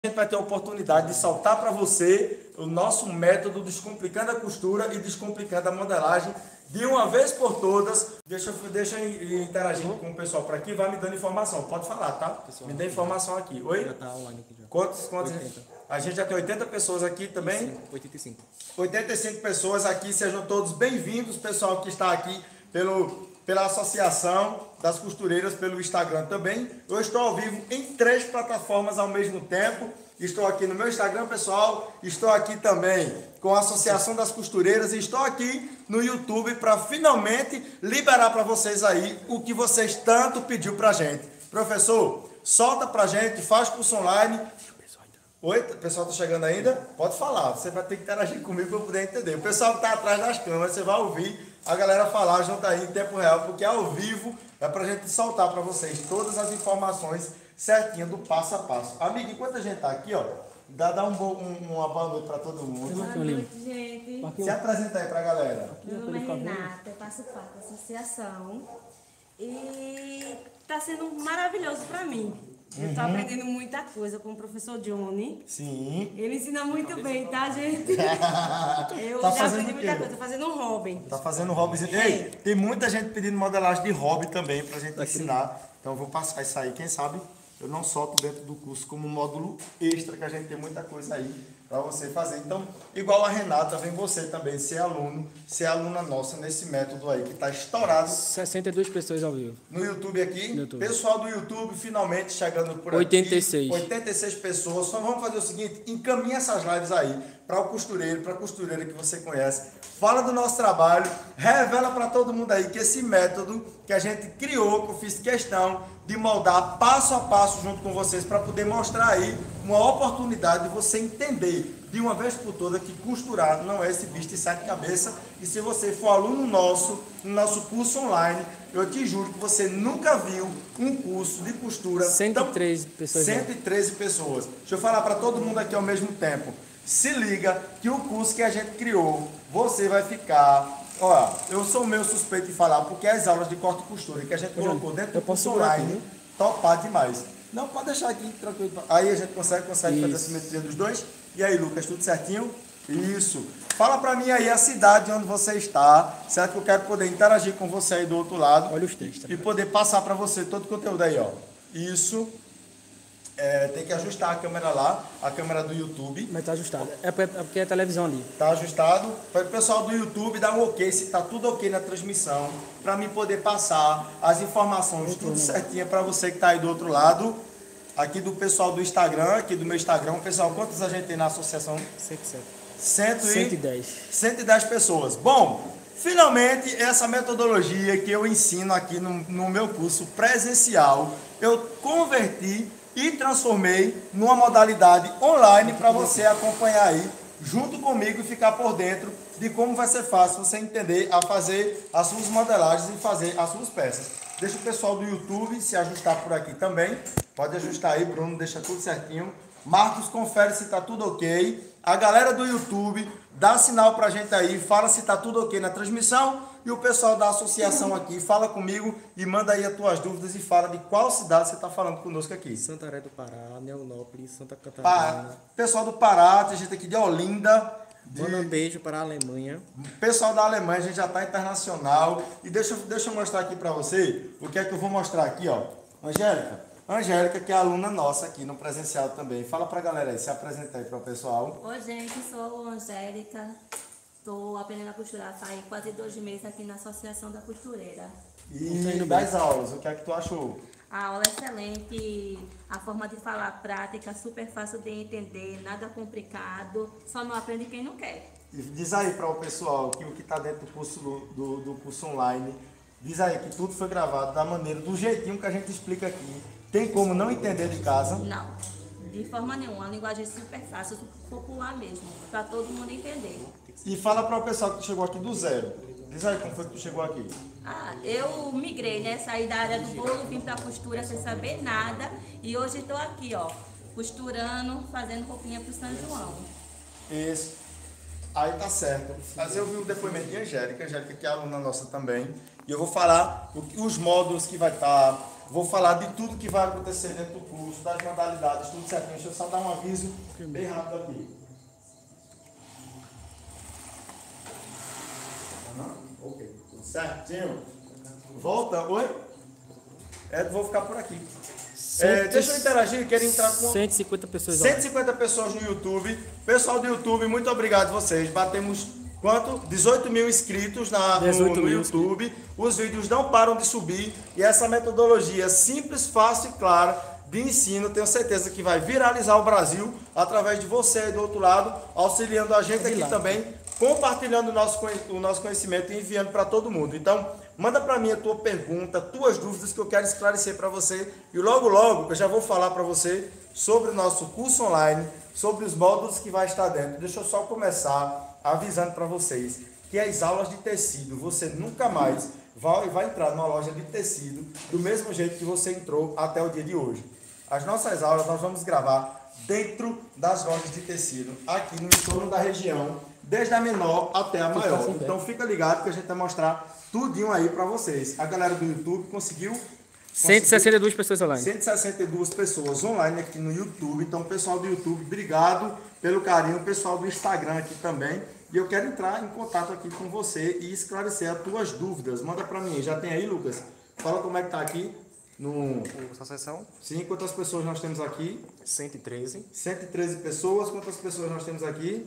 A gente vai ter a oportunidade de soltar para você o nosso método Descomplicando a Costura e Descomplicando a Modelagem de uma vez por todas. Deixa eu interagir com o pessoal por aqui, vai me dando informação. Pode falar, tá? Me dê informação aqui. Oi? Já tá online aqui já. Quantos? 80. A gente já tem 80 pessoas aqui também? 85. 85 pessoas aqui, sejam todos bem-vindos, pessoal que está aqui pela Associação das Costureiras, pelo Instagram também. Eu estou ao vivo em 3 plataformas ao mesmo tempo. Estou aqui no meu Instagram, pessoal. Estou aqui também com a Associação das Costureiras. E estou aqui no YouTube para finalmente liberar para vocês aí o que vocês tanto pediu para a gente. Professor, solta para a gente, faz curso online. Oi, o pessoal está chegando ainda? Pode falar, você vai ter que interagir comigo para eu poder entender. O pessoal que está atrás das câmeras, você vai ouvir a galera falar junto aí em tempo real, porque ao vivo é para a gente soltar para vocês todas as informações certinho do passo a passo. Amigo, enquanto a gente está aqui, ó, dá uma boa noite para todo mundo. Boa noite, gente. Se apresenta aí para a galera. Meu nome é Renata, eu faço parte da associação e está sendo maravilhoso para mim. Eu estou aprendendo muita coisa com o professor Johnny. Sim. Ele ensina muito bem, tá, gente? Eu Tá já fazendo aprendi o muita quê? coisa, tô fazendo um hobby. Tá fazendo hobbyzinho. Ei, tem muita gente pedindo modelagem de hobby também pra gente ensinar. Então eu vou passar isso aí, quem sabe eu não solto dentro do curso como módulo extra, que a gente tem muita coisa aí para você fazer. Então, igual a Renata, vem você também ser aluno, ser aluna nossa nesse método aí que está estourado 62 pessoas ao vivo. no YouTube aqui. No YouTube. Pessoal do YouTube finalmente chegando por 86. aqui. 86 pessoas. Só vamos fazer o seguinte, encaminha essas lives aí para o costureiro, para a costureira que você conhece. Fala do nosso trabalho, revela para todo mundo aí que esse método que a gente criou, que eu fiz questão de moldar passo a passo junto com vocês para poder mostrar aí uma oportunidade de você entender de uma vez por todas que costurar não é esse bicho de 7 cabeças. E se você for aluno nosso, no nosso curso online, eu te juro que você nunca viu um curso de costura 113 pessoas. 113 pessoas. Deixa eu falar para todo mundo aqui ao mesmo tempo. Se liga que o curso que a gente criou, você vai ficar... Ó, eu sou meio suspeito de falar, porque as aulas de corte e costura que a gente colocou dentro do curso online, topar demais. Não, pode deixar aqui tranquilo. Aí a gente consegue fazer a simetria dos dois. E aí, Lucas, tudo certinho? Isso. Fala pra mim aí a cidade onde você está, certo? Que eu quero poder interagir com você aí do outro lado. Olha os textos. E poder passar pra você todo o conteúdo aí, ó. Isso. Tem que ajustar a câmera lá, a câmera do YouTube. Mas tá ajustado. É porque é a televisão ali. Tá ajustado. Para o pessoal do YouTube dar um ok, se tá tudo ok na transmissão, para mim poder passar as informações tudo certinho para você que tá aí do outro lado. Aqui do pessoal do Instagram, aqui do meu Instagram. Pessoal, quantos a gente tem na associação? 110. 110 pessoas. Bom, finalmente essa metodologia que eu ensino aqui no meu curso presencial, eu converti e transformei numa modalidade online para você acompanhar aí junto comigo e ficar por dentro de como vai ser fácil você entender a fazer as suas modelagens e fazer as suas peças. Deixa o pessoal do YouTube se ajustar por aqui também. Pode ajustar aí, Bruno, deixa tudo certinho. Marcos, confere se está tudo ok. A galera do YouTube, dá sinal pra gente aí, fala se está tudo ok na transmissão. E o pessoal da associação aqui, fala comigo e manda aí as tuas dúvidas e fala de qual cidade você está falando conosco aqui. Santaré do Pará, Neonópolis, Santa Catarina. Pessoal do Pará, tem gente aqui de Olinda. Manda um beijo para a Alemanha. Pessoal da Alemanha, a gente já está internacional. E deixa eu mostrar aqui para você o que é que eu vou mostrar aqui, ó. Angélica, que é aluna nossa aqui no presencial também. Fala pra galera aí, se apresenta aí para o pessoal. Oi, gente, sou Angélica. Estou aprendendo a costurar faz quase 2 meses aqui na Associação da Costureira. E das aulas, o que é que tu achou? A aula é excelente, a forma de falar prática, super fácil de entender, nada complicado, só não aprende quem não quer. E diz aí para o pessoal que o que está dentro do curso, do curso online, diz aí que tudo foi gravado da maneira, do jeitinho que a gente explica aqui. Tem como não entender de casa? Não, de forma nenhuma, a linguagem é super fácil, popular mesmo, para todo mundo entender. E fala para o pessoal que chegou aqui do zero. Diz aí como foi que tu chegou aqui. Eu migrei, né? Saí da área do bolo, vim pra costura sem saber nada. E hoje estou aqui, ó, costurando, fazendo roupinha pro São João. Isso. Aí tá certo. Mas eu vi o depoimento de Angélica que é aluna nossa também. E eu vou falar os módulos que vai estar, Vou falar de tudo que vai acontecer dentro do curso, das modalidades, tudo certinho. Deixa eu só dar um aviso bem rápido aqui. Ok, tudo certinho. Volta, oi? Vou ficar por aqui. Deixa eu interagir, quero entrar com 150 pessoas. 150 pessoas no YouTube. Pessoal do YouTube, muito obrigado a vocês. Batemos quanto? 18 mil inscritos no YouTube. Os vídeos não param de subir. E essa metodologia simples, fácil e clara de ensino, tenho certeza que vai viralizar o Brasil através de você aí do outro lado, auxiliando a gente aqui também, compartilhando o nosso conhecimento e enviando para todo mundo. Então, manda para mim a tua pergunta, tuas dúvidas que eu quero esclarecer para você. E logo, logo, eu já vou falar para você sobre o nosso curso online, sobre os módulos que vai estar dentro. Deixa eu só começar avisando para vocês que as aulas de tecido, você nunca mais vai entrar numa loja de tecido do mesmo jeito que você entrou até o dia de hoje. As nossas aulas nós vamos gravar dentro das lojas de tecido, aqui no entorno da região, desde a menor até a maior. Então fica ligado que a gente vai mostrar tudinho aí para vocês. A galera do YouTube conseguiu 162 pessoas online. 162 pessoas online aqui no YouTube. Então, pessoal do YouTube, obrigado pelo carinho. Pessoal do Instagram aqui também. E eu quero entrar em contato aqui com você e esclarecer as tuas dúvidas. Manda para mim. Já tem aí, Lucas? Fala como é que tá aqui. Essa sessão? Sim, quantas pessoas nós temos aqui? 113. 113 pessoas. Quantas pessoas nós temos aqui?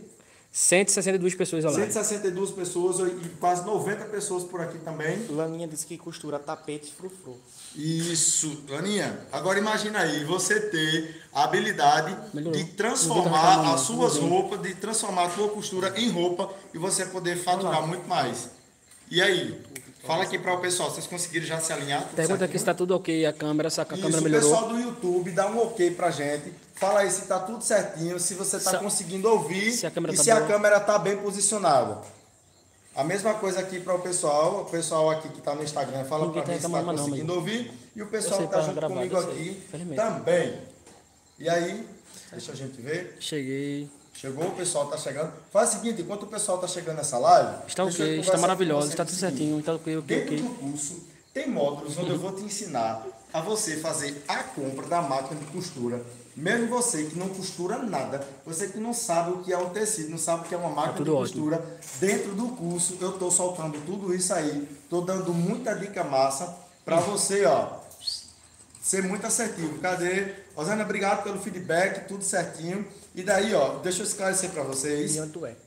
162 pessoas online. 162 pessoas e quase 90 pessoas por aqui também. Laninha disse que costura tapete frufru. Isso, Laninha. Agora imagina aí, você ter a habilidade de transformar as suas roupas, de transformar a sua costura em roupa e você poder faturar muito mais. E aí? Fala aqui para o pessoal, vocês conseguiram já se alinhar? Pergunta aqui se está tudo ok, a câmera, se a câmera melhorou. O pessoal do YouTube, dá um ok pra gente. Fala aí se está tudo certinho, se você está conseguindo ouvir se a câmera e tá se a câmera está bem posicionada. A mesma coisa aqui para o pessoal aqui que está no Instagram, fala para mim se está conseguindo ouvir. E o pessoal que está junto comigo aqui também. E aí, deixa a gente ver. Cheguei. Chegou, o pessoal está chegando. Faz o seguinte, enquanto o pessoal está chegando nessa live... Está ok, está maravilhoso, está tudo certinho. Está ok. Dentro do curso, tem módulos onde eu vou te ensinar a você fazer a compra da máquina de costura. Mesmo você que não costura nada, você que não sabe o que é um tecido, não sabe o que é uma máquina de costura, dentro do curso eu estou soltando tudo isso aí, estou dando muita dica massa para você, ó, ser muito assertivo. Cadê? Rosana, obrigado pelo feedback, tudo certinho. E daí, ó, deixa eu esclarecer para vocês. De onde tu é?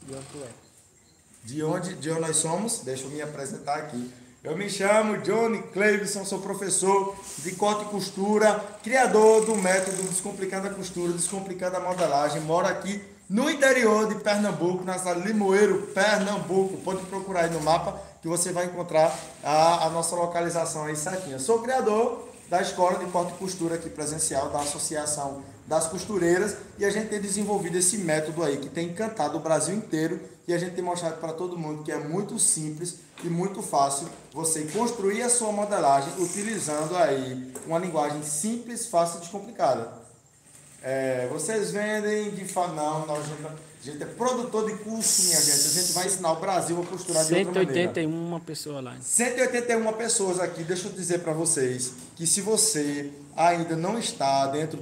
De onde nós somos? Deixa eu me apresentar aqui. Eu me chamo Johnny Cleivson, sou professor de corte e costura, criador do método Descomplicando a Costura, Descomplicando a Modelagem. Moro aqui no interior de Pernambuco, na cidade de Limoeiro, Pernambuco. Pode procurar aí no mapa que você vai encontrar a nossa localização aí certinha. Sou criador da Escola de Corte e Costura aqui presencial, da Associação das Costureiras, e a gente tem desenvolvido esse método aí que tem encantado o Brasil inteiro, e a gente tem mostrado para todo mundo que é muito simples e muito fácil você construir a sua modelagem utilizando aí uma linguagem simples, fácil e descomplicada. Vocês vendem de não, a gente é produtor de curso, minha gente. A gente vai ensinar o Brasil a costurar de outra maneira. 181 pessoas lá. 181 pessoas aqui. Deixa eu dizer para vocês que se você ainda não está dentro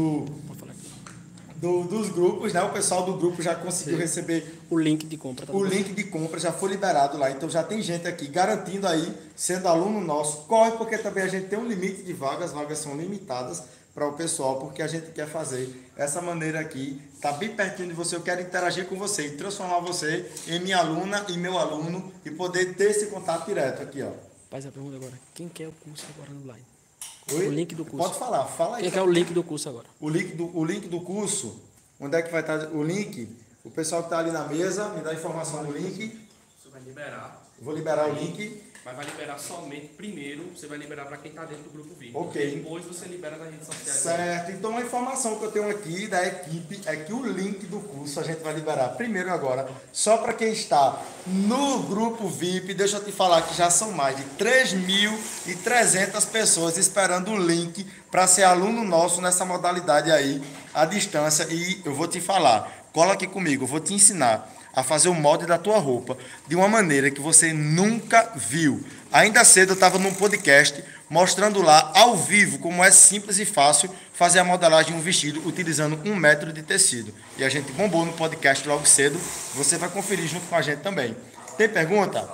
dos grupos, né? O pessoal do grupo já conseguiu receber o link de compra. O link de compra já foi liberado lá. Então já tem gente aqui garantindo aí, sendo aluno nosso. Corre, porque também a gente tem um limite de vagas. Vagas são limitadas para o pessoal, porque a gente quer fazer essa maneira aqui, tá bem pertinho de você. Eu quero interagir com você e transformar você em minha aluna e meu aluno e poder ter esse contato direto aqui, ó. Faz a pergunta agora. Quem quer o curso agora no online? Oi? O link do curso. Pode falar, fala aí. Quem quer o link do curso agora? O link do curso, onde é que vai estar o link? O pessoal que está ali na mesa, me dá a informação do link. Você vai liberar. Vou liberar o link. Mas vai liberar somente, primeiro, você vai liberar para quem está dentro do grupo VIP. Ok. Depois você libera nas redes sociais. Certo. Então a informação que eu tenho aqui da equipe é que o link do curso a gente vai liberar primeiro agora, só para quem está no grupo VIP. Deixa eu te falar que já são mais de 3.300 pessoas esperando o link para ser aluno nosso nessa modalidade aí, à distância. E eu vou te falar, cola aqui comigo, eu vou te ensinar a fazer o molde da tua roupa de uma maneira que você nunca viu. Ainda cedo eu estava num podcast mostrando lá ao vivo como é simples e fácil fazer a modelagem de um vestido utilizando 1 metro de tecido. E a gente bombou no podcast logo cedo, você vai conferir junto com a gente também. Tem pergunta?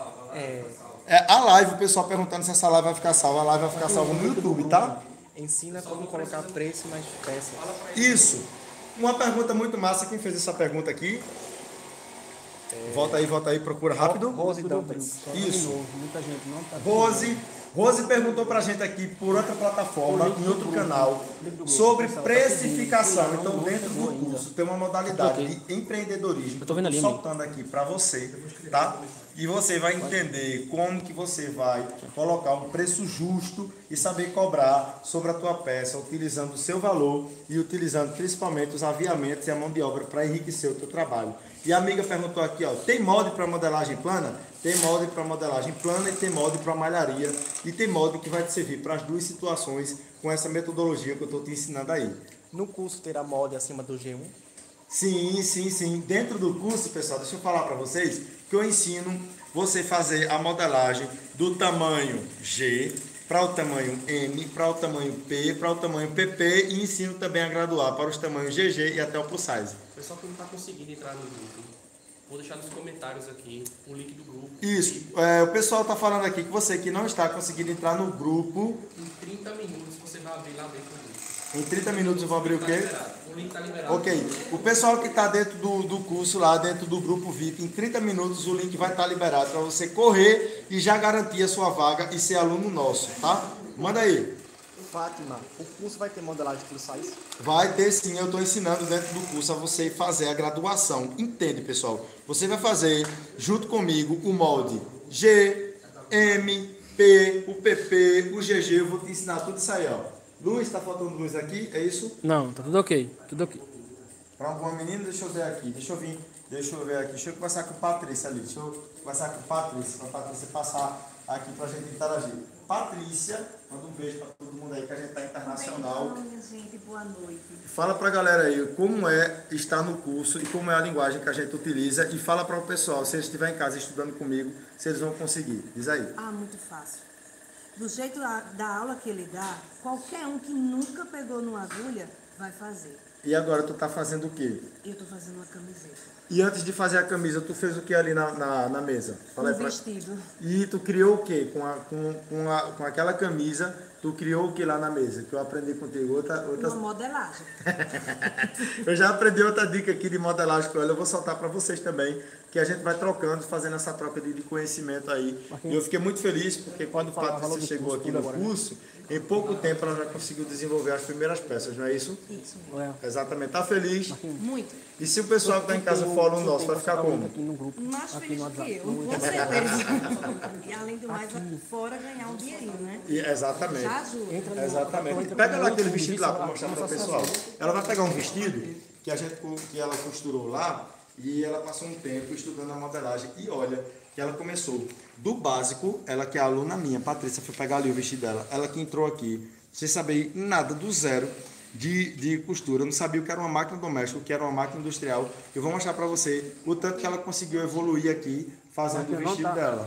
A live, o pessoal perguntando se essa live vai ficar salva. A live vai ficar salva no YouTube, tá? Ensina como colocar preço nas peças. Isso. Uma pergunta muito massa. Quem fez essa pergunta aqui? Volta aí, procura rápido. Rose Dantas. Isso. Muita gente não tá. Rose perguntou pra gente aqui por outra plataforma, em outro canal, sobre precificação. Então, dentro do curso, tem uma modalidade de empreendedorismo. Eu tô vendo ali, soltando aqui pra você, tá? E você vai entender como que você vai colocar um preço justo e saber cobrar sobre a tua peça, utilizando o seu valor e utilizando principalmente os aviamentos e a mão de obra para enriquecer o teu trabalho. E a amiga perguntou aqui, ó, tem molde para modelagem plana? Tem molde para modelagem plana e tem molde para malharia. E tem molde que vai te servir para as duas situações com essa metodologia que eu estou te ensinando aí. No curso terá molde acima do G1? Sim. Dentro do curso, pessoal, deixa eu falar para vocês que eu ensino você fazer a modelagem do tamanho G para o tamanho M, para o tamanho P, para o tamanho PP e ensino também a graduar para os tamanhos GG e até o plus size. O pessoal que não está conseguindo entrar no grupo, vou deixar nos comentários aqui o link do grupo. Isso, o pessoal está falando aqui que você que não está conseguindo entrar no grupo, Em 30 minutos você vai abrir lá dentro do grupo. em 30 minutos eu vou abrir o quê? O link está liberado. Ok, o pessoal que está dentro do curso lá, dentro do grupo VIP, em 30 minutos o link vai estar liberado para você correr e já garantir a sua vaga e ser aluno nosso, tá? Manda aí. Fátima, o curso vai ter modelagem plus size? Vai ter sim, eu estou ensinando dentro do curso a você fazer a graduação. Entende, pessoal? Você vai fazer, junto comigo, o molde G, M, P, o PP, o GG, eu vou te ensinar tudo isso aí, ó. Luz, tá faltando luz aqui, é isso? Não, tá tudo ok. Tudo ok. Para uma menina, deixa eu ver aqui, deixa eu ver aqui, deixa eu conversar com o Patrícia ali, deixa eu conversar com o Patrícia, para a Patrícia passar aqui para a gente interagir. Patrícia, manda um beijo para todo mundo aí que a gente tá internacional. Beijão, minha gente, boa noite. Fala para a galera aí como é estar no curso e como é a linguagem que a gente utiliza e fala para o pessoal, se eles estiverem em casa estudando comigo, se eles vão conseguir. Diz aí. Muito fácil. Do jeito da aula que ele dá, qualquer um que nunca pegou numa agulha vai fazer. E agora tu tá fazendo o quê? Eu tô fazendo uma camiseta. E antes de fazer a camisa, tu fez o que ali na mesa? Fala aí Um vestido. E tu criou o quê? Com aquela camisa, tu criou o que lá na mesa? Que eu aprendi contigo. Uma modelagem. Eu já aprendi outra dica aqui de modelagem com ela. Eu vou soltar para vocês também, que a gente vai trocando, fazendo essa troca de conhecimento aí. E eu fiquei muito feliz, porque quando a Patrícia chegou aqui no curso, em pouco tempo ela já conseguiu desenvolver as primeiras peças, não é isso? Isso. Exatamente. Tá feliz? Muito. E se o pessoal que está em casa for aluno nosso, vai ficar como? Aqui no grupo. Mais feliz do que eu, com certeza. E além do mais, fora ganhar um dinheirinho, né? Exatamente. Já ajuda. Exatamente. Pega lá aquele vestido lá para mostrar para o pessoal. Ela vai pegar um vestido que ela costurou lá e ela passou um tempo estudando a modelagem. E olha, que ela começou do básico, ela que é aluna minha, Patrícia, foi pegar ali o vestido dela. Ela que entrou aqui, sem saber nada, do zero de costura. Eu não sabia o que era uma máquina doméstica, o que era uma máquina industrial. Eu vou mostrar para você o tanto que ela conseguiu evoluir aqui fazendo o vestido dela.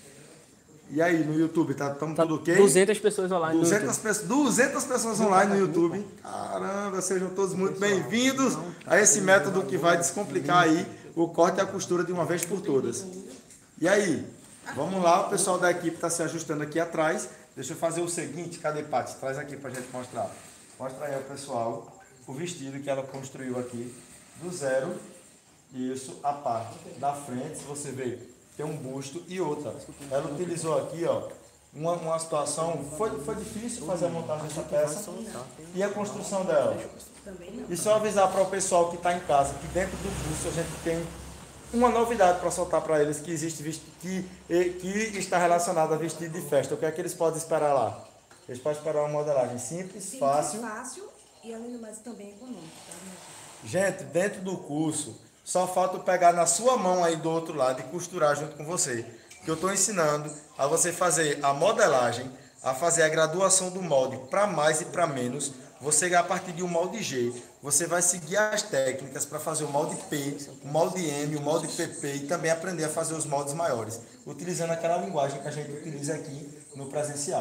E aí, no YouTube, tá tudo ok? 200 pessoas online 200 pessoas online no YouTube. Caramba, sejam todos muito bem-vindos a esse método que vai descomplicar aí o corte e a costura de uma vez por todas. E aí, vamos lá, o pessoal da equipe está se ajustando aqui atrás. Deixa eu fazer o seguinte, cadê Paty? Traz aqui pra gente mostrar. Mostra aí ao pessoal o vestido que ela construiu aqui, do zero. Isso, a parte da frente, se você ver, tem um busto e outra. Ela utilizou aqui, ó, uma situação, foi difícil fazer a montagem dessa peça e a construção dela. E só avisar para o pessoal que está em casa, que dentro do curso a gente tem uma novidade para soltar para eles, que existe que está relacionado a vestido de festa. O que é que eles podem esperar lá? Eles podem esperar uma modelagem simples, fácil. E além do mais também econômico. Tá? Gente, dentro do curso, só falta eu pegar na sua mão aí do outro lado e costurar junto com você. Que eu estou ensinando a você fazer a modelagem, a fazer a graduação do molde para mais e para menos. Você, a partir de um molde G, você vai seguir as técnicas para fazer o molde P, o molde M, o molde PP e também aprender a fazer os moldes maiores, utilizando aquela linguagem que a gente utiliza aqui no presencial.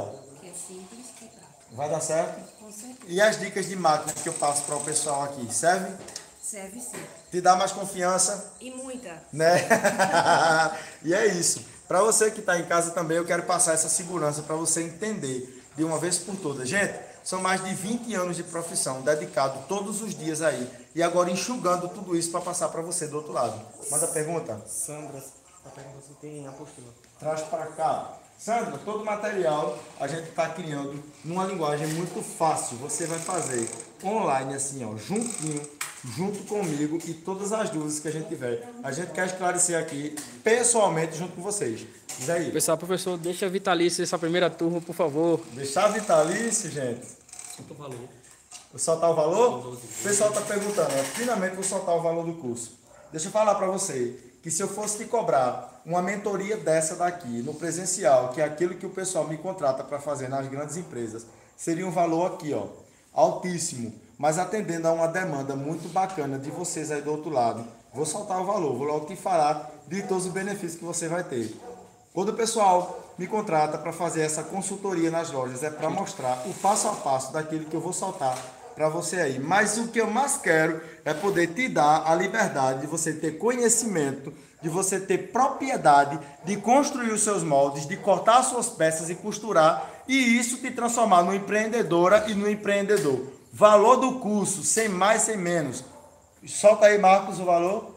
que é simples e prático. Vai dar certo? Com certeza. E as dicas de máquina que eu passo para o pessoal aqui, serve? Serve sim. Te dá mais confiança, E muita. né? E é isso. Para você que está em casa também, eu quero passar essa segurança para você entender de uma vez por todas. Gente, são mais de 20 anos de profissão, dedicado todos os dias aí. E agora enxugando tudo isso para passar para você do outro lado. Manda pergunta. Sandra, tá perguntando se tem apostila. Traz para cá. Sandra, todo o material a gente está criando numa linguagem muito fácil. Você vai fazer online assim, ó, juntinho, junto comigo e todas as dúvidas que a gente tiver. A gente quer esclarecer aqui pessoalmente junto com vocês. Diz aí. Pessoal, professor, deixa a Vitalícia essa primeira turma, por favor. Deixar vitalício, gente. Quanto valor? Vou soltar o valor? O pessoal está perguntando, né? Finalmente vou soltar o valor do curso. Deixa eu falar para você que se eu fosse te cobrar uma mentoria dessa daqui, no presencial, que é aquilo que o pessoal me contrata para fazer nas grandes empresas, seria um valor aqui, ó, altíssimo, mas atendendo a uma demanda muito bacana de vocês aí do outro lado. Vou soltar o valor, vou logo te falar de todos os benefícios que você vai ter. Quando o pessoal me contrata para fazer essa consultoria nas lojas, é para mostrar o passo a passo daquilo que eu vou soltar para você aí. Mas o que eu mais quero é poder te dar a liberdade de você ter conhecimento, de você ter propriedade, de construir os seus moldes, de cortar as suas peças e costurar, e isso te transformar no empreendedora e no empreendedor. Valor do curso, sem mais, sem menos. Solta aí, Marcos, o valor.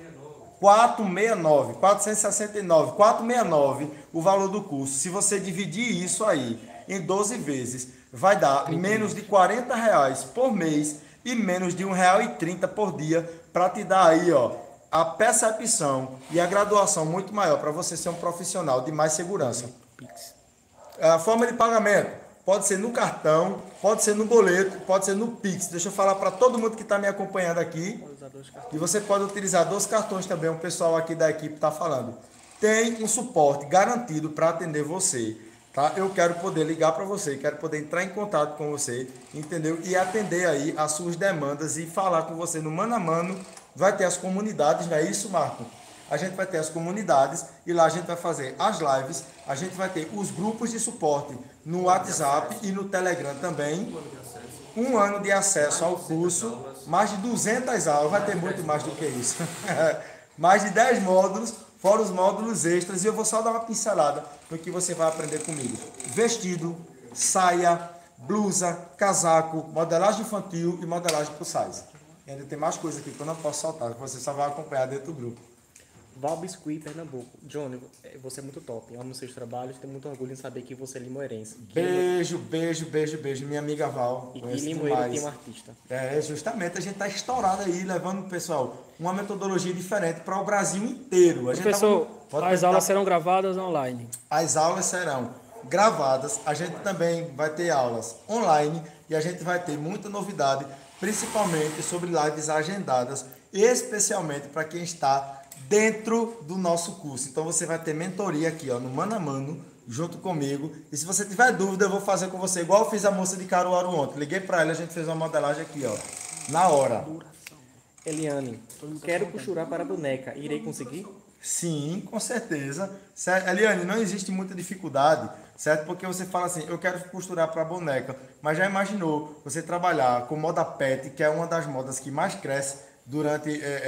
469, 469, 469 o valor do curso. Se você dividir isso aí em 12 vezes, vai dar menos de R$ 40 por mês e menos de R$1,30 por dia para te dar aí, ó, a percepção e a graduação muito maior para você ser um profissional de mais segurança. A forma de pagamento pode ser no cartão, pode ser no boleto, pode ser no Pix. Deixa eu falar para todo mundo que está me acompanhando aqui. E você pode utilizar 2 cartões também, o pessoal aqui da equipe está falando. Tem um suporte garantido para atender você. Tá? Eu quero poder ligar para você, quero poder entrar em contato com você, entendeu? E atender aí as suas demandas e falar com você no mano a mano. Vai ter as comunidades, não é isso, Marco? A gente vai ter as comunidades e lá a gente vai fazer as lives, a gente vai ter os grupos de suporte no WhatsApp e no Telegram também. 1 ano de acesso ao curso, mais de 200 aulas, vai ter muito mais do que isso. Mais de 10 módulos, fora os módulos extras, e eu vou só dar uma pincelada no que você vai aprender comigo. Vestido, saia, blusa, casaco, modelagem infantil e modelagem plus size. E ainda tem mais coisa aqui que eu não posso soltar, que você só vai acompanhar dentro do grupo. Val Biscuit, Pernambuco. Johnny, você é muito top. Amo seus trabalhos. Tenho muito orgulho em saber que você é limoeirense. Beijo, beijo, beijo, beijo. Minha amiga Val. E que Limoeiro tem um artista. É, justamente. A gente está estourado aí, levando, pessoal, uma metodologia diferente para o Brasil inteiro. A gente Professor, pode as tentar- aulas serão gravadas online. As aulas serão gravadas. A gente também vai ter aulas online e a gente vai ter muita novidade, principalmente sobre lives agendadas, especialmente para quem está dentro do nosso curso. Então você vai ter mentoria aqui, ó, no mano a mano, junto comigo. E se você tiver dúvida, eu vou fazer com você, igual eu fiz a moça de Caruaru ontem. Liguei para ela, a gente fez uma modelagem aqui, ó, na hora. Eliane, quero costurar para a boneca. Irei conseguir? Sim, com certeza. Certo? Eliane, não existe muita dificuldade, certo? Porque você fala assim, eu quero costurar para boneca, mas já imaginou você trabalhar com moda pet, que é uma das modas que mais cresce durante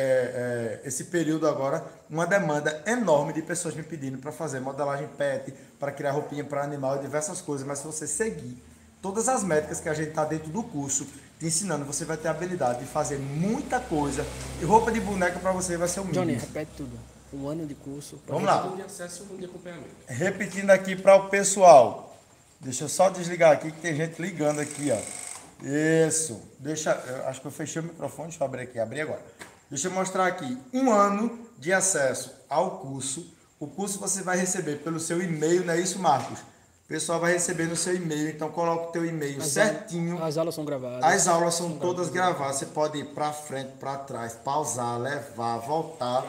esse período agora, uma demanda enorme de pessoas me pedindo para fazer modelagem pet, para criar roupinha para animal e diversas coisas, mas se você seguir todas as métricas que a gente está dentro do curso, te ensinando, você vai ter a habilidade de fazer muita coisa, e roupa de boneca para você vai ser o mínimo. Johnny, repete tudo. 1 ano de curso. Vamos lá. 1 ano de acesso e 1 de acompanhamento. Repetindo aqui para o pessoal. Deixa eu só desligar aqui que tem gente ligando aqui, ó. Isso. Acho que eu fechei o microfone, deixa eu abrir aqui. Abri agora. Deixa eu mostrar aqui. 1 ano de acesso ao curso. O curso você vai receber pelo seu e-mail, não é isso, Marcos? O pessoal vai receber no seu e-mail, então coloca o teu e-mail certinho. As aulas são gravadas. As aulas são todas gravadas. Você pode ir para frente, para trás, pausar, levar, voltar.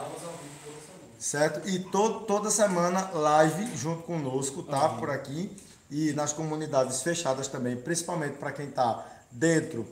Certo? E toda semana live junto conosco, tá? Por aqui. E nas comunidades fechadas também, principalmente para quem está dentro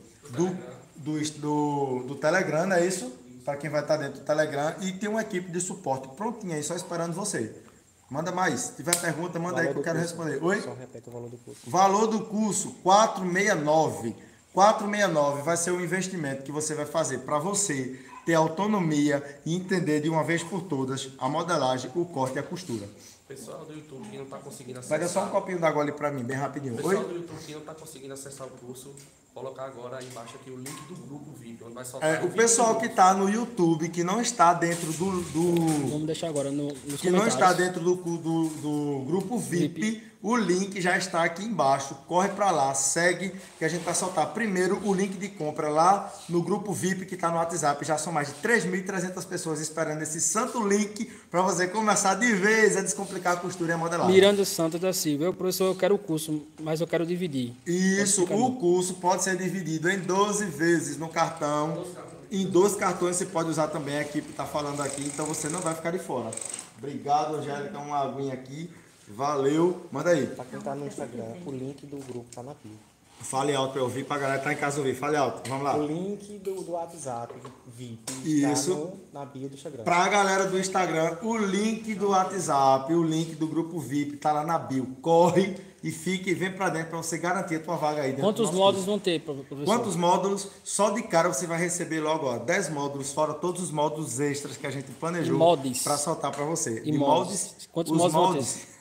do Telegram, não é isso? Para quem vai estar dentro do Telegram. E tem uma equipe de suporte prontinha aí, só esperando você. Manda mais. Se tiver pergunta, manda aí que eu quero responder. Oi? Só repete o valor do curso. Valor do curso, 469. 469 vai ser o investimento que você vai fazer para você ter autonomia e entender de uma vez por todas a modelagem, o corte e a costura. Pessoal do YouTube que não está conseguindo acessar. Pega só um copinho d'água ali para mim, bem rapidinho. Pessoal Oi? do YouTube que não está conseguindo acessar o curso, colocar agora aí embaixo aqui o link do grupo VIP, onde vai soltar O pessoal que está no YouTube, que não está dentro Vamos deixar agora nos que não comentários. está dentro do grupo VIP, o link já está aqui embaixo. Corre para lá, segue, que a gente vai soltar primeiro o link de compra lá no grupo VIP que está no WhatsApp. Já são mais de 3.300 pessoas esperando esse santo link para você começar de vez a descomplicar a costura e a modelagem. Miranda Santos da Silva. Professor, eu quero o curso, mas eu quero dividir. Isso, o curso pode ser dividido em 12 vezes no cartão. Em 12 cartões você pode usar também, a equipe está falando aqui, então você não vai ficar de fora. Obrigado, Angélica, uma aguinha aqui. Valeu. Manda aí. Para quem tá no Instagram, o link do grupo tá na bio. Fale alto para eu ouvir, para a galera que tá em casa ouvir. Fale alto, vamos lá. O link do WhatsApp VIP Isso. tá na bio do Instagram. Para a galera do Instagram, o link do WhatsApp, o link do grupo VIP tá lá na bio. Corre e fique e vem para dentro para você garantir a tua vaga aí dentro Quantos do nosso módulos curso. vão ter, professor? Quantos módulos? Só de cara você vai receber logo, ó, 10 módulos, fora todos os módulos extras que a gente planejou E moldes. para soltar para você. E De moldes. Quantos os moldes vão moldes.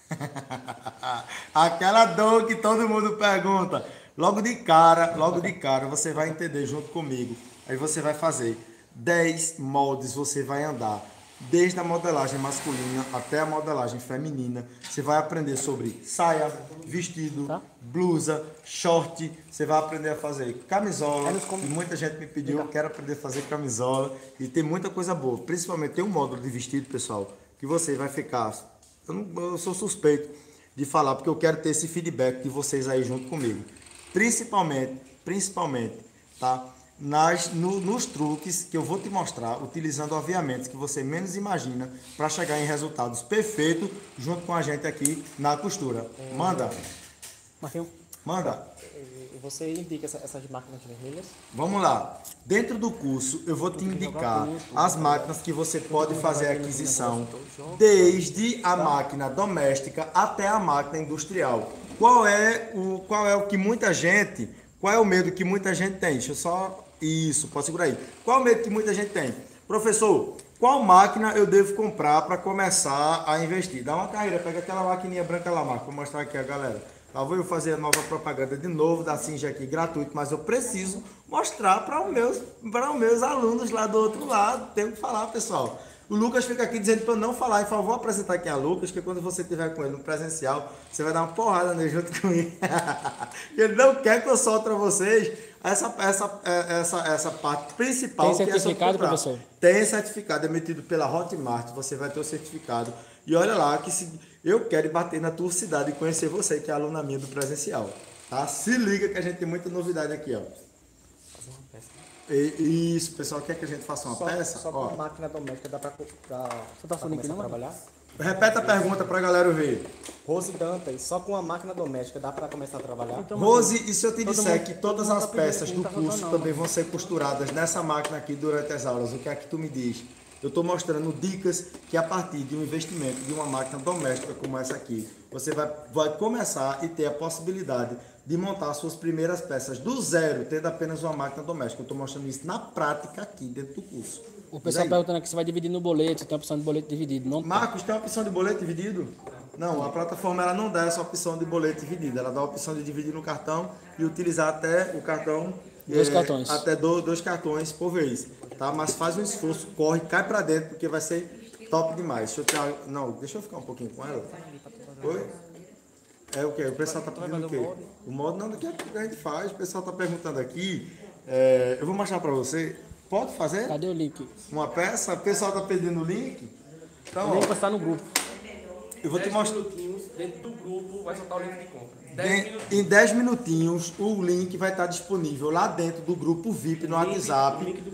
Aquela dor que todo mundo pergunta. Logo de cara, você vai entender junto comigo. Aí você vai fazer 10 moldes, você vai andar. Desde a modelagem masculina até a modelagem feminina. Você vai aprender sobre saia, vestido, blusa, short. Você vai aprender a fazer camisola. E muita gente me pediu, eu quero aprender a fazer camisola. E tem muita coisa boa. Principalmente tem um módulo de vestido, pessoal, que você vai ficar... Eu sou suspeito de falar, porque eu quero ter esse feedback de vocês aí junto comigo. Principalmente, tá? Nos truques que eu vou te mostrar, utilizando aviamentos que você menos imagina para chegar em resultados perfeitos junto com a gente aqui na costura. Manda. Marquinhos, Manda. você indica essas máquinas vermelhas? Vamos lá. Dentro do curso, eu vou te indicar as máquinas que você pode fazer a aquisição, desde a máquina doméstica até a máquina industrial. Qual é o medo que muita gente tem? Deixa eu só... Isso, pode segurar aí. Qual é o medo que muita gente tem? Professor, qual máquina eu devo comprar para começar a investir? Dá uma carreira, pega aquela maquininha branca lá, Marco, vou mostrar aqui a galera. Lá vou eu fazer a nova propaganda de novo da Sinja aqui, gratuito, mas eu preciso mostrar para os meus alunos lá do outro lado. Tenho que falar, pessoal. O Lucas fica aqui dizendo para eu não falar. Então, eu vou apresentar aqui a Lucas, que quando você estiver com ele no presencial, você vai dar uma porrada nele junto comigo. Ele não quer que eu solte para vocês essa parte principal. Tem certificado, professor? Tem certificado, emitido pela Hotmart. Você vai ter o certificado. E olha lá, que se eu quero bater na tua cidade e conhecer você, que é aluna minha do presencial. Tá? Se liga que a gente tem muita novidade aqui, ó. Isso, pessoal, quer que a gente faça uma peça? Só com a máquina doméstica dá para começar a trabalhar? Repete a pergunta para a galera ver. Rose Dantas, só com a máquina doméstica dá para começar a trabalhar? Rose, e se eu te disser que todas as peças do curso também vão ser costuradas nessa máquina aqui durante as aulas, o que é que tu me diz? Eu estou mostrando dicas que a partir de um investimento de uma máquina doméstica como essa aqui, você vai começar e ter a possibilidade de montar suas primeiras peças do zero, tendo apenas uma máquina doméstica. Eu estou mostrando isso na prática aqui dentro do curso. O pessoal perguntando aqui se vai dividir no boleto, tem a opção de boleto dividido. Não? Marcos, tem uma opção de boleto dividido? Não, a plataforma ela não dá essa opção de boleto dividido. Ela dá a opção de dividir no cartão e utilizar até o cartão... Dois cartões. Até dois cartões por vez. Tá? Mas faz um esforço, corre, cai pra dentro, porque vai ser top demais. Deixa eu ficar um pouquinho com ela. Oi? É o quê? O pessoal tá pedindo o quê? O modo não, daqui a pouco a gente faz. O pessoal tá perguntando aqui. Eu vou mostrar pra você. Pode fazer? Cadê o link? Uma peça? O pessoal tá pedindo o link? Então, O link vai estar no grupo. eu vou te mostrar. minutinhos, dentro do grupo, vai soltar o link de compra. Em 10 minutinhos, o link vai estar disponível lá dentro do grupo VIP no O WhatsApp. link do grupo VIP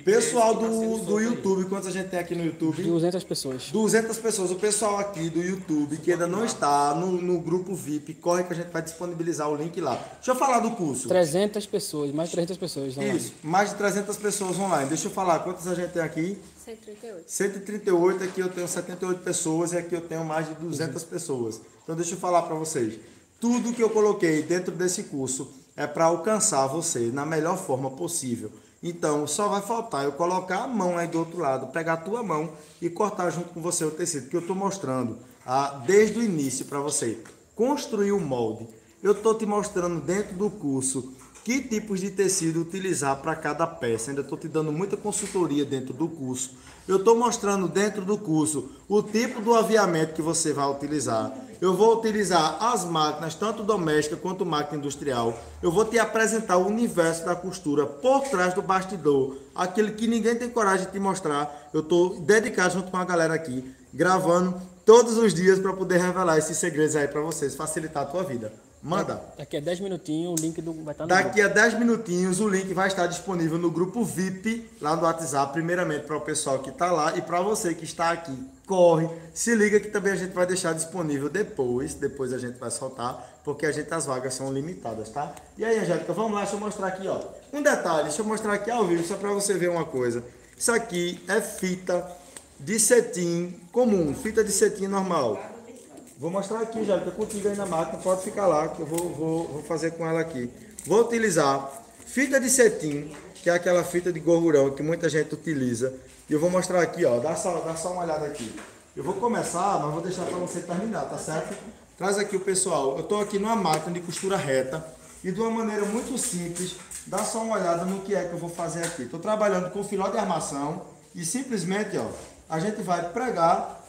Pessoal do YouTube, quantos a gente tem aqui no YouTube? 200 pessoas. 200 pessoas. O pessoal aqui do YouTube que ainda não está no grupo VIP, corre que a gente vai disponibilizar o link lá. Deixa eu falar do curso. 300 pessoas, mais 300 pessoas. Online. Isso, mais de 300 pessoas online. Deixa eu falar, quantos a gente tem aqui? 138. 138, aqui eu tenho 78 pessoas e aqui eu tenho mais de 200 pessoas. Então deixa eu falar para vocês. Tudo que eu coloquei dentro desse curso é para alcançar você na melhor forma possível. Então, só vai faltar eu colocar a mão aí do outro lado, pegar a tua mão e cortar junto com você o tecido, que eu estou mostrando desde o início para você. Construir o molde. Eu estou te mostrando dentro do curso que tipos de tecido utilizar para cada peça. Ainda estou te dando muita consultoria dentro do curso. Eu estou mostrando dentro do curso o tipo do aviamento que você vai utilizar. Eu vou utilizar as máquinas, tanto doméstica quanto máquina industrial. Eu vou te apresentar o universo da costura por trás do bastidor. Aquele que ninguém tem coragem de te mostrar. Eu estou dedicado junto com a galera aqui, gravando todos os dias para poder revelar esses segredos aí para vocês, facilitar a tua vida. Manda. Daqui a 10 minutinhos o link vai estar no Daqui a 10 minutinhos o link vai estar disponível no grupo VIP, lá no WhatsApp, primeiramente para o pessoal que está lá e para você que está aqui. Corre, se liga que também a gente vai deixar disponível depois a gente vai soltar, porque as vagas são limitadas, tá? E aí, Angélica, vamos lá, deixa eu mostrar aqui, ó. Um detalhe, deixa eu mostrar aqui ao vivo, só para você ver uma coisa. Isso aqui é fita de cetim comum, fita de cetim normal. Vou mostrar aqui, Angélica, contigo aí na máquina, pode ficar lá, que eu vou fazer com ela aqui. Vou utilizar fita de cetim, que é aquela fita de gorgurão que muita gente utiliza. E eu vou mostrar aqui, ó, dá só uma olhada aqui. Eu vou começar, mas vou deixar para você terminar, tá certo? Traz aqui o pessoal, eu estou aqui numa máquina de costura reta e de uma maneira muito simples, dá só uma olhada no que é que eu vou fazer aqui. Estou trabalhando com filó de armação e simplesmente, ó, a gente vai pregar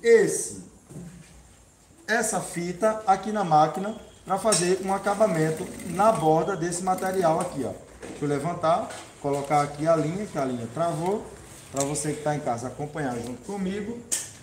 essa fita aqui na máquina para fazer um acabamento na borda desse material aqui, ó. Deixa eu levantar, colocar aqui a linha, que a linha travou, para você que está em casa acompanhar junto comigo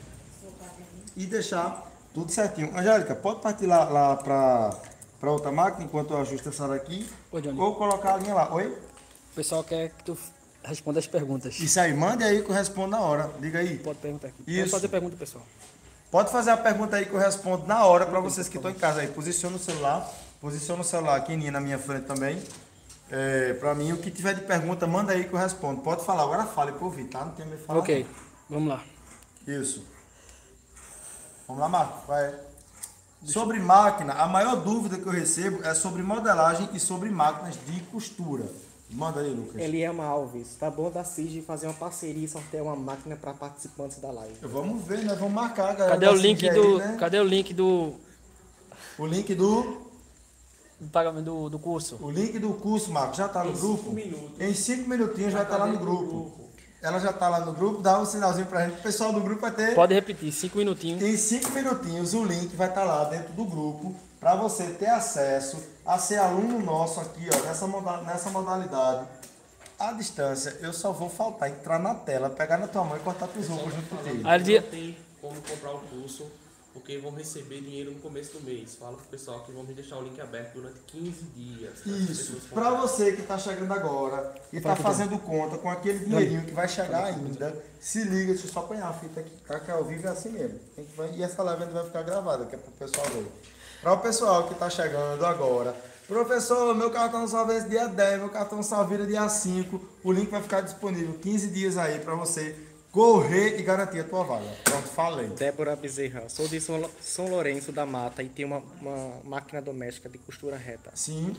e deixar tudo certinho. Angélica, pode partir lá para outra máquina enquanto eu ajusto essa daqui? Oi, Johnny. Ou colocar a linha lá. Oi? O pessoal quer que tu responda as perguntas. Isso aí, mande aí que eu respondo na hora. Diga aí. Pode perguntar aqui. Isso. Pode fazer pergunta, pessoal. Pode fazer a pergunta aí que eu respondo na hora para vocês que estão em casa aí. Posiciona o celular aqui na minha frente também. Para mim, o que tiver de pergunta, manda aí que eu respondo. Pode falar, agora fale para ouvir, tá? Não tem medo de falar. Ok, vamos lá. Isso. Vamos lá, Marco, vai. Sobre máquina, a maior dúvida que eu recebo é sobre modelagem e sobre máquinas de costura. Manda aí, Lucas. Eliama Alves, tá bom da CIG fazer uma parceria e sortear uma máquina para participantes da live. Vamos ver, né? Vamos marcar, galera. Cadê o link do... Né? Cadê o link do... O link do pagamento do curso? O link do curso, Marco, já está no grupo? Em 5 minutinhos já está lá no grupo. Ela já está lá no grupo, dá um sinalzinho pra gente. O pessoal do grupo vai ter... Pode repetir, 5 minutinhos. Em 5 minutinhos o link vai estar lá dentro do grupo para você ter acesso a ser aluno nosso aqui, ó, nessa modalidade. À distância, eu só vou faltar entrar na tela, pegar na tua mão e cortar teus roupas junto contigo. Não tem como comprar o curso, porque vão receber dinheiro no começo do mês. Fala pro pessoal que vão me deixar o link aberto durante 15 dias. Isso, para você que está chegando agora e está fazendo conta com aquele dinheirinho que vai chegar ainda, se liga, deixa eu só apanhar a fita aqui, tá? Que ao vivo é assim mesmo. E essa live ainda vai ficar gravada, que é para o pessoal ver. Para o pessoal que está chegando agora, professor, meu cartão só vence dia 10, meu cartão só vira dia 5, o link vai ficar disponível 15 dias aí para você correr e garantir a tua vaga. Pronto, falei. Débora Bezerra, sou de São Lourenço da Mata e tenho uma máquina doméstica de costura reta. Sim.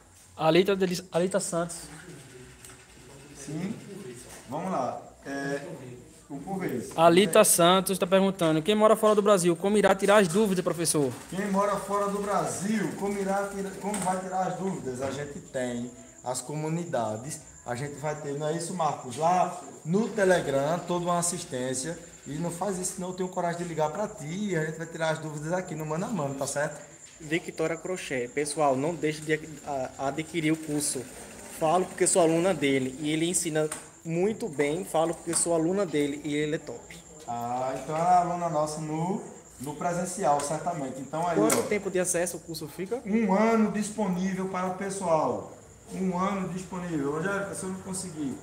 Alita Santos. Sim. Vamos lá. Um por vez. Alita Santos está perguntando, quem mora fora do Brasil, como irá tirar as dúvidas, professor? Quem mora fora do Brasil, como vai tirar as dúvidas? A gente tem as comunidades, a gente vai ter, não é isso, Marcos? Lá no Telegram, toda uma assistência, e não faz isso, senão eu tenho coragem de ligar para ti e a gente vai tirar as dúvidas aqui no mano a mano, tá certo? Victoria Crochê, pessoal, não deixe de adquirir o curso. Falo porque sou aluna dele e ele ensina muito bem, falo porque sou aluna dele e ele é top. Ah, então é aluna nossa no presencial, certamente. Então aí, quanto tempo de acesso o curso fica? 1 ano disponível para o pessoal. 1 ano disponível. Angélica, se eu não conseguir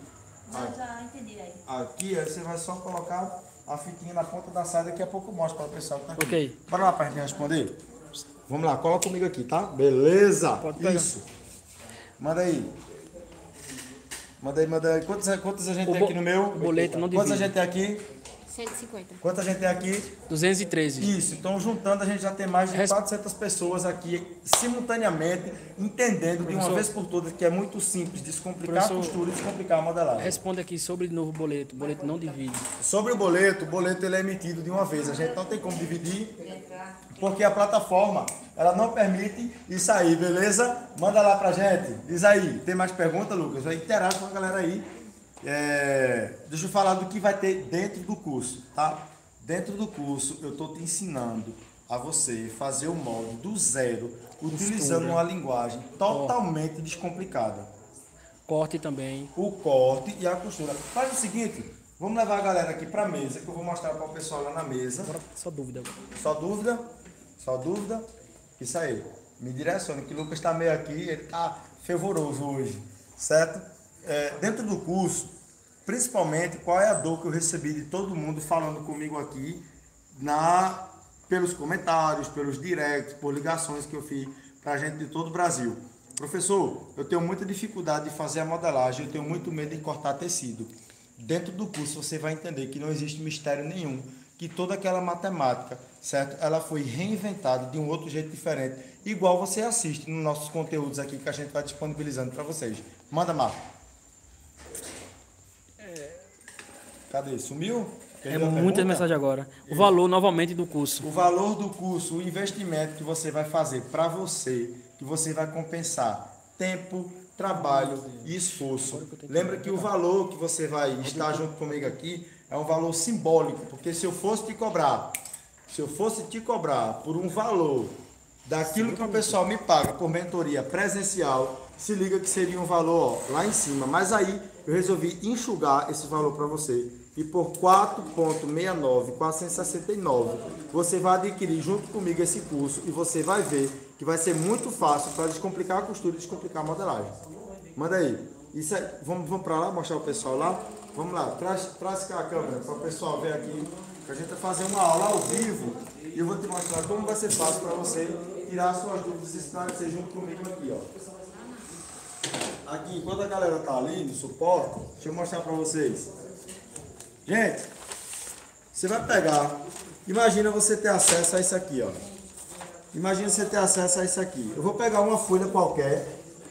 Já entendi aí. Aqui, aí você vai só colocar a fitinha na ponta da saia, daqui a pouco eu mostro para o pessoal que tá aqui. Ok. Bora lá pra gente responder? Vamos lá, cola comigo aqui, tá? Beleza! Pode pegar. Isso. Manda aí. Manda aí. Quantas a gente tem aqui no meu? O boleto não Quantas a divide. gente tem aqui? 150. Quantas a gente tem aqui? 213. Isso, então juntando a gente já tem mais de 400 pessoas aqui simultaneamente, entendendo de uma Professor. vez por todas que é muito simples descomplicar a Professor. costura e descomplicar a modelagem. Responde aqui sobre o novo boleto. O boleto não divide. Sobre o boleto ele é emitido de uma vez, a gente não tem como dividir, porque a plataforma ela não permite isso aí, beleza? Manda lá pra gente. Diz aí, tem mais perguntas, Lucas? Vai interagir com a galera aí. Deixa eu falar do que vai ter dentro do curso, tá? Dentro do curso eu estou te ensinando a você fazer o molde do zero, utilizando uma linguagem totalmente descomplicada. Corte também. O corte e a costura. Faz o seguinte, vamos levar a galera aqui para a mesa, que eu vou mostrar para o pessoal lá na mesa. Agora só dúvida agora. Só dúvida? Só dúvida? Isso aí. Me direcione, que o Lucas está meio aqui, ele está fervoroso hoje, certo? Dentro do curso, principalmente, qual é a dor que eu recebi de todo mundo falando comigo aqui, pelos comentários, pelos directs, por ligações que eu fiz para a gente de todo o Brasil. Professor, eu tenho muita dificuldade de fazer a modelagem, eu tenho muito medo de cortar tecido. Dentro do curso você vai entender que não existe mistério nenhum, que toda aquela matemática, certo? Ela foi reinventada de um outro jeito diferente, igual você assiste nos nossos conteúdos aqui que a gente vai disponibilizando para vocês. Manda, Marco. Cadê? Sumiu? Muitas mensagens agora. O valor, novamente, do curso. O valor do curso, o investimento que você vai fazer para você, que você vai compensar tempo, trabalho e esforço. Lembra que o valor que você vai estar junto comigo aqui é um valor simbólico, porque se eu fosse te cobrar por um valor daquilo que o pessoal me paga por mentoria presencial, se liga que seria um valor lá em cima. Mas aí eu resolvi enxugar esse valor para você. E por 4,69, 469, você vai adquirir junto comigo esse curso e você vai ver que vai ser muito fácil para descomplicar a costura e descomplicar a modelagem. Manda aí. Isso aí. Vamos para lá, mostrar o pessoal lá? Vamos lá, traz cá a câmera para o pessoal ver aqui. Que a gente vai fazer uma aula ao vivo e eu vou te mostrar como vai ser fácil para você tirar suas dúvidas e esclarecer junto comigo aqui, ó. Aqui, enquanto a galera tá ali no suporte, deixa eu mostrar para vocês. Gente, você vai pegar, imagina você ter acesso a isso aqui, ó. Imagina você ter acesso a isso aqui. Eu vou pegar uma folha qualquer,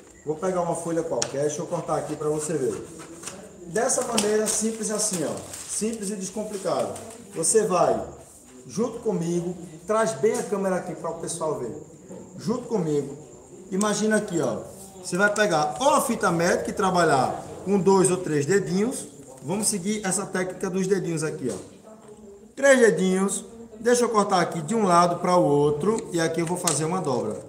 deixa eu cortar aqui para você ver. Dessa maneira, simples assim, ó. Simples e descomplicado. Você vai, junto comigo, traz bem a câmera aqui para o pessoal ver. Junto comigo, imagina aqui, ó. Você vai pegar ou a fita métrica e trabalhar com 2 ou 3 dedinhos. Vamos seguir essa técnica dos dedinhos aqui, ó. 3 dedinhos. Deixa eu cortar aqui de um lado para o outro. E aqui eu vou fazer uma dobra.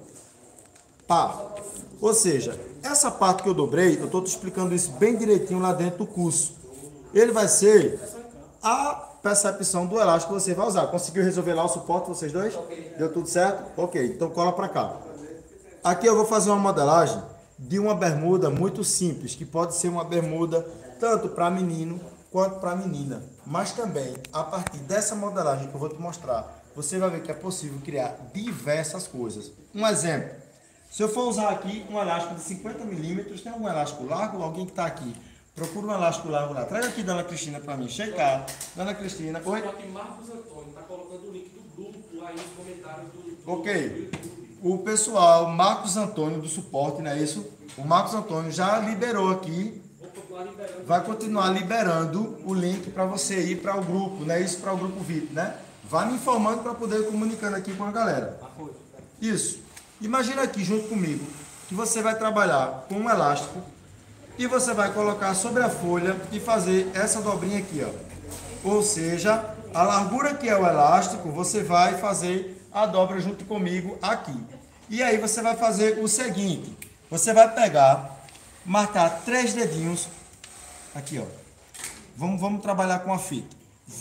Pá. Ou seja, essa parte que eu dobrei, eu estou te explicando isso bem direitinho lá dentro do curso. Ele vai ser a percepção do elástico que você vai usar. Conseguiu resolver lá o suporte, vocês dois? Deu tudo certo? Ok, então cola para cá. Aqui eu vou fazer uma modelagem de uma bermuda muito simples, que pode ser uma bermuda tanto para menino quanto para menina. Mas também, a partir dessa modelagem que eu vou te mostrar, você vai ver que é possível criar diversas coisas. Um exemplo, se eu for usar aqui um elástico de 50 milímetros, tem algum elástico largo? Alguém que está aqui, procura um elástico largo lá. Traz aqui, Dona Cristina, para mim, checar. Dona Cristina, oi? Só que Marcos Antônio está colocando o link do grupo aí nos comentários do Ok. O pessoal, Marcos Antônio do suporte, não é isso? O Marcos Antônio já liberou aqui, vai continuar liberando o link para você ir para o grupo, não é isso? Para o grupo VIP, né? Vai me informando para poder ir comunicando aqui com a galera. Isso. Imagina aqui junto comigo que você vai trabalhar com um elástico e você vai colocar sobre a folha e fazer essa dobrinha aqui, ó. Ou seja, a largura que é o elástico, você vai fazer a dobra junto comigo aqui. E aí você vai fazer o seguinte, você vai pegar, marcar 3 dedinhos, aqui ó, vamos trabalhar com a fita,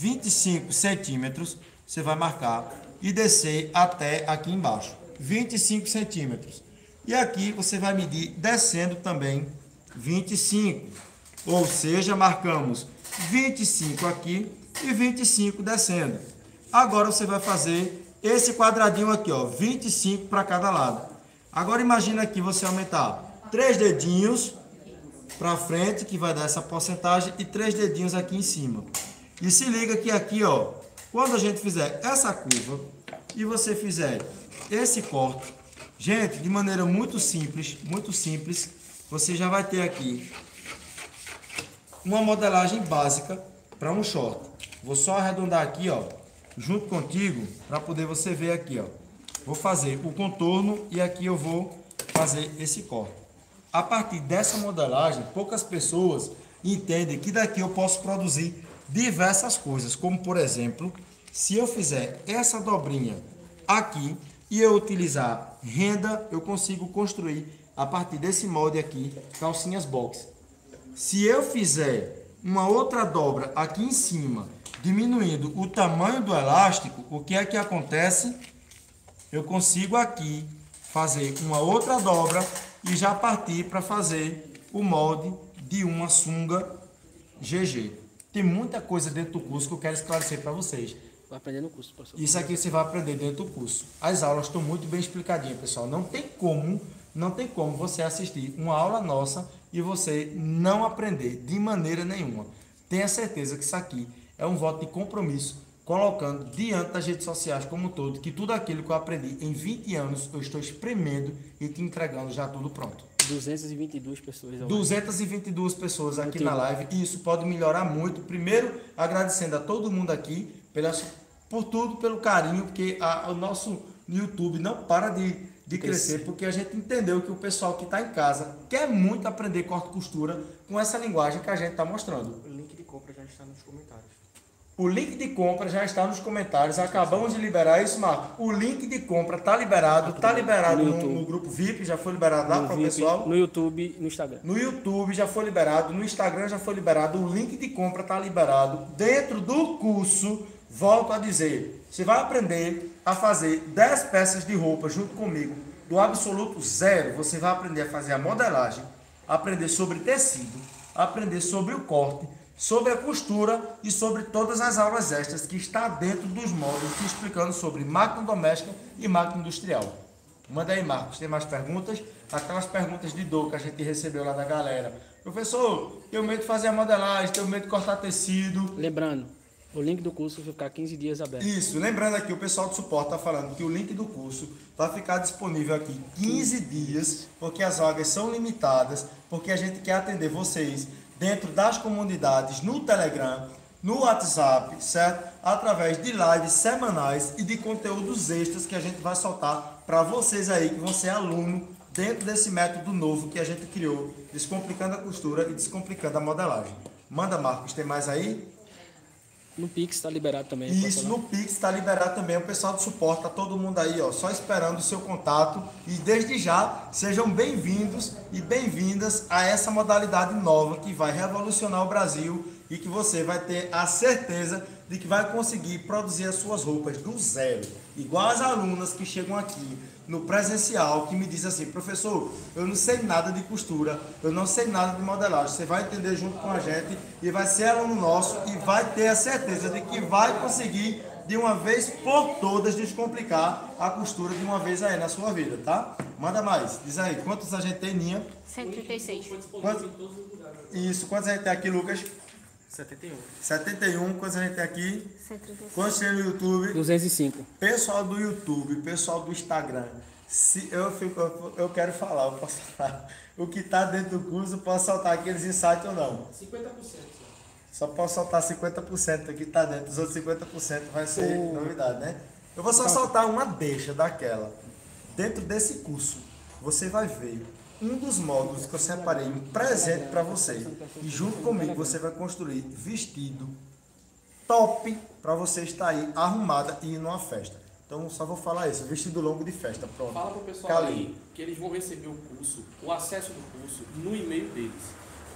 25 centímetros, você vai marcar e descer até aqui embaixo, 25 centímetros. E aqui você vai medir descendo também 25, Ou seja, marcamos 25 aqui e 25 descendo. Agora você vai fazer esse quadradinho aqui, ó, 25 para cada lado. Agora imagina aqui você aumentar 3 dedinhos para frente, que vai dar essa porcentagem, e 3 dedinhos aqui em cima. E se liga que aqui, ó, quando a gente fizer essa curva e você fizer esse corte, gente, de maneira muito simples, você já vai ter aqui uma modelagem básica para um short. Vou só arredondar aqui, ó, junto contigo, para poder você ver aqui, ó. Vou fazer o contorno e aqui eu vou fazer esse corte. A partir dessa modelagem, poucas pessoas entendem que daqui eu posso produzir diversas coisas, como por exemplo, se eu fizer essa dobrinha aqui e eu utilizar renda, eu consigo construir a partir desse molde aqui, calcinhas box. Se eu fizer uma outra dobra aqui em cima, diminuindo o tamanho do elástico, o que é que acontece? Eu consigo aqui fazer uma outra dobra e já partir para fazer o molde de uma sunga GG. Tem muita coisa dentro do curso que eu quero esclarecer para vocês. Vai aprender no curso, professor. Isso aqui você vai aprender dentro do curso. As aulas estão muito bem explicadinhas, pessoal. Não tem como você assistir uma aula nossa e você não aprender de maneira nenhuma. Tenha certeza que isso aqui é um voto de compromisso, colocando diante das redes sociais como um todo, que tudo aquilo que eu aprendi em 20 anos, eu estou espremendo e te entregando já tudo pronto. 222 pessoas. 222 pessoas aqui na live, e isso pode melhorar muito. Primeiro, agradecendo a todo mundo aqui por tudo, pelo carinho, porque o nosso YouTube não para de crescer, porque a gente entendeu que o pessoal que está em casa quer muito aprender corte e costura com essa linguagem que a gente está mostrando. O link de compra já está nos comentários. O link de compra já está nos comentários. Acabamos de liberar isso, Marco. O link de compra está liberado. Está liberado no grupo VIP, já foi liberado lá para o pessoal. No YouTube e no Instagram. No YouTube já foi liberado. No Instagram já foi liberado. O link de compra está liberado. Dentro do curso, volto a dizer, você vai aprender a fazer 10 peças de roupa junto comigo. Do absoluto zero, você vai aprender a fazer a modelagem, aprender sobre tecido, aprender sobre o corte, sobre a costura e sobre todas as aulas extras que está dentro dos módulos te explicando sobre máquina doméstica e máquina industrial. Manda aí, Marcos, tem mais perguntas? Aquelas perguntas de dor que a gente recebeu lá da galera. Professor, tenho medo de fazer a modelagem, tenho medo de cortar tecido. Lembrando, o link do curso vai ficar 15 dias aberto. Isso, lembrando aqui, o pessoal do suporte está falando que o link do curso vai ficar disponível aqui 15 dias, porque as vagas são limitadas, porque a gente quer atender vocês dentro das comunidades, no Telegram, no WhatsApp, certo? Através de lives semanais e de conteúdos extras que a gente vai soltar para vocês aí, que vão ser aluno dentro desse método novo que a gente criou, descomplicando a costura e descomplicando a modelagem. Manda, Marcos, tem mais aí? No Pix está liberado também. Isso, no Pix está liberado também. O pessoal do suporte, está todo mundo aí, ó, só esperando o seu contato. E desde já, sejam bem-vindos e bem-vindas a essa modalidade nova que vai revolucionar o Brasil e que você vai ter a certeza de que vai conseguir produzir as suas roupas do zero. Igual as alunas que chegam aqui no presencial, que me dizem assim, professor, eu não sei nada de costura, eu não sei nada de modelagem. Você vai entender junto com a gente e vai ser aluno nosso e vai ter a certeza de que vai conseguir de uma vez por todas descomplicar a costura de uma vez aí na sua vida, tá? Manda mais, diz aí, quantos a gente tem, Ninha? 136. Isso, quantos a gente tem aqui, Lucas? 71. 71, quantos a gente tem aqui? 136. Quantos tem no YouTube? 205. Pessoal do YouTube, pessoal do Instagram, se eu quero falar, eu posso falar o que está dentro do curso, eu posso soltar aqueles insights ou não? 50%. Só posso soltar 50% do que está dentro, os outros 50% vai ser novidade, né? Eu vou só soltar uma deixa daquela. Dentro desse curso, você vai ver um dos módulos que eu separei um presente para você. E junto comigo você vai construir vestido top para você estar aí arrumada e ir numa festa. Então só vou falar isso, vestido longo de festa, pronto. Fala pro pessoal aí que eles vão receber o curso, o acesso do curso no e-mail deles.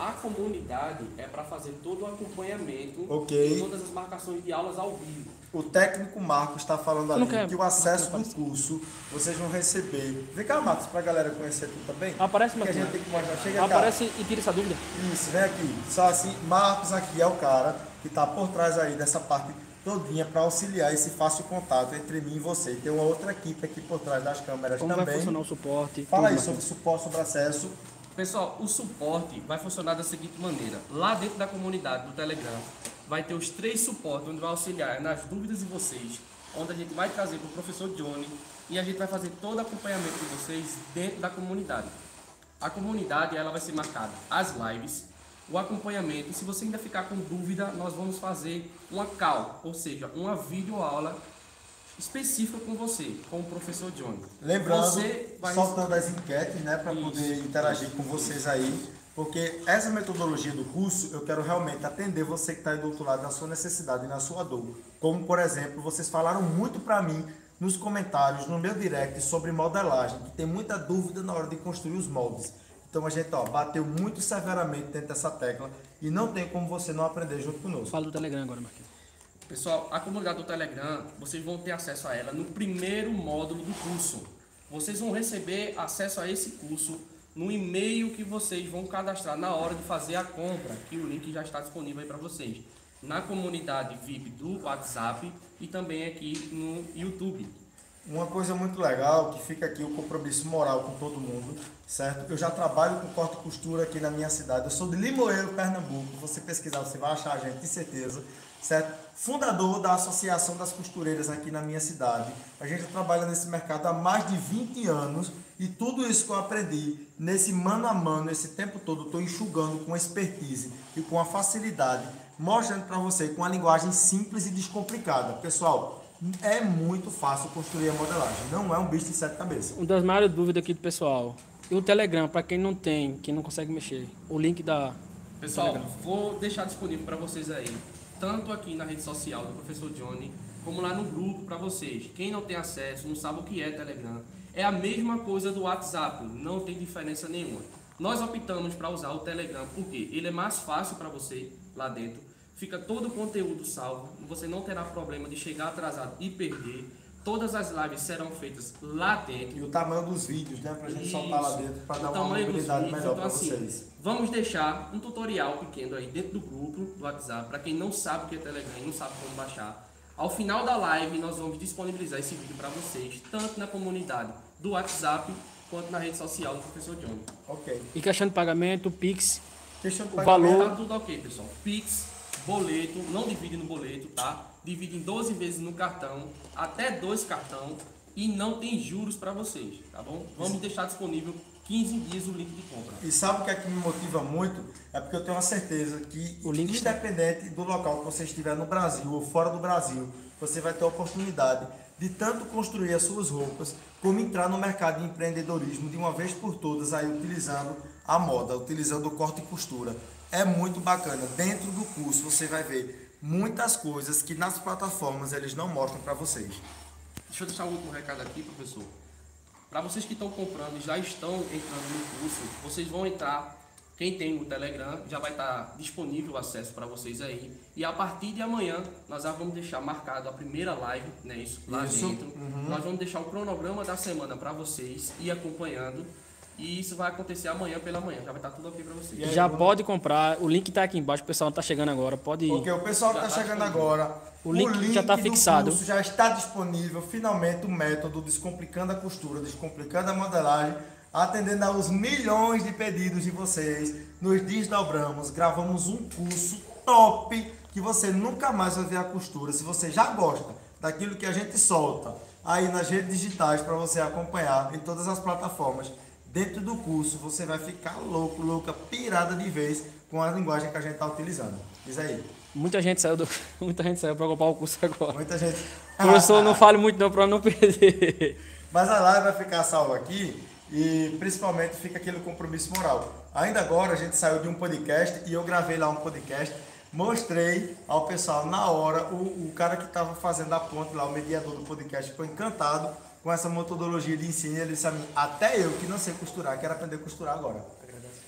a comunidade é para fazer todo o acompanhamento Ok. e todas as marcações de aulas ao vivo. O técnico Marcos está falando não ali quer- que o acesso do curso vocês vão receber. Vem cá, Marcos, para a galera conhecer tu também. Aparece, que a Marquinhos. gente tem que mostrar. Chega cá. Aparece e tira essa dúvida. Isso, vem aqui. Só assim, Marcos aqui é o cara que está por trás aí dessa parte todinha para auxiliar esse fácil contato entre mim e você. Tem uma outra equipe aqui por trás das câmeras Como vai também. funcionar o suporte? Fala aí tudo, sobre suporte, sobre acesso. Pessoal, o suporte vai funcionar da seguinte maneira. Lá dentro da comunidade do Telegram, vai ter os 3 suportes, onde vai auxiliar nas dúvidas de vocês, onde a gente vai trazer para o professor Johnny e a gente vai fazer todo o acompanhamento de vocês dentro da comunidade. A comunidade ela vai ser marcada as lives, o acompanhamento, e se você ainda ficar com dúvida, nós vamos fazer uma call, ou seja, uma videoaula específica com você, com o professor Johnny. Lembrando, Você vai soltando as enquetes, né, para Isso. poder interagir com vocês aí, porque essa metodologia do curso, eu quero realmente atender você que está aí do outro lado na sua necessidade e na sua dor. Como, por exemplo, vocês falaram muito para mim nos comentários, no meu direct, sobre modelagem, que tem muita dúvida na hora de construir os moldes. Então a gente bateu muito severamente dentro dessa tecla e não tem como você não aprender junto conosco. Fala do Telegram agora, Marquinhos. Pessoal, a comunidade do Telegram, vocês vão ter acesso a ela no primeiro módulo do curso. Vocês vão receber acesso a esse curso no e-mail que vocês vão cadastrar na hora de fazer a compra, que o link já está disponível aí para vocês. Na comunidade VIP do WhatsApp e também aqui no YouTube. Uma coisa muito legal, que fica aqui o compromisso moral com todo mundo, certo? Eu já trabalho com corte e costura aqui na minha cidade. Eu sou de Limoeiro, Pernambuco. Se você pesquisar, você vai achar a gente, de certeza, certo? Fundador da Associação das Costureiras aqui na minha cidade. A gente trabalha nesse mercado há mais de 20 anos e tudo isso que eu aprendi nesse mano a mano, esse tempo todo, estou enxugando com expertise e com a facilidade, mostrando para você com a linguagem simples e descomplicada. Pessoal, é muito fácil construir a modelagem, não é um bicho de 7 cabeças. Uma das maiores dúvidas aqui do pessoal. E o Telegram, para quem não tem, quem não consegue mexer. O link da... Pessoal, vou deixar disponível para vocês aí, tanto aqui na rede social do professor Johnny, como lá no grupo para vocês. Quem não tem acesso, não sabe o que é Telegram, é a mesma coisa do WhatsApp, não tem diferença nenhuma. Nós optamos para usar o Telegram porque ele é mais fácil para você lá dentro, fica todo o conteúdo salvo, você não terá problema de chegar atrasado e perder. Todas as lives serão feitas lá dentro. E o tamanho dos vídeos, né? Pra gente Isso. soltar lá dentro, para dar O uma tamanho dos mobilidade vídeos, melhor então, para assim, vocês. Vamos deixar um tutorial pequeno aí dentro do grupo do WhatsApp, para quem não sabe o que é Telegram e não sabe como baixar. Ao final da live, nós vamos disponibilizar esse vídeo para vocês, tanto na comunidade do WhatsApp, quanto na rede social do professor Johnny. Ok. E questão de pagamento, Pix, Questão de O pagamento. valor- Tá tudo ok, pessoal. Pix, boleto, não divide no boleto, tá? Divide em 12 vezes no cartão, até 2 cartão, e não tem juros para vocês, tá bom? Vamos deixar disponível 15 dias o link de compra. E sabe o que é que me motiva muito? É porque eu tenho uma certeza que, O link está- independente do local que você estiver no Brasil ou fora do Brasil, você vai ter a oportunidade de tanto construir as suas roupas, como entrar no mercado de empreendedorismo de uma vez por todas, aí utilizando a moda, utilizando o corte e costura. É muito bacana. Dentro do curso você vai ver muitas coisas que nas plataformas eles não mostram para vocês. Deixa eu deixar um último recado aqui, professor. Para vocês que estão comprando e já estão entrando no curso, vocês vão entrar, quem tem o Telegram, já vai estar disponível o acesso para vocês aí. E a partir de amanhã, nós já vamos deixar marcado a primeira live, né, isso, lá Isso. dentro. Nós vamos deixar o cronograma da semana para vocês ir acompanhando. E isso vai acontecer amanhã pela manhã, já vai estar tudo ok para vocês. E aí, já Bruno? pode comprar. O link tá aqui embaixo, o pessoal tá chegando agora. Pode ir. Porque o pessoal que Já está tá chegando disponível. agora, O link já está do fixado. curso já está disponível, finalmente, o método Descomplicando a Costura, Descomplicando a Modelagem, atendendo aos milhões de pedidos de vocês. Nos desdobramos, gravamos um curso top, que você nunca mais vai ver a costura. Se você já gosta daquilo que a gente solta aí nas redes digitais para você acompanhar em todas as plataformas, dentro do curso você vai ficar louco, louca, pirada de vez com a linguagem que a gente está utilizando. Diz aí. Muita gente saiu para comprar o curso agora. Muita gente. Professor, não fale muito não para não perder. Mas a live vai ficar salva aqui e principalmente fica aquele compromisso moral. Ainda agora a gente saiu de um podcast e eu gravei lá um podcast, mostrei ao pessoal na hora, o cara que estava fazendo a ponte lá, o mediador do podcast, ficou encantado com essa metodologia de ensino. Ele disse a mim, até eu que não sei costurar, quero aprender a costurar agora.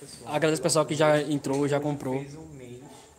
Agradeço o pessoal que já entrou, já comprou. Fez um mês.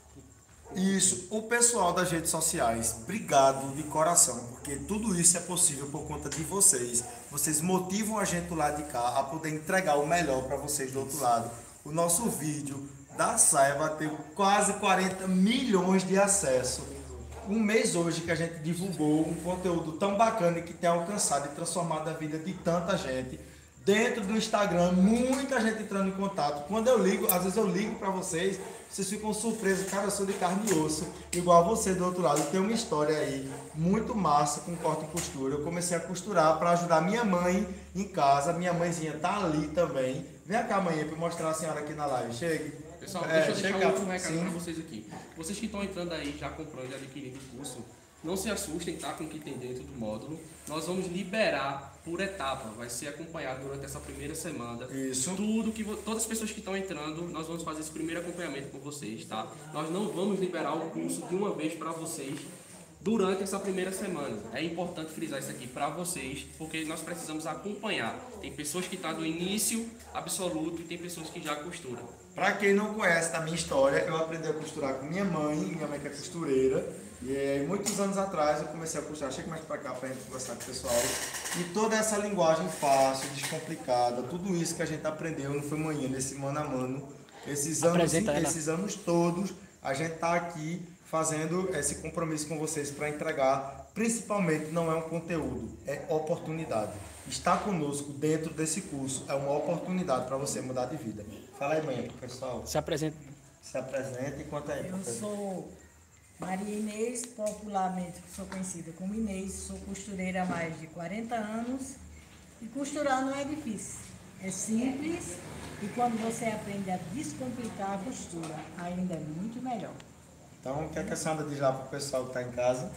Isso, o pessoal das redes sociais, obrigado de coração, porque tudo isso é possível por conta de vocês. Vocês motivam a gente do lado de cá a poder entregar o melhor para vocês do outro lado. O nosso vídeo da saia bateu quase 40 milhões de acessos. Um mês hoje que a gente divulgou um conteúdo tão bacana e que tem alcançado e transformado a vida de tanta gente. Dentro do Instagram, muita gente entrando em contato. Quando eu ligo, às vezes eu ligo para vocês, vocês ficam surpresos. Cara, eu sou de carne e osso, igual a você do outro lado. Tem uma história aí muito massa com corte e costura. Eu comecei a costurar para ajudar minha mãe em casa. Minha mãezinha tá ali também. Vem cá, mãe, para mostrar a senhora aqui na live. Chegue. Pessoal, deixa eu deixar chega. um último recado Sim. para vocês aqui. Vocês que estão entrando aí, já comprando, já adquirindo o curso, não se assustem, tá, com o que tem dentro do módulo. Nós vamos liberar por etapa, vai ser acompanhado durante essa primeira semana. Isso. Todas as pessoas que estão entrando, nós vamos fazer esse primeiro acompanhamento com vocês, tá? Nós não vamos liberar o curso de uma vez para vocês durante essa primeira semana. É importante frisar isso aqui para vocês, porque nós precisamos acompanhar. Tem pessoas que estão do início absoluto e tem pessoas que já costuram. Para quem não conhece a minha história, eu aprendi a costurar com minha mãe que é costureira. E muitos anos atrás eu comecei a costurar. Chega mais para cá para a gente conversar com o pessoal. E toda essa linguagem fácil, descomplicada, tudo isso que a gente aprendeu não foi manhã, nesse mano a mano. Esses anos todos, a gente está aqui fazendo esse compromisso com vocês para entregar. Principalmente não é um conteúdo, é oportunidade. Estar conosco dentro desse curso é uma oportunidade para você mudar de vida. Fala aí, mãe, pro pessoal. Se apresenta. Se apresenta e conta aí. Eu sou Maria Inês, popularmente sou conhecida como Inês, sou costureira há mais de 40 anos e costurar não é difícil, é simples e quando você aprende a descomplicar a costura, ainda é muito melhor. Então, o que é que a senhora diz lá pro pessoal que está em casa?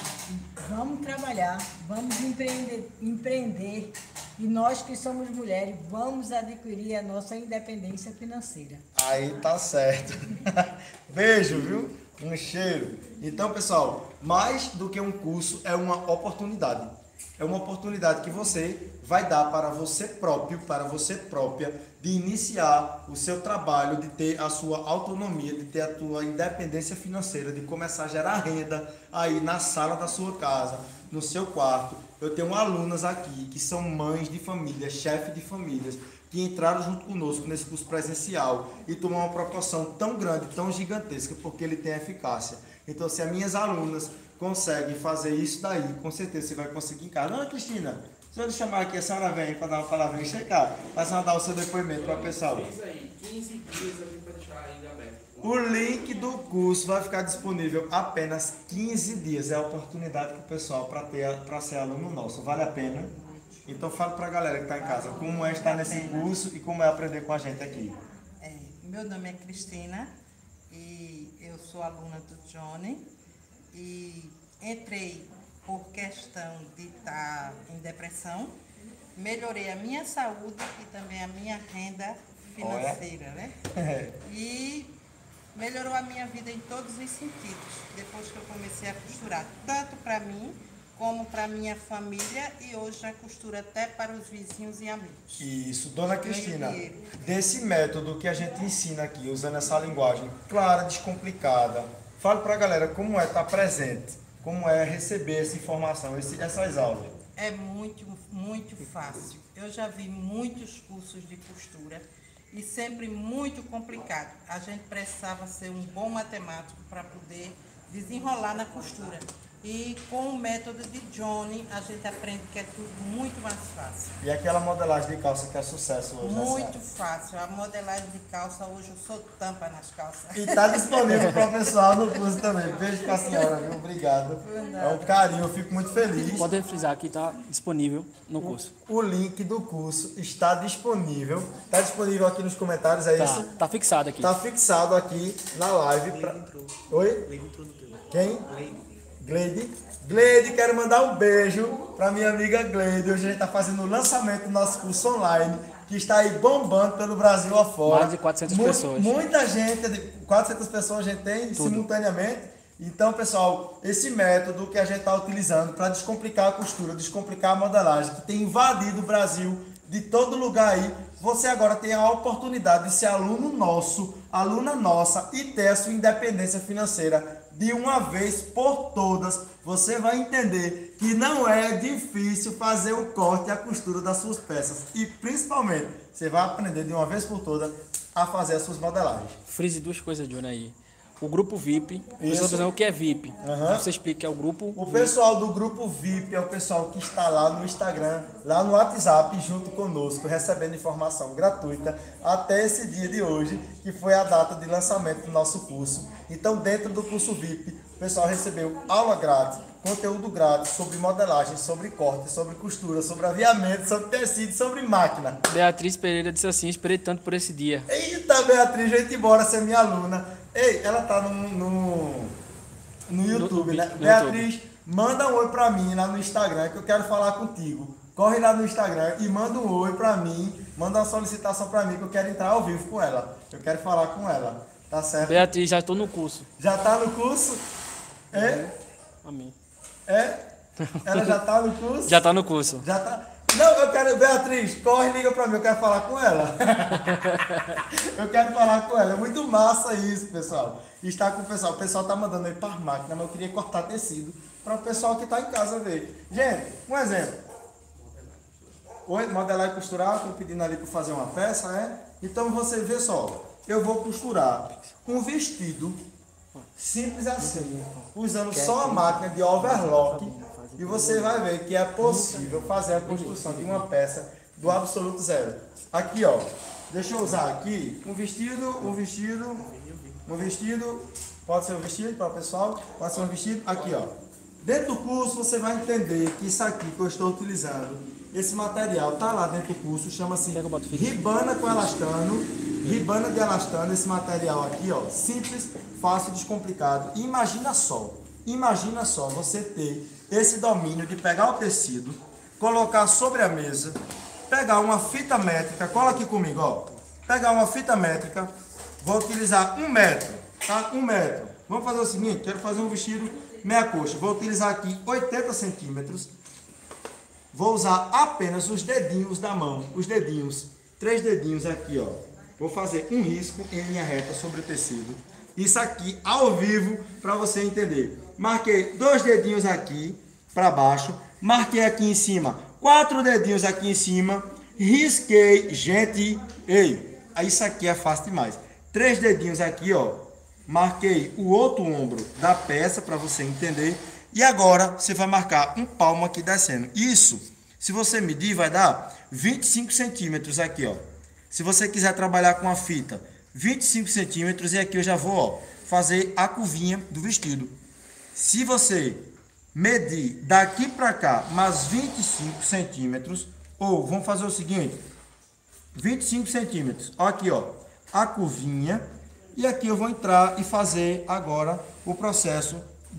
Vamos trabalhar, vamos empreender e nós que somos mulheres vamos adquirir a nossa independência financeira. Aí tá certo. Beijo, viu? Um cheiro. Então, pessoal, mais do que um curso, é uma oportunidade. É uma oportunidade que você vai dar para você próprio, para você própria, de iniciar o seu trabalho, de ter a sua autonomia, de ter a tua independência financeira, de começar a gerar renda aí na sala da sua casa, no seu quarto. Eu tenho alunas aqui que são mães de família, chefes de famílias, que entraram junto conosco nesse curso presencial e tomou uma proporção tão grande, tão gigantesca, porque ele tem eficácia. Então, se as minhas alunas conseguem fazer isso daí, com certeza você vai conseguir em casa. Dona Cristina, se eu lhe chamar aqui, a senhora vem para dar uma palavrinha e chegar, para a senhora dar o seu depoimento para o pessoal. Isso aí, 15 dias a gente vai deixar ainda aberto. O link do curso vai ficar disponível apenas 15 dias. É a oportunidade que o pessoal para ser aluno nosso. Vale a pena? Então fala para a galera que está em casa como é estar nesse curso e como é aprender com a gente aqui. Meu nome é Cristina e eu sou aluna do Johnny e entrei por questão de estar em depressão, melhorei a minha saúde e também a minha renda financeira, né? E melhorou a minha vida em todos os sentidos, depois que eu comecei a costurar, tanto para mim, como para minha família e hoje já costuro até para os vizinhos e amigos. Isso, Dona Cristina, dinheiro. desse método que a gente ensina aqui, usando essa linguagem clara, descomplicada, fale para a galera como é estar presente, como é receber essa informação, essas aulas. É muito, muito fácil. Eu já vi muitos cursos de costura e sempre muito complicado. A gente precisava ser um bom matemático para poder desenrolar na costura. E com o método de Johnny, a gente aprende que é tudo muito mais fácil. E aquela modelagem de calça que é sucesso hoje, né, Muito senhora? fácil. A modelagem de calça, hoje eu sou tampa nas calças. E está disponível para o pessoal no curso também. Beijo para a senhora, viu? Obrigado. É um carinho, eu fico muito feliz. Pode frisar que está disponível no curso. O link do curso está disponível. Está disponível aqui nos comentários, é isso? Tá fixado aqui. Está fixado aqui na live. Oi? Quem? Gleide, quero mandar um beijo para minha amiga Gleide. Hoje a gente está fazendo o lançamento do nosso curso online, que está aí bombando pelo Brasil afora. Mais de 400 pessoas. Muita gente, 400 pessoas a gente tem simultaneamente. Então, pessoal, esse método que a gente está utilizando para descomplicar a costura, descomplicar a modelagem, que tem invadido o Brasil de todo lugar aí, você agora tem a oportunidade de ser aluno nosso, aluna nossa e ter a sua independência financeira de uma vez por todas. Você vai entender que não é difícil fazer o corte e a costura das suas peças. E principalmente, você vai aprender de uma vez por todas a fazer as suas modelagens. Frise duas coisas, Johnny, aí. O grupo VIP. Isso. Você o que é VIP. Aham. Você explica que é o grupo O pessoal do grupo VIP é o pessoal que está lá no Instagram, lá no WhatsApp, junto conosco, recebendo informação gratuita até esse dia de hoje, que foi a data de lançamento do nosso curso. Então, dentro do curso VIP, o pessoal recebeu aula grátis, conteúdo grátis sobre modelagem, sobre corte, sobre costura, sobre aviamento, sobre tecido, sobre máquina. Beatriz Pereira disse assim: esperei tanto por esse dia. Eita, Beatriz, gente, embora ser minha aluna. Ei, ela tá no YouTube, né? no Beatriz, manda um oi pra mim lá no Instagram, que eu quero falar contigo. Corre lá no Instagram e manda um oi pra mim, manda uma solicitação pra mim, que eu quero entrar ao vivo com ela. Eu quero falar com ela, tá certo? Beatriz, já estou no curso. Já tá no curso? É? Amém. É? Ela já tá no curso? Já está no curso. Já tá. Não, eu quero, Beatriz, corre, liga pra mim, eu quero falar com ela. Eu quero falar com ela. É muito massa isso, pessoal. Estar com o pessoal tá mandando aí para máquina, mas eu queria cortar tecido para o pessoal que tá em casa ver. Gente, um exemplo. Oi, modelar e costurar, estou pedindo ali para fazer uma peça, né? Então você vê só, eu vou costurar um vestido simples assim, usando só a máquina de overlock. E você vai ver que é possível fazer a construção de uma peça do absoluto zero. Aqui, ó. Deixa eu usar aqui um vestido. Pode ser um vestido para o pessoal. Pode ser um vestido. Aqui, ó. Dentro do curso você vai entender que isso aqui que eu estou utilizando, esse material tá lá dentro do curso, chama-se ribana com elastano. Ribana de elastano, esse material aqui, ó. Simples, fácil, descomplicado. Imagina só você ter esse domínio de pegar o tecido, colocar sobre a mesa, pegar uma fita métrica, cola aqui comigo, ó. Pegar uma fita métrica, vou utilizar 1 metro, tá? 1 metro. Vamos fazer o seguinte, quero fazer um vestido meia coxa. Vou utilizar aqui 80 centímetros. Vou usar apenas os dedinhos da mão, os dedinhos, 3 dedinhos aqui, ó. Vou fazer um risco em linha reta sobre o tecido. Isso aqui ao vivo para você entender. Marquei 2 dedinhos aqui para baixo, marquei aqui em cima 4 dedinhos aqui em cima, risquei, gente, ei, isso aqui é fácil demais. 3 dedinhos aqui, ó, marquei o outro ombro da peça para você entender. E agora você vai marcar um palmo aqui descendo. Isso, se você medir, vai dar 25 centímetros aqui, ó. Se você quiser trabalhar com a fita, 25 centímetros, e aqui eu já vou, ó, fazer a curvinha do vestido. Se você medir daqui para cá mais 25 centímetros, ou vamos fazer o seguinte, 25 centímetros, ó, aqui, ó, a curvinha, e aqui eu vou entrar e fazer agora o processo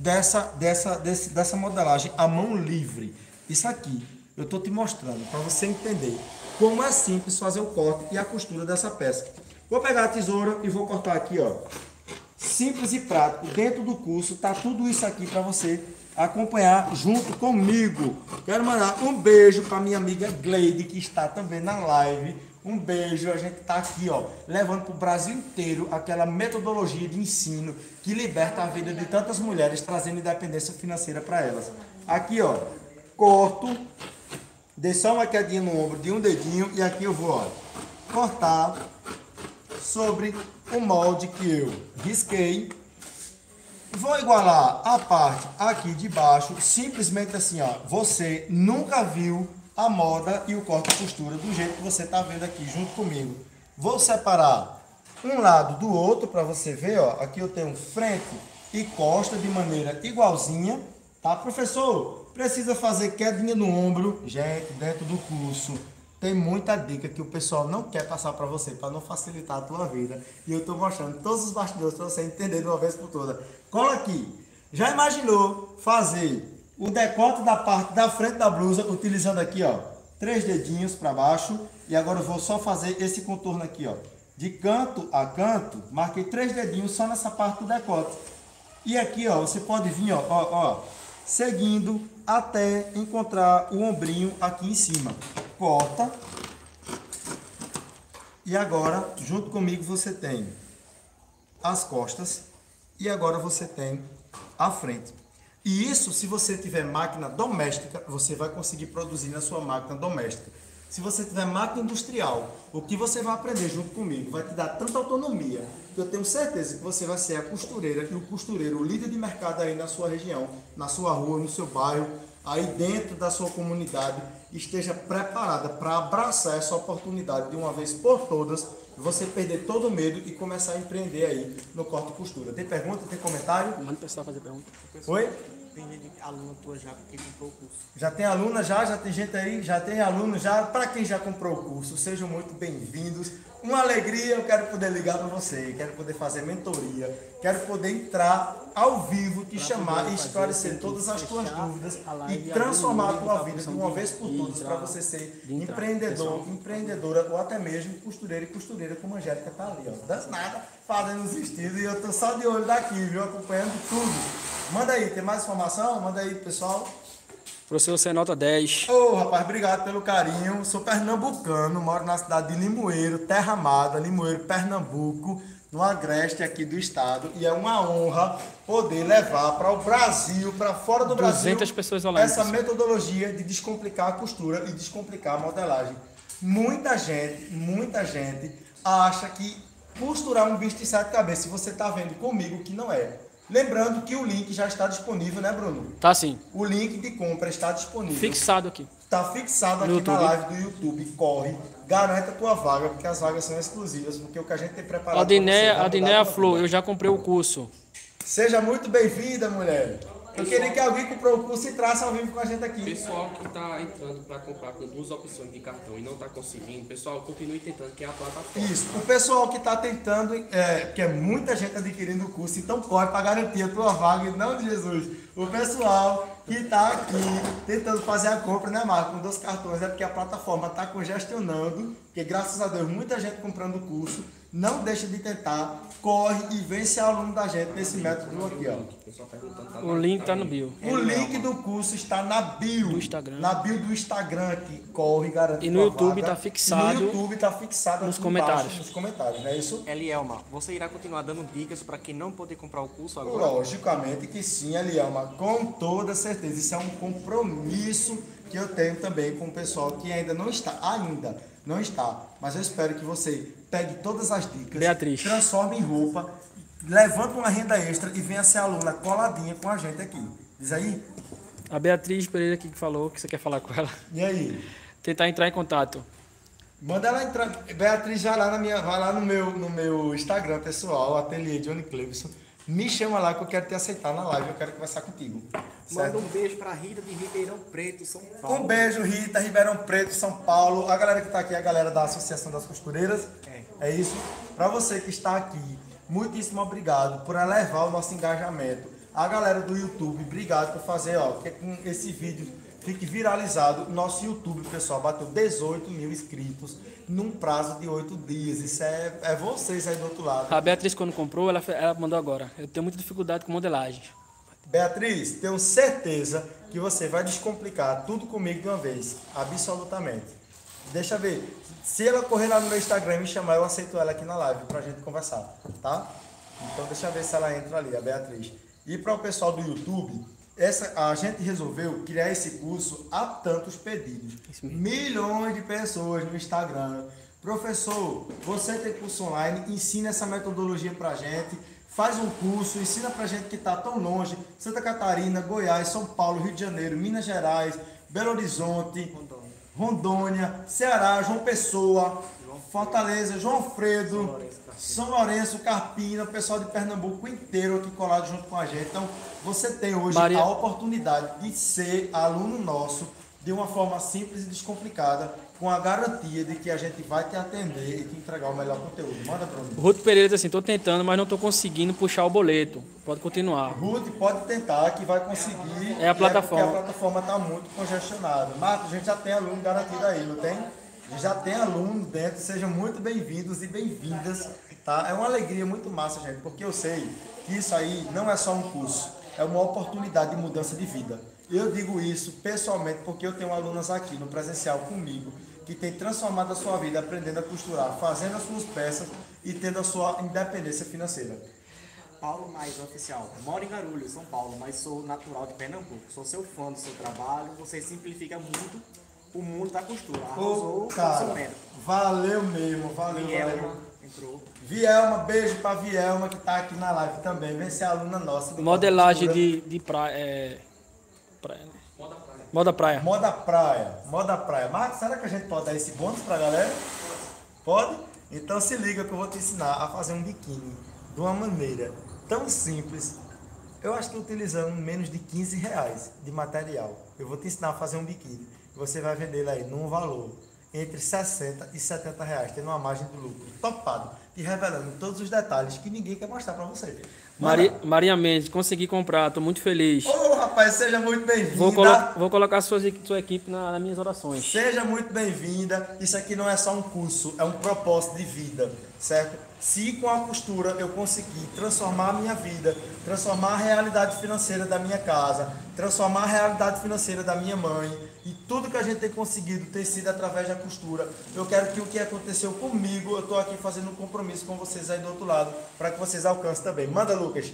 dessa modelagem à mão livre. Isso aqui eu estou te mostrando para você entender como é simples fazer o corte e a costura dessa peça. Vou pegar a tesoura e vou cortar aqui, ó. Simples e prático. Dentro do curso tá tudo isso aqui para você acompanhar junto comigo. Quero mandar um beijo para minha amiga Gleide, que está também na live. Um beijo, a gente tá aqui, ó, levando para o Brasil inteiro aquela metodologia de ensino que liberta a vida de tantas mulheres, trazendo independência financeira para elas. Aqui, ó, corto, dei só uma quedinha no ombro de um dedinho e aqui eu vou, ó, cortar sobre o molde que eu risquei. Vou igualar a parte aqui de baixo, simplesmente assim, ó. Você nunca viu a moda e o corte e costura do jeito que você tá vendo aqui junto comigo. Vou separar um lado do outro para você ver, ó. Aqui eu tenho frente e costa de maneira igualzinha, tá? Professor, precisa fazer quedinha no ombro. Gente, dentro do curso tem muita dica que o pessoal não quer passar para você, para não facilitar a tua vida. E eu estou mostrando todos os bastidores para você entender de uma vez por todas. Cola aqui. Já imaginou fazer o decote da parte da frente da blusa utilizando aqui, ó, 3 dedinhos para baixo. E agora eu vou só fazer esse contorno aqui, ó. De canto a canto, marquei 3 dedinhos só nessa parte do decote. E aqui, ó, você pode vir, ó, seguindo até encontrar o ombrinho aqui em cima. Corta, E agora, junto comigo, você tem as costas e agora você tem a frente. E isso, se você tiver máquina doméstica, você vai conseguir produzir na sua máquina doméstica. Se você tiver máquina industrial, o que você vai aprender junto comigo vai te dar tanta autonomia que eu tenho certeza que você vai ser a costureira e o costureiro, o líder de mercado aí na sua região, na sua rua, no seu bairro, aí dentro da sua comunidade, esteja preparada para abraçar essa oportunidade de uma vez por todas, você perder todo o medo e começar a empreender aí no corte e costura. Tem pergunta? Tem comentário? Manda o pessoal fazer pergunta. Oi? Tem gente, aluna tua já que comprou o curso. Já tem aluna já tem gente aí, já tem aluno já. Para quem já comprou o curso, sejam muito bem-vindos. Uma alegria, eu quero poder ligar para você, quero poder fazer mentoria, quero poder entrar ao vivo, te chamar e esclarecer todas as tuas dúvidas e transformar a tua vida de uma vez por todas para você ser empreendedor, empreendedora ou até mesmo costureira e costureira como a Angélica tá ali, ó. Das nada, fazendo os vestidos e eu tô só de olho daqui, viu? Acompanhando tudo. Manda aí, tem mais informação? Manda aí, pessoal. Professor, você é nota 10. Ô, rapaz, obrigado pelo carinho. Sou pernambucano, moro na cidade de Limoeiro, Terra Amada, Limoeiro, Pernambuco, no agreste aqui do estado. E é uma honra poder levar para o Brasil, para fora do Brasil, 200 pessoas online. essa metodologia de descomplicar a costura e descomplicar a modelagem. Muita gente acha que costurar um bicho de 7 cabeças, se você está vendo comigo, que não é. Lembrando que o link já está disponível, né, Bruno? Tá sim. O link de compra está disponível. Fixado aqui. Está fixado aqui na live do YouTube. Corre, garanta a tua vaga, porque as vagas são exclusivas, porque o que a gente tem preparado... A Dinéia Flor, eu já comprei o curso. Seja muito bem-vinda, mulher. Eu queria que alguém comprou o curso e entrasse ao vivo com a gente aqui. Pessoal que está entrando para comprar com 2 opções de cartão e não está conseguindo, pessoal, continue tentando, que é a plataforma. Isso, o pessoal que está tentando, que é muita gente adquirindo o curso, então corre para garantir a tua vaga, em nome de Jesus. O pessoal que está aqui tentando fazer a compra, né, Marco, com 2 cartões, é porque a plataforma está congestionando, porque graças a Deus muita gente comprando o curso. Não deixa de tentar, corre e vem ser aluno da gente nesse método aqui, ó. O link tá no bio. O link do curso está na bio. Do Instagram. Na bio do Instagram aqui. Corre, garante. E no YouTube tá fixado. E no YouTube tá fixado nos aqui comentários. embaixo, nos comentários, não é isso? Elielma, você irá continuar dando dicas para quem não poder comprar o curso agora? Logicamente que sim, Elielma, com toda certeza. Isso é um compromisso que eu tenho também com o pessoal que ainda não está. Mas eu espero que você pegue todas as dicas, Beatriz, transforme em roupa, levante uma renda extra e venha ser aluna coladinha com a gente aqui. Diz aí. A Beatriz Pereira aqui que falou que você quer falar com ela. E aí? Tentar entrar em contato. Manda ela entrar. Beatriz, vai lá no meu Instagram pessoal, Ateliê Johnny Cleveson. Me chama lá que eu quero te aceitar na live, eu quero conversar contigo. Certo? Manda um beijo para Rita de Ribeirão Preto, São Paulo. Um beijo, Rita, Ribeirão Preto, São Paulo. A galera que está aqui é a galera da Associação das Costureiras. É isso. Para você que está aqui, muitíssimo obrigado por elevar o nosso engajamento. A galera do YouTube, obrigado por fazer, ó, que com esse vídeo fique viralizado. Nosso YouTube, pessoal, bateu 18 mil inscritos num prazo de 8 dias. Isso é vocês aí do outro lado. A Beatriz, quando comprou, ela mandou agora. Eu tenho muita dificuldade com modelagem. Beatriz, tenho certeza que você vai descomplicar tudo comigo de uma vez. Absolutamente. Deixa eu ver. Se ela correr lá no meu Instagram e me chamar, eu aceito ela aqui na live pra gente conversar, tá? Então deixa eu ver se ela entra ali, a Beatriz. E para o pessoal do YouTube, a gente resolveu criar esse curso a tantos pedidos. Milhões de pessoas no Instagram. Professor, você tem curso online, ensina essa metodologia pra gente. Faz um curso, ensina pra gente que está tão longe, Santa Catarina, Goiás, São Paulo, Rio de Janeiro, Minas Gerais, Belo Horizonte, Rondônia, Ceará, João Pessoa, Fortaleza, João Alfredo, São Lourenço, Carpina, o pessoal de Pernambuco inteiro aqui colado junto com a gente. Então, você tem hoje a oportunidade de ser aluno nosso de uma forma simples e descomplicada, com a garantia de que a gente vai te atender e te entregar o melhor conteúdo. Manda, Bruno. Ruth Pereira diz assim, estou tentando, mas não estou conseguindo puxar o boleto. Pode continuar. Ruth, pode tentar, que vai conseguir. É a plataforma. Porque a plataforma está muito congestionada. Marcos, a gente já tem aluno garantido aí, não tem? A gente já tem aluno dentro. Sejam muito bem-vindos e bem-vindas. Tá? É uma alegria muito massa, gente, porque eu sei que isso aí não é só um curso. É uma oportunidade de mudança de vida. Eu digo isso pessoalmente porque eu tenho alunas aqui no presencial comigo que tem transformado a sua vida, aprendendo a costurar, fazendo as suas peças e tendo a sua independência financeira. Paulo Mais Oficial. Moro em Guarulhos, São Paulo, mas sou natural de Pernambuco. Sou seu fã do seu trabalho. Você simplifica muito o mundo da costura. Arrasou, Cara, seu mérito. valeu mesmo, valeu. Vielma entrou. Vielma, beijo pra Vielma, que tá aqui na live também. Vem ser aluna nossa. do Modelagem Costura. de praia. Praia, né? Moda praia. Moda praia. Marcos, será que a gente pode dar esse bônus pra galera? Pode? Então se liga que eu vou te ensinar a fazer um biquíni de uma maneira tão simples. Eu acho que utilizando menos de R$ 15 de material. Eu vou te ensinar a fazer um biquíni. Você vai vender ele aí num valor entre 60 e 70 reais, tendo uma margem de lucro topado, te revelando todos os detalhes que ninguém quer mostrar pra você. Maria Mendes, consegui comprar, tô muito feliz. Ô, rapaz, seja muito bem-vinda. Vou colocar sua equipe nas minhas orações. Seja muito bem-vinda. Isso aqui não é só um curso, é um propósito de vida, certo? Se com a costura eu conseguir transformar a minha vida, transformar a realidade financeira da minha casa, transformar a realidade financeira da minha mãe, e tudo que a gente tem conseguido ter sido através da costura, eu quero que o que aconteceu comigo, eu estou aqui fazendo um compromisso com vocês aí do outro lado, para que vocês alcancem também. Manda, Lucas.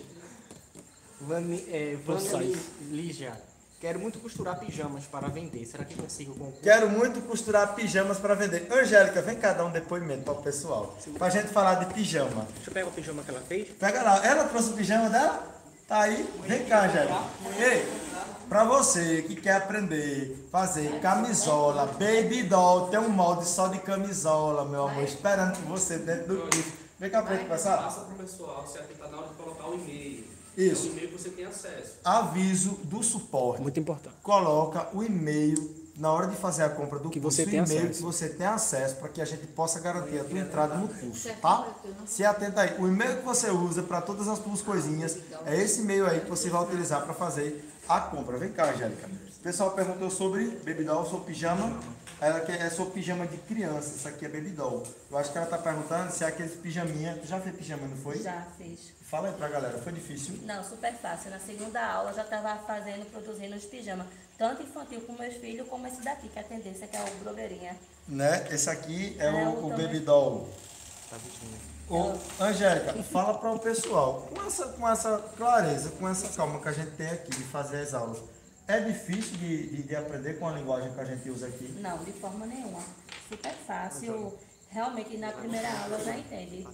Vânia Lígia. Quero muito costurar pijamas para vender. Será que consigo concurso? Quero muito costurar pijamas para vender. Angélica, vem cá dar um depoimento para o pessoal. Para a gente falar de pijama. Deixa eu pegar o pijama que ela fez. Pega lá. Ela trouxe o pijama dela? Tá aí? Vem cá, Angélica. Ei, para você que quer aprender a fazer camisola, baby doll, tem um molde só de camisola, meu amor, esperando por você dentro do curso. Vem cá pra gente passar. Passa para o pessoal, você está na hora de colocar o e-mail. Isso. É o e-mail que você tem acesso. Aviso do suporte. Muito importante. Coloca o e-mail na hora de fazer a compra do Que curso, você tem o e-mail acesso. que você tem acesso para que a gente possa garantir a tua entrada no curso, tá? Se atenta aí. O e-mail que você usa para todas as tuas coisinhas é esse e-mail aí que você vai utilizar para fazer a compra. Vem cá, Angélica. O pessoal perguntou sobre baby doll, seu pijama. Ela quer é seu pijama de criança. Isso aqui é baby doll. Eu acho que ela tá perguntando se é aqueles pijaminha. Tu já fez pijama, não foi? Já fiz. Fala aí pra galera, foi difícil? Não, super fácil. Na segunda aula eu já estava produzindo os pijamas. Tanto infantil com meus filhos, como esse daqui, que é a tendência, que é o blogueirinha. Né? Esse aqui é É, o o baby também. doll. Tá vestindo. Ô, Angélica, fala para o pessoal, com essa clareza, com essa calma que a gente tem aqui de fazer as aulas, é difícil de aprender com a linguagem que a gente usa aqui? Não, de forma nenhuma. Super fácil. Realmente, na primeira aula já entende.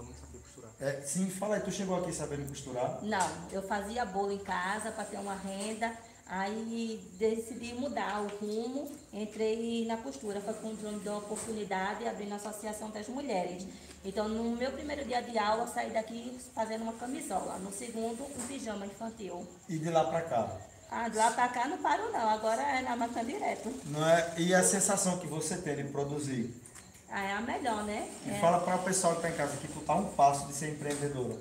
Sim, fala aí, tu chegou aqui sabendo costurar? Não, eu fazia bolo em casa para ter uma renda. Aí decidi mudar o rumo, entrei na costura, foi quando me deu a oportunidade de abrir na Associação das Mulheres. Então, no meu primeiro dia de aula, saí daqui fazendo uma camisola. No segundo, um pijama infantil. E de lá para cá? Ah, de lá pra cá não paro não, agora é na máquina direto. Não é? E a sensação que você tem de produzir? Ah, é a melhor, né? E fala para o pessoal que está em casa que tu tá um passo de ser empreendedora.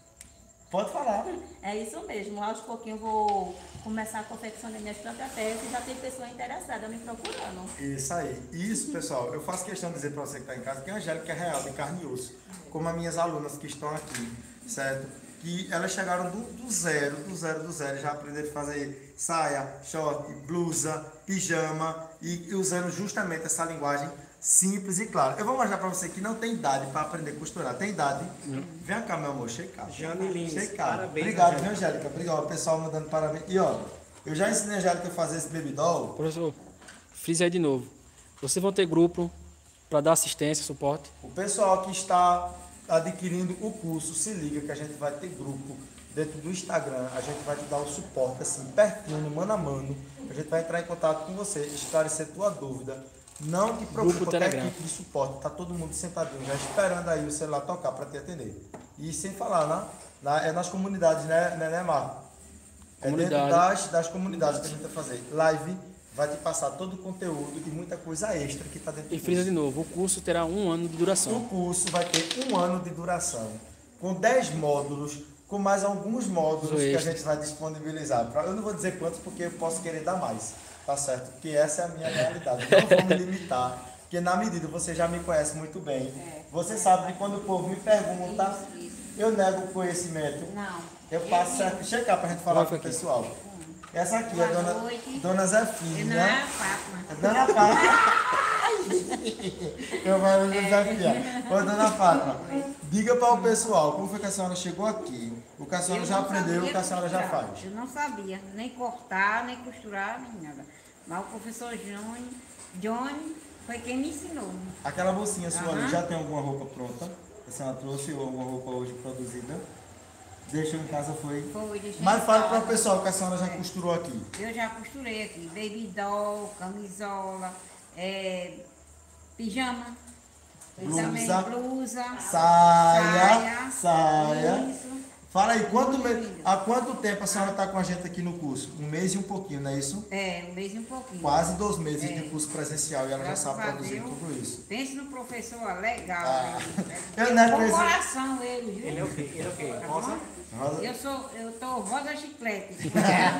Pode falar. É isso mesmo, aos pouquinhos eu vou começar a confeccionar minhas próprias peças e já tem pessoa interessada me procurando. Isso aí. Isso, pessoal, eu faço questão de dizer para você que está em casa que a Angélica é real, de carne e osso. Como as minhas alunas que estão aqui, certo? Que elas chegaram do zero, já aprenderam a fazer saia, short, blusa, pijama e usando justamente essa linguagem simples e clara. Eu vou mostrar para você que não tem idade para aprender a costurar. Tem idade? Vem cá, meu amor, chega cá. Jane Lins, Chega cá. parabéns, Obrigado, Angélica. viu, Angélica? Obrigado, o pessoal mandando parabéns. E ó, eu já ensinei a Angélica a fazer esse baby doll. Professor, frisa aí de novo. Vocês vão ter grupo para dar assistência, suporte. O pessoal que está adquirindo o curso, se liga que a gente vai ter grupo dentro do Instagram, a gente vai te dar o suporte assim, pertinho, mano a mano, a gente vai entrar em contato com você, esclarecer tua dúvida. Não te preocupa Grupo com a Telegram. equipe de suporte, tá todo mundo sentadinho, já esperando aí o celular tocar para te atender. E sem falar, né? É nas comunidades, né, Marco? É dentro Comunidade. das comunidades que a gente vai fazer. Live vai te passar todo o conteúdo e muita coisa extra que está dentro do E frisa curso. de novo, o curso terá 1 ano de duração. O curso vai ter 1 ano de duração, com 10 módulos, com mais alguns módulos que a Extra. gente vai disponibilizar. Eu não vou dizer quantos, porque eu posso querer dar mais, tá certo? Porque essa é a minha realidade. Não vou me limitar, porque na medida você já me conhece muito bem. Você sabe que quando o povo me pergunta, eu nego o conhecimento. Não. Eu passo certo. Chega cá pra gente falar com o pessoal. Essa aqui é a Boa noite. dona Zefinha. Não é a Fátima. É Dona Fátima. Eu vou desafiar. Ô, dona Fátima, diga para o pessoal como foi que a senhora chegou aqui, o que a senhora já aprendeu, o que a senhora já faz. Eu não sabia nem cortar, nem costurar, nem nada. Mas o professor Johnny foi quem me ensinou. Aquela bolsinha sua ali, já tem alguma roupa pronta? A senhora trouxe alguma roupa hoje produzida? Deixou em casa, foi? Foi, deixei Mas em fale para o casa. pessoal que a senhora já costurou aqui. Eu já costurei aqui, baby doll, camisola, pijama, Blusa, também blusa, saia. Isso. Fala aí, Muito lindo. há quanto tempo a senhora está com a gente aqui no curso? 1 mês e um pouquinho, não é isso? Um mês e um pouquinho. Quase 2 meses de curso presencial e ela já Graças sabe a produzir Deus. tudo isso. Pense no professor, legal. Ah. Ele. Eu não Com acredito. coração ele, viu? Ele é o quê? Ele é o quê? Tá Rosa? bom? Rosa? Eu tô rosa chiclete.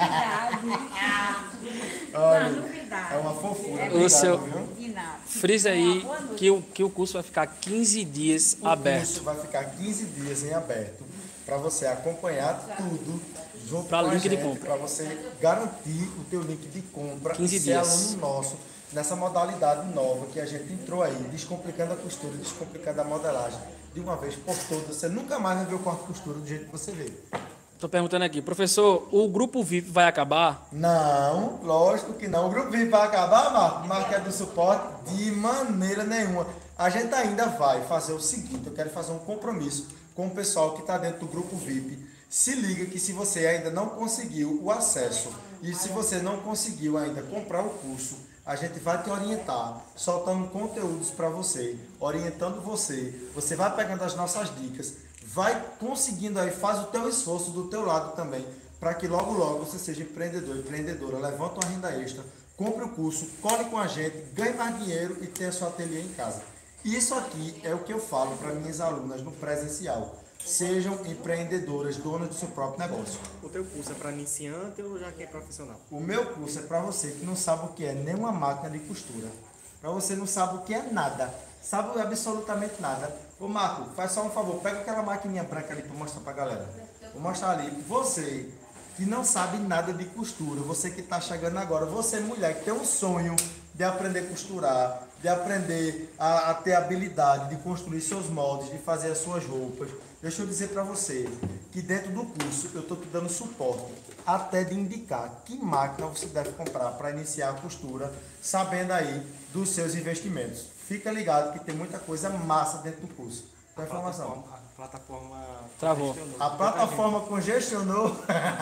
Olha, Não, duvidado. é uma fofura. É Obrigado, seu- viu? De nada. Frisa aí Boa noite. que o curso vai ficar 15 dias O aberto. curso vai ficar 15 dias em aberto para você acompanhar tudo junto Pra com a link de gente, compra. para você garantir o teu link de compra 15 e ser dias. aluno nosso nessa modalidade nova que a gente entrou aí, descomplicando a costura, descomplicando a modelagem de uma vez por todas. Você nunca mais vai ver o corte de costura do jeito que você vê. Tô perguntando aqui, professor, o grupo VIP vai acabar? Não, lógico que não. O grupo VIP vai acabar, Marco? Marco é do suporte? De maneira nenhuma. A gente ainda vai fazer o seguinte, eu quero fazer um compromisso com o pessoal que está dentro do grupo VIP. Se liga que se você ainda não conseguiu o acesso e se você não conseguiu ainda comprar o curso, a gente vai te orientar, soltando conteúdos para você, orientando você. Você vai pegando as nossas dicas, vai conseguindo aí, faz o teu esforço do teu lado também, para que logo logo você seja empreendedor, empreendedora, levanta uma renda extra, compre o curso, cole com a gente, ganhe mais dinheiro e tenha seu ateliê em casa. Isso aqui é o que eu falo para minhas alunas no presencial. Sejam empreendedoras, donas do seu próprio negócio. O teu curso é para iniciante ou já que é profissional? O meu curso é para você que não sabe o que é nem uma máquina de costura. Para você não sabe o que é nada. Sabe absolutamente nada. Ô Marco, faz só um favor, pega aquela maquininha branca ali para mostrar para a galera. Vou mostrar ali. Você que não sabe nada de costura, você que está chegando agora, você mulher que tem um sonho de aprender a costurar, de aprender a ter habilidade de construir seus moldes, de fazer as suas roupas. Deixa eu dizer para você que dentro do curso eu estou te dando suporte, até de indicar que máquina você deve comprar para iniciar a costura, sabendo aí dos seus investimentos. Fica ligado que tem muita coisa massa dentro do curso. Tem informação. A plataforma Travou. A plataforma congestionou.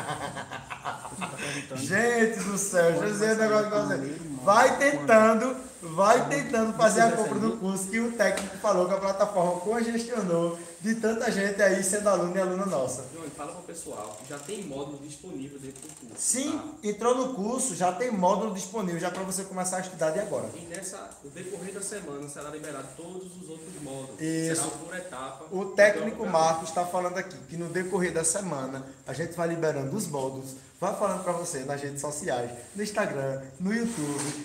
Gente do céu, deixa eu dizer um negócio pra você. Vai tentando fazer a compra do curso que o técnico falou que a plataforma congestionou de tanta gente aí sendo aluno e aluna nossa. Johnny, fala para o pessoal que já tem módulo disponível dentro do curso. Sim, Tá? entrou no curso, já tem módulo disponível já para você começar a estudar de agora. E no decorrer da semana será liberado todos os outros módulos. Isso. Será por etapa. O técnico Então, Marcos está falando aqui que no decorrer da semana a gente vai liberando os módulos, vai falando para você nas redes sociais, no Instagram, no YouTube,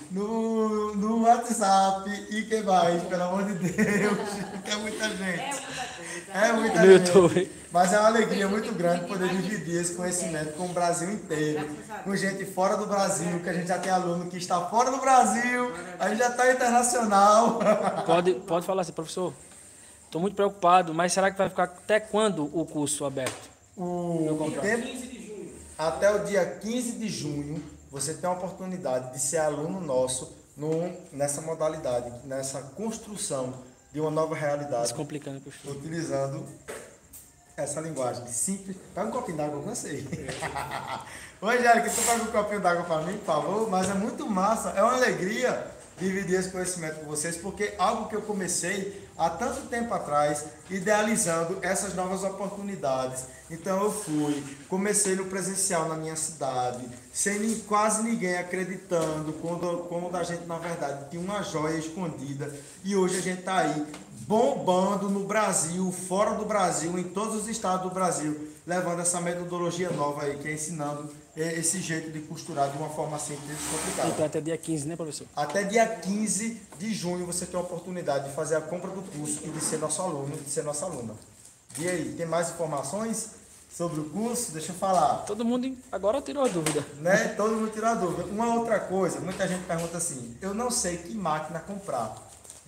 no WhatsApp e que mais, pelo amor de Deus, que é muita gente. É muita No gente. YouTube. Mas é uma alegria muito grande poder dividir esse conhecimento com o Brasil inteiro, com gente fora do Brasil, que a gente já tem aluno que está fora do Brasil, a gente já está internacional. Pode falar assim, professor. Estou muito preocupado, mas será que vai ficar até quando o curso aberto? O tempo, até o dia 15 de junho, você tem a oportunidade de ser aluno nosso nessa modalidade, nessa construção de uma nova realidade, Descomplicando a costura. utilizando essa linguagem simples. Pega um copinho d'água, eu cansei. Ô, Angélica, tu pega um copinho d'água para mim, por favor? Mas é muito massa, é uma alegria dividir esse conhecimento com vocês, porque algo que eu comecei há tanto tempo atrás, idealizando essas novas oportunidades. Então eu comecei no presencial na minha cidade, sem quase ninguém acreditando, quando a gente na verdade tinha uma joia escondida, e hoje a gente está aí bombando no Brasil, fora do Brasil, em todos os estados do Brasil, levando essa metodologia nova aí, que é ensinando esse jeito de costurar de uma forma simples e descomplicada. Então até dia 15, né, professor? Até dia 15 de junho você tem a oportunidade de fazer a compra do curso e de ser nosso aluno, de ser nossa aluna. E aí, tem mais informações sobre o curso? Deixa eu falar. Todo mundo agora tirou a dúvida. Né? Todo mundo tirou a dúvida. Uma outra coisa, muita gente pergunta assim, eu não sei que máquina comprar.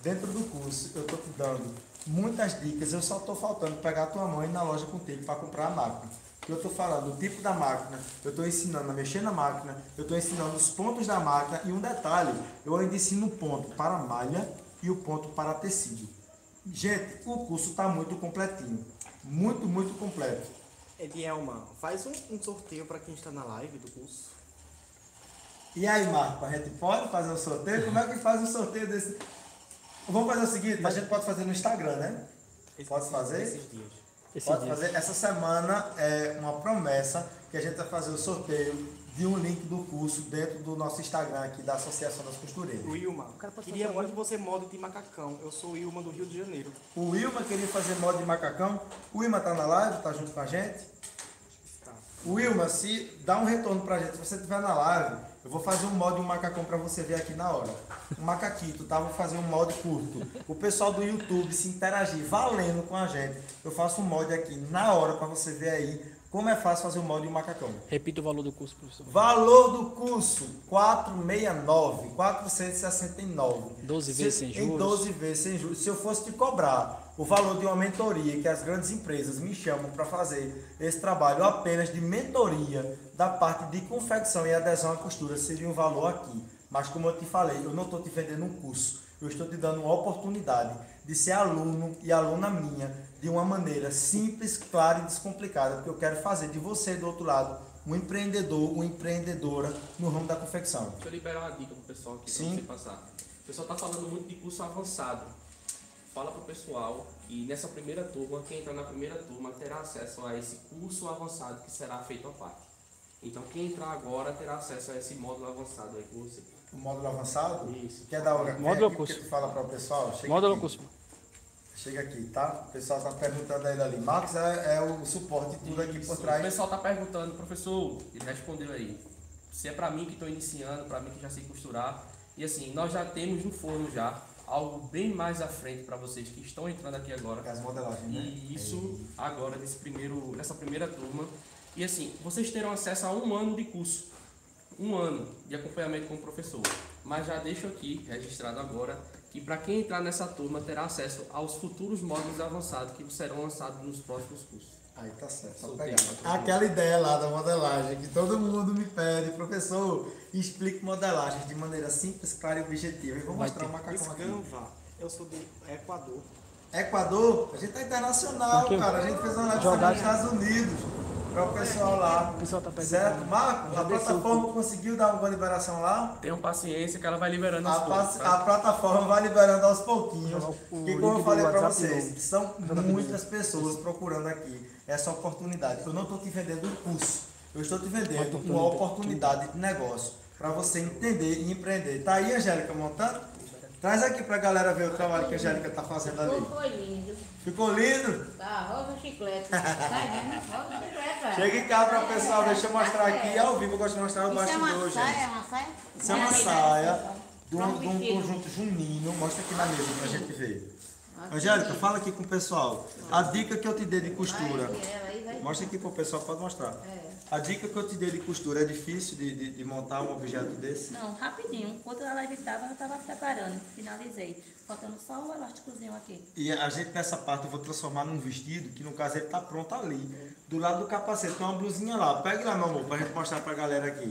Dentro do curso, eu estou te dando muitas dicas, eu só estou faltando pegar a tua mãe e ir na loja contigo para comprar a máquina. Eu estou falando o tipo da máquina, eu estou ensinando a mexer na máquina, eu estou ensinando os pontos da máquina e um detalhe, eu ainda ensino o ponto para malha e o ponto para tecido. Gente, o curso está muito completinho, muito completo. Edielma, faz um sorteio para quem está na live do curso. E aí, Marco, a gente pode fazer o sorteio? Como é que faz o sorteio desse? Vamos fazer o seguinte, a gente pode fazer no Instagram, né? Pode fazer? Esses dias. Pode fazer. Essa semana é uma promessa que a gente vai fazer o sorteio de um link do curso dentro do nosso Instagram aqui da Associação das Costureiras. Wilma, queria muito que você molde de macacão. Eu sou o Wilma do Rio de Janeiro. O Wilma queria fazer moda de macacão. O Wilma tá na live, tá junto com a gente? Tá. Wilma, se dá um retorno pra gente, se você estiver na live, eu vou fazer um molde de um macacão pra você ver aqui na hora. Um macaquito, tá? Vou fazer um molde curto. O pessoal do YouTube se interagir valendo com a gente. Eu faço um molde aqui na hora pra você ver aí como é fácil fazer um molde de um macacão. Repita o valor do curso, professor. Valor do curso, 469. 12 vezes sem juros. Em 12 vezes sem juros. Se eu fosse te cobrar o valor de uma mentoria que as grandes empresas me chamam para fazer esse trabalho apenas de mentoria da parte de confecção e adesão à costura, seria um valor aqui. Mas como eu te falei, eu não estou te vendendo um curso. Eu estou te dando uma oportunidade de ser aluno e aluna minha de uma maneira simples, clara e descomplicada, porque eu quero fazer de você, do outro lado, um empreendedor, uma empreendedora no ramo da confecção. Deixa eu liberar uma dica pro pessoal aqui Sim. para você passar. O pessoal está falando muito de curso avançado. Fala pro pessoal e nessa primeira turma, quem entrar na primeira turma terá acesso a esse curso avançado que será feito à parte. Então quem entrar agora terá acesso a esse módulo avançado aí com você. O módulo avançado? Isso. Quer dar hora? Módulo Quer curso. que tu fala para o pessoal? Chega Módulo aqui. curso. Chega aqui, tá? O pessoal está perguntando ainda ali. Marcos é o suporte tudo aqui por Isso. trás. O pessoal está perguntando, professor, ele respondeu aí. Se é para mim que estou iniciando, para mim que já sei costurar. E assim, nós já temos no forno já algo bem mais à frente para vocês que estão entrando aqui agora. As modelagens, né? E isso agora nessa primeira turma. E assim, vocês terão acesso a 1 ano de curso. 1 ano de acompanhamento com o professor. Mas já deixo aqui, registrado agora, que para quem entrar nessa turma terá acesso aos futuros módulos avançados que serão lançados nos próximos cursos. Aí tá certo, só Soltei, pegar. patrocinador. Aquela ideia lá da modelagem, que todo mundo me pede, professor, explique modelagem de maneira simples, clara e objetiva. Eu vou mostrar o macacão aqui. Canva. Eu sou do Equador. Equador, a gente tá internacional, Aqui. cara. A gente fez uma live Jogar nos Estados Unidos para o pessoal lá. O pessoal tá perguntando. Certo? Marco, a plataforma conseguiu dar uma liberação lá? Tenham paciência que ela vai liberando aos poucos. A plataforma vai liberando aos pouquinhos. O E como link eu do falei para WhatsApp vocês, novo. são muitas pessoas procurando aqui essa oportunidade. Eu não estou te vendendo um curso, eu estou te vendendo uma oportunidade de negócio para você entender e empreender. Tá aí, Angélica, montando? Traz aqui para a galera ver o trabalho que a Angélica está fazendo ali. Foi lindo. Ficou lindo? Tá, rosa chiclete. Tá vendo? Rosa chiclete. Chega cá para o pessoal, deixa eu mostrar aqui ao vivo. Eu gosto de mostrar o Isso é bastidor, uma gente. saia, é uma saia? Isso é uma saia de um conjunto junino. Mostra aqui na mesa pra gente ver. Angélica, fala aqui com o pessoal. A dica que eu te dei de costura. Mostra aqui pro pessoal, pode mostrar. A dica que eu te dei de costura é difícil de montar um objeto desse? Não, rapidinho. Enquanto a live estava, eu estava preparando. Finalizei. Faltando só o elásticozinho aqui. E a gente nessa parte eu vou transformar num vestido, que no caso ele tá pronto ali. Do lado do capacete tem uma blusinha lá. Pegue lá, meu amor, pra gente mostrar pra galera aqui.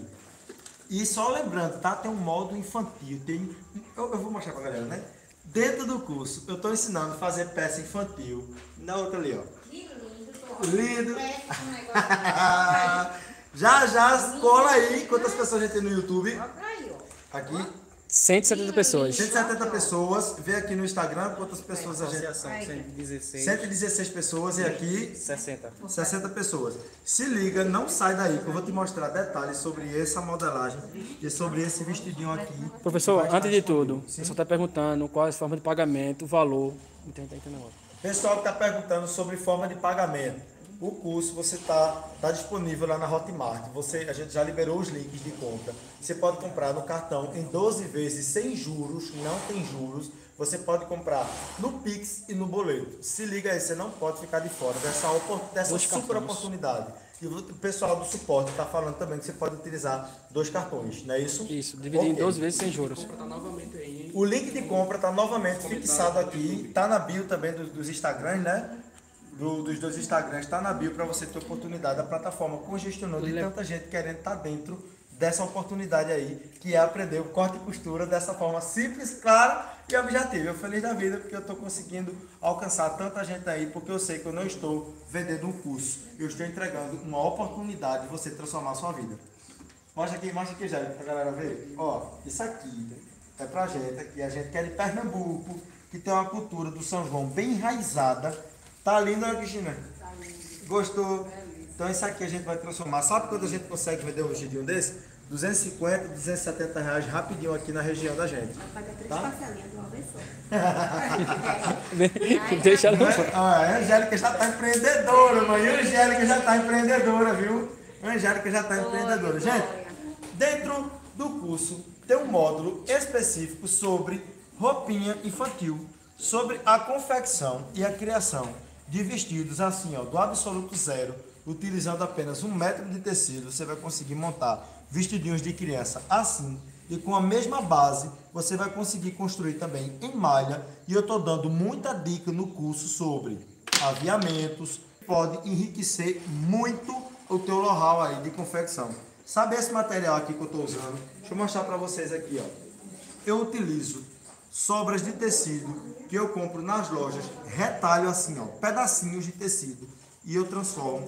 E só lembrando, tá? Tem um modo infantil. Eu vou mostrar pra galera, né? Dentro do curso, eu tô ensinando a fazer peça infantil. Na outra ali, ó. Que lindo. Lindo. Parece um negócio. Já cola aí. Quantas pessoas a gente tem no YouTube? Olha aí, ó. Aqui. 170 pessoas. 170 pessoas. Vê aqui no Instagram quantas pessoas a gente... Associação 116. 116 pessoas e aqui 60. 60 pessoas. Se liga, não sai daí, que eu vou te mostrar detalhes sobre essa modelagem e sobre esse vestidinho aqui. Professor, Vai estar antes de disponível. tudo, o pessoal está perguntando qual é a forma de pagamento, o valor. Não tem negócio. Pessoal que está perguntando sobre forma de pagamento. O curso você tá disponível lá na Hotmart. A gente já liberou os links de conta. Você pode comprar no cartão em 12 vezes sem juros, não tem juros. Você pode comprar no Pix e no boleto. Se liga aí, você não pode ficar de fora dessa Dois super cartões. oportunidade. E o pessoal do suporte está falando também que você pode utilizar 2 cartões, não é isso? Isso, dividir em Ok. 12 vezes sem juros. Compra tá novamente aí o link de compra está novamente fixado aqui, está na bio também dos Instagrams, né? Dos dois Instagrams, está na bio para você ter oportunidade. A plataforma congestionou de tanta gente querendo estar dentro dessa oportunidade aí, que é aprender o corte e costura dessa forma simples, clara e objetiva. Eu feliz da vida porque eu estou conseguindo alcançar tanta gente aí, porque eu sei que eu não estou vendendo um curso, eu estou entregando uma oportunidade de você transformar a sua vida. Mostra aqui, Jair, pra galera ver. Ó, isso aqui é pra gente aqui, a gente que é de Pernambuco, que tem uma cultura do São João bem enraizada. Tá lindo, né, Cristina? Gostou? Então isso aqui a gente vai transformar. Sabe quando a gente consegue vender um vestidinho desse? 250, 270 reais rapidinho aqui na região da gente. Paga 3 Tá? parcelinhas de uma vez só. Deixa ela. A Angélica já tá empreendedora, mãe. A Angélica já tá empreendedora, viu? A Angélica já tá empreendedora. Gente, dentro do curso tem um módulo específico sobre roupinha infantil, sobre a confecção e a criação de vestidos assim, ó, do absoluto zero, utilizando apenas 1 metro de tecido. Você vai conseguir montar vestidinhos de criança assim, e com a mesma base você vai conseguir construir também em malha. E eu estou dando muita dica no curso sobre aviamentos, pode enriquecer muito o teu know-how aí de confecção. Sabe esse material aqui que eu estou usando? Deixa eu mostrar para vocês aqui, ó. Eu utilizo sobras de tecido que eu compro nas lojas, retalho assim, ó, pedacinhos de tecido, e eu transformo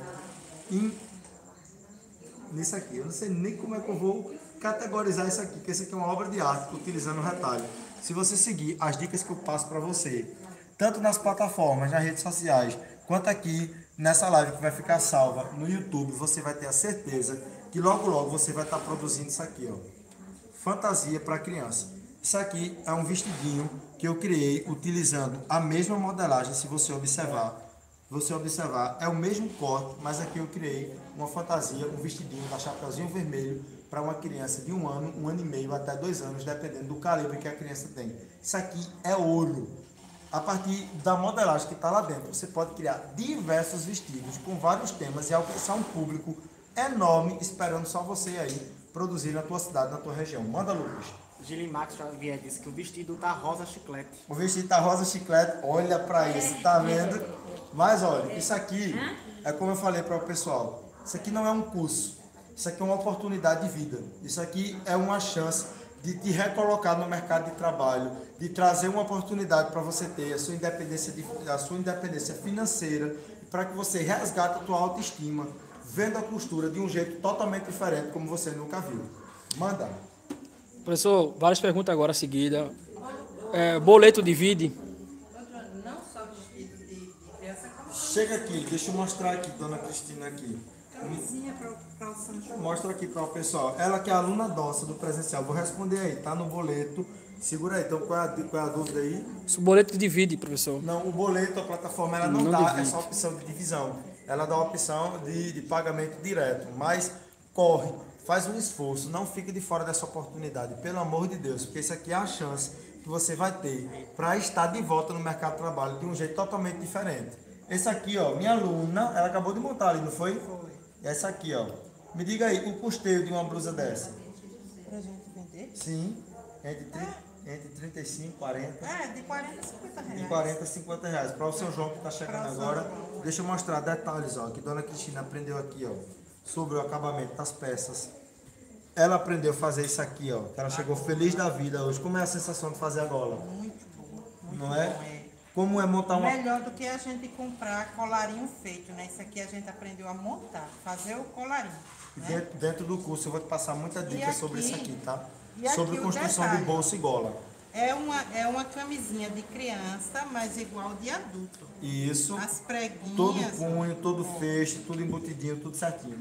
nisso aqui. Eu não sei nem como é que eu vou categorizar isso aqui, porque isso aqui é uma obra de arte utilizando retalho. Se você seguir as dicas que eu passo para você, tanto nas plataformas, nas redes sociais, quanto aqui nessa live que vai ficar salva no YouTube, você vai ter a certeza que logo logo você vai estar produzindo isso aqui, ó. Fantasia para criança. Isso aqui é um vestidinho que eu criei utilizando a mesma modelagem. Se você observar, é o mesmo corte, mas aqui eu criei uma fantasia, um vestidinho da Chapeuzinho Vermelho para uma criança de 1 ano, 1 ano e meio, até 2 anos, dependendo do calibre que a criança tem. Isso aqui é ouro. A partir da modelagem que está lá dentro, você pode criar diversos vestidos com vários temas e alcançar um público enorme esperando só você aí produzir na tua cidade, na tua região. Manda, Lucas. Gili Max Xavier disse que o vestido tá rosa chiclete. O vestido tá rosa chiclete, olha para isso, tá vendo? Mas olha, isso aqui é como eu falei para o pessoal, isso aqui não é um curso, isso aqui é uma oportunidade de vida, isso aqui é uma chance de te recolocar no mercado de trabalho, de trazer uma oportunidade para você ter a sua independência financeira, para que você resgate a tua autoestima, vendo a costura de um jeito totalmente diferente, como você nunca viu. Manda. Professor, várias perguntas agora seguida. Boleto divide? Não só vestido de criança, como Chega aqui, deixa eu mostrar aqui, dona Cristina aqui. camisinha para o São João. Mostra aqui para o pessoal. Ela que é aluna nossa do presencial. Vou responder aí, tá no boleto. Segura aí, então qual é a dúvida aí? O boleto divide, professor. Não, o boleto, a plataforma, ela não Não dá divide. essa opção de divisão. Ela dá a opção de pagamento direto. Mas corre, faz um esforço, não fique de fora dessa oportunidade, pelo amor de Deus, porque isso aqui é a chance que você vai ter para estar de volta no mercado de trabalho de um jeito totalmente diferente. Esse aqui, ó, minha aluna, ela acabou de montar ali, não foi? Foi. Essa aqui, ó. Me diga aí, o custeio de uma blusa dessa? Pra gente vender? Sim, entre 35 e 40. De 40 a 50 reais. De 40 a 50 reais. Para o seu João que está chegando agora, deixa eu mostrar detalhes, ó, que Dona Cristina aprendeu aqui, ó, sobre o acabamento das peças. Ela aprendeu a fazer isso aqui, ó, que ela chegou feliz da vida hoje. Como é a sensação de fazer a gola? Muito bom. Muito Não bom, é? Como é montar uma... Melhor do que a gente comprar colarinho feito, né? Isso aqui a gente aprendeu a montar, fazer o colarinho. Né? Dentro do curso eu vou te passar muita dica sobre isso aqui, tá? e aqui Sobre o construção detalhe. de bolsa e gola. É uma camisinha de criança, mas igual de adulto. Isso. As preguinhas. Todo punho, todo fecho, tudo embutidinho, tudo certinho.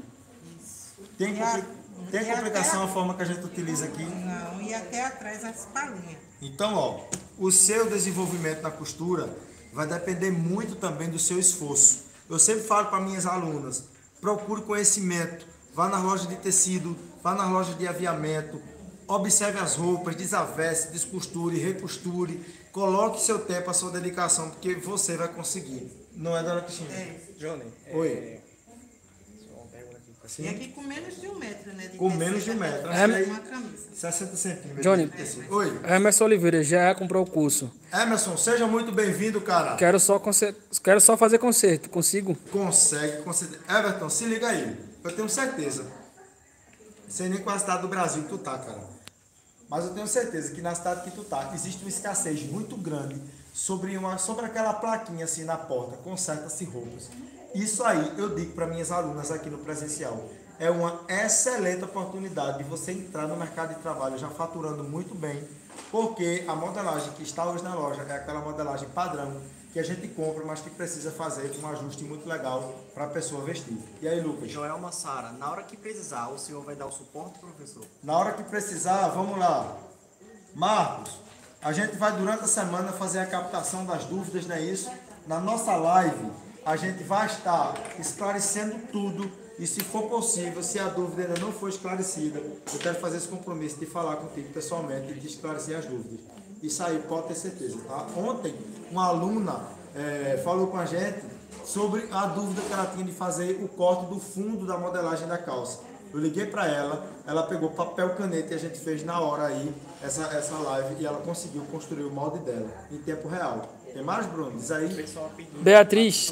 Tem complicação a forma que a gente utiliza aqui? Não, e até atrás as palhinhas. Então, ó, o seu desenvolvimento na costura vai depender muito também do seu esforço. Eu sempre falo para minhas alunas, procure conhecimento, vá nas lojas de tecido, vá nas lojas de aviamento, observe as roupas, desavesse, descosture, recosture, coloque seu tempo, a sua dedicação, porque você vai conseguir. Não é, Dona Cristina? Johnny. Oi. E aqui com menos de 1 metro, né? Com menos de 1 metro. É uma camisa. 60 centímetros. Johnny. Oi. Emerson Oliveira já comprou o curso. Emerson, seja muito bem-vindo, cara. Quero só fazer conserto. Consigo? Consegue. Everton, se liga aí. Eu tenho certeza. Não sei nem qual cidade do Brasil que tu tá, cara. Mas eu tenho certeza que na cidade que tu tá, existe uma escassez muito grande sobre aquela plaquinha assim na porta, conserta-se roupas. Isso aí eu digo para minhas alunas aqui no presencial. É uma excelente oportunidade de você entrar no mercado de trabalho já faturando muito bem, porque a modelagem que está hoje na loja é aquela modelagem padrão que a gente compra, mas que precisa fazer um ajuste muito legal para a pessoa vestir. E aí, Lucas? Joelma Sara, na hora que precisar, o senhor vai dar o suporte, professor? Na hora que precisar, vamos lá. Marcos, a gente vai durante a semana fazer a captação das dúvidas, não é isso? Na nossa live, a gente vai estar esclarecendo tudo. E se for possível, se a dúvida ainda não for esclarecida, eu quero fazer esse compromisso de falar contigo pessoalmente e de esclarecer as dúvidas. Isso aí pode ter certeza, tá? Ontem, uma aluna falou com a gente sobre a dúvida que ela tinha de fazer o corte do fundo da modelagem da calça. Eu liguei para ela, ela pegou papel, caneta e a gente fez na hora aí essa live e ela conseguiu construir o molde dela em tempo real. Tem mais, Bruno? Diz aí. Beatriz,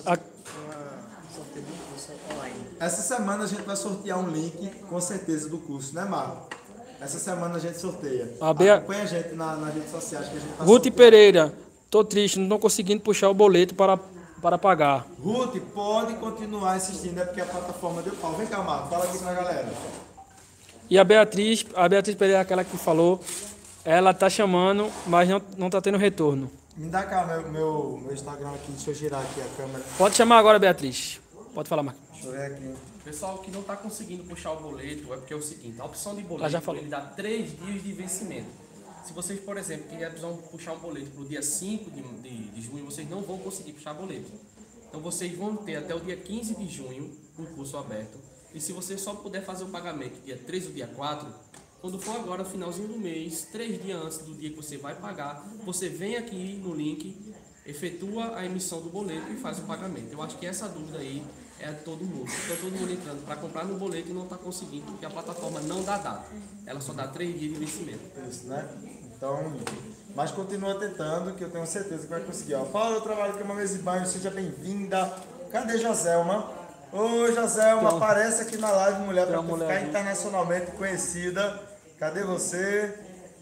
Essa semana a gente vai sortear um link, com certeza, do curso, né, Marco? Essa semana a gente sorteia. Acompanha a gente nas redes sociais que a gente tá Ruth sorteando. Pereira, tô triste, não tô conseguindo puxar o boleto para pagar. Ruth, pode continuar insistindo, é porque a plataforma deu pau. Vem cá, Marco, fala aqui com a galera. E a Beatriz Pereira, aquela que falou, ela tá chamando, mas não tá tendo retorno. Me dá cá meu Instagram aqui, deixa eu girar aqui a câmera. Pode chamar agora, Beatriz. Pode falar, Marcos. Deixa eu ver aqui. Pessoal que não está conseguindo puxar o boleto é porque é o seguinte, a opção de Ela boleto já falou. ele dá 3 dias de vencimento. Se vocês, por exemplo, quiserem puxar um boleto para o dia 5 de junho, vocês não vão conseguir puxar boleto. Então vocês vão ter até o dia 15 de junho um curso aberto. E se você só puder fazer o pagamento dia 3 ou dia 4, quando for agora, no finalzinho do mês, 3 dias antes do dia que você vai pagar, você vem aqui no link, efetua a emissão do boleto e faz o pagamento. Eu acho que essa dúvida aí é de todo mundo. Então todo mundo entrando para comprar no boleto e não está conseguindo, porque a plataforma não dá data. Ela só dá 3 dias de vencimento. Isso, né? Então, mas continua tentando, que eu tenho certeza que vai conseguir. Ó, Paulo, eu trabalho com uma mesa de banho, seja bem-vinda. Cadê Joselma? Ô, Joselma, aparece aqui na live, mulher, para tu ficar internacionalmente conhecida. Cadê você?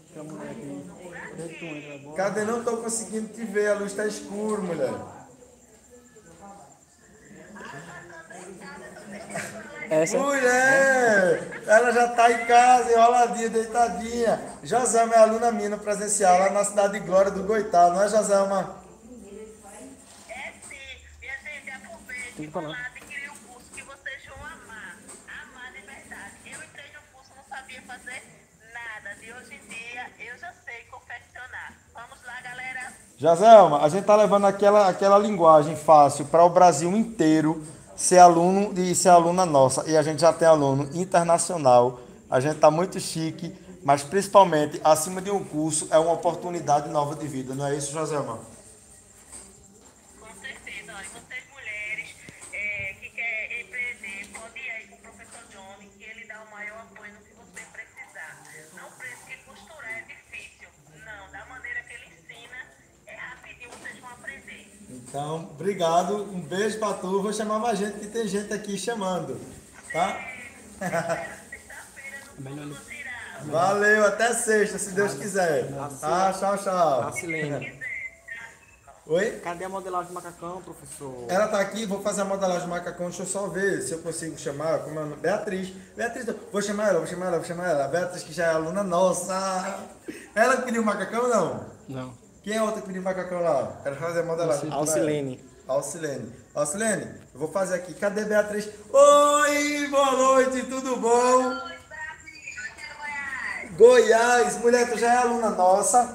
Cadê? Não tô conseguindo te ver, a luz tá escura, mulher. Mulher, ela já tá em casa, enroladinha, deitadinha. Joselma é aluna minha no presencial, lá na cidade de Glória do Goitá, não é, Joselma? É sim, minha gente, aproveite e vão lá adquirir o curso que vocês vão amar. Amar de verdade. Eu entrei no curso, não sabia fazer nada. De hoje em dia, eu já sei confeccionar. Vamos lá, galera. Joselma, a gente tá levando aquela linguagem fácil para o Brasil inteiro ser aluno e ser aluna nossa. E a gente já tem aluno internacional. A gente tá muito chique, mas principalmente, acima de um curso, é uma oportunidade nova de vida. Não é isso, Joselma? Com certeza. Olha, vocês mulheres que querem empreender, pode ir aí com o professor Johnny, que ele dá o maior apoio no que você precisar. Não pense que costurar é difícil. Não, da maneira que ele ensina, é rapidinho, vocês vão aprender. Então, obrigado. Um beijo pra tu. Vou chamar mais gente, que tem gente aqui chamando. Tá? Sexta-feira no curso do Tirar. Valeu, até sexta, se Deus quiser. Tá, tchau, tchau. Silene, Oi? cadê a modelagem do macacão, professor? Ela tá aqui, vou fazer a modelagem do macacão, deixa eu só ver se eu consigo chamar, como é o nome? Beatriz. Beatriz, vou chamar ela. A Beatriz, que já é aluna nossa. Ela que pediu o macacão ou não? Não. Quem é a outra que pediu o macacão lá? Quero fazer a modelagem. Alcilene. Alcilene, eu vou fazer aqui. Cadê Beatriz? Oi, boa noite, tudo bom? Goiás, mulher, tu já é aluna nossa.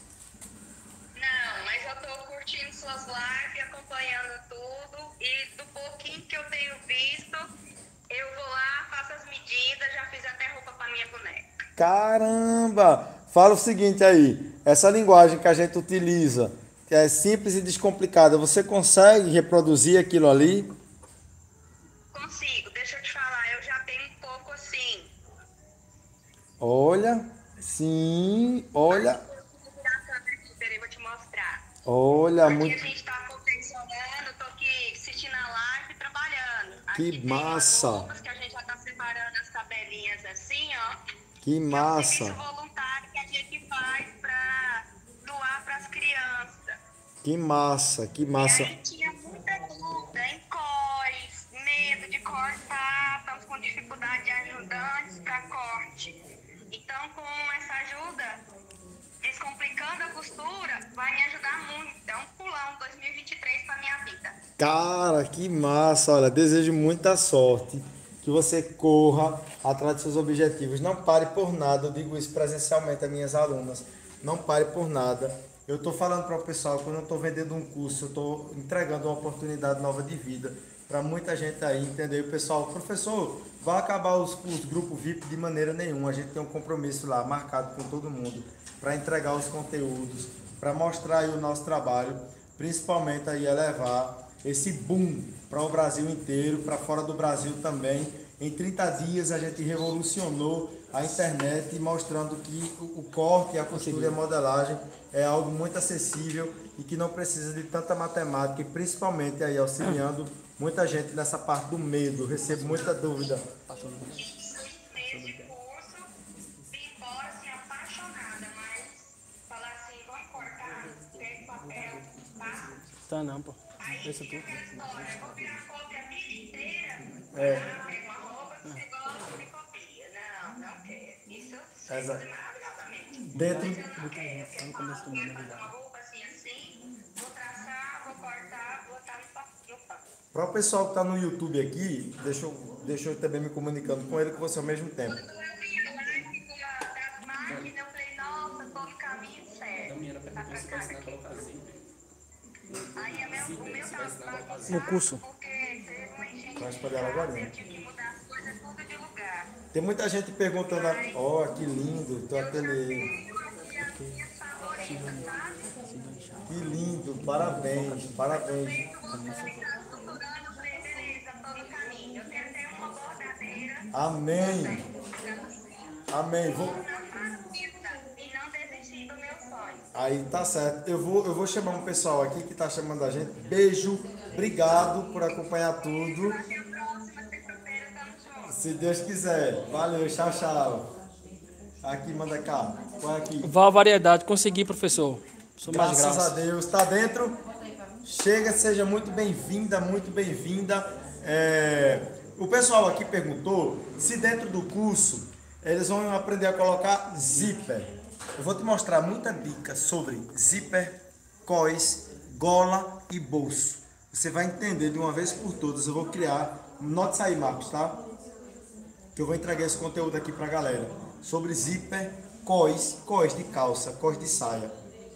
Não, mas eu tô curtindo suas lives, acompanhando tudo. E do pouquinho que eu tenho visto, eu vou lá, faço as medidas, já fiz até roupa pra minha boneca. Caramba! Fala o seguinte aí, essa linguagem que a gente utiliza, que é simples e descomplicada, você consegue reproduzir aquilo ali? Consigo, deixa eu te falar, eu já tenho um pouco assim. Olha, Sim, olha. Peraí, vou te mostrar. Olha, Aqui muito. a gente tá confeccionando, tô aqui assistindo a live e trabalhando. Que Aqui massa. tem umas roupas que a gente já tá separando as tabelinhas assim, ó. Que É um massa. serviço voluntário que a gente faz pra doar pras crianças. Que massa, que massa. E aí tinha muita dúvida em cós, medo de cortar, estamos com dificuldade de ajudantes para corte. Então, com essa ajuda, descomplicando a costura, vai me ajudar muito. É um pulão 2023 para minha vida. Cara, que massa. Olha, desejo muita sorte. Que você corra atrás dos seus objetivos. Não pare por nada. Eu digo isso presencialmente às minhas alunas. Não pare por nada. Eu estou falando para o pessoal que eu não estou vendendo um curso, eu estou entregando uma oportunidade nova de vida para muita gente aí, entendeu? O pessoal, professor, vai acabar os grupos VIP de maneira nenhuma. A gente tem um compromisso lá marcado com todo mundo para entregar os conteúdos, para mostrar aí o nosso trabalho, principalmente aí levar esse boom para o Brasil inteiro, para fora do Brasil também. Em 30 dias a gente revolucionou a internet, mostrando que o corte, a costura e a modelagem é algo muito acessível e que não precisa de tanta matemática, e principalmente aí auxiliando muita gente nessa parte do medo. Eu recebo muita dúvida. Nesse curso, vim embora assim, apaixonada, mas falar assim, vamos cortar, tem papel, tá? Tá não, pô. Aí Esse fica aqui. aquela história, eu vou virar cópia a vida inteira, pego uma roupa que você gosta, me copia. Não quero. Isso eu sei fazer maravilhosamente. Dentro Mas eu não quero. Eu quero fazer uma roupa assim, vou traçar, vou cortar, vou botar no papel. para o pessoal que está no YouTube aqui, deixa eu também me comunicando com ele com você ao mesmo tempo. Quando eu vi a live das máquinas, eu falei, nossa, tô no caminho certo. Tá pra cá aqui. Aí o meu tá bagunçado No curso. porque teve uma enchente Vai de espalhar logo casa, ali. eu tive que mudar as coisas tudo de lugar. Tem muita gente perguntando, ó, que lindo, teu ateliê. Tenho as minhas favoritas, sabe? Que lindo, parabéns, parabéns. Você está costurando, eu falei, beleza, tô no caminho. Eu tenho até uma bordadeira. Amém, amém. Na vida e não desistir do meu sonho. Aí tá certo. Eu vou chamar um pessoal aqui que tá chamando a gente. Beijo, obrigado por acompanhar tudo. Até a próxima sexta-feira, tamo junto. Se Deus quiser. Valeu, tchau, tchau. Aqui, manda cá. Põe aqui. Val Variedade, consegui, professor. Sou mais Graças graça. a Deus. Tá dentro? Chega, seja muito bem-vinda, muito bem-vinda. O pessoal aqui perguntou se dentro do curso eles vão aprender a colocar zíper. Eu vou te mostrar muita dica sobre zíper, cós, gola e bolso. Você vai entender de uma vez por todas. Eu vou criar, note isso aí, Marcos, tá? Que eu vou entregar esse conteúdo aqui pra galera. Sobre zíper, cós de calça, cós de saia.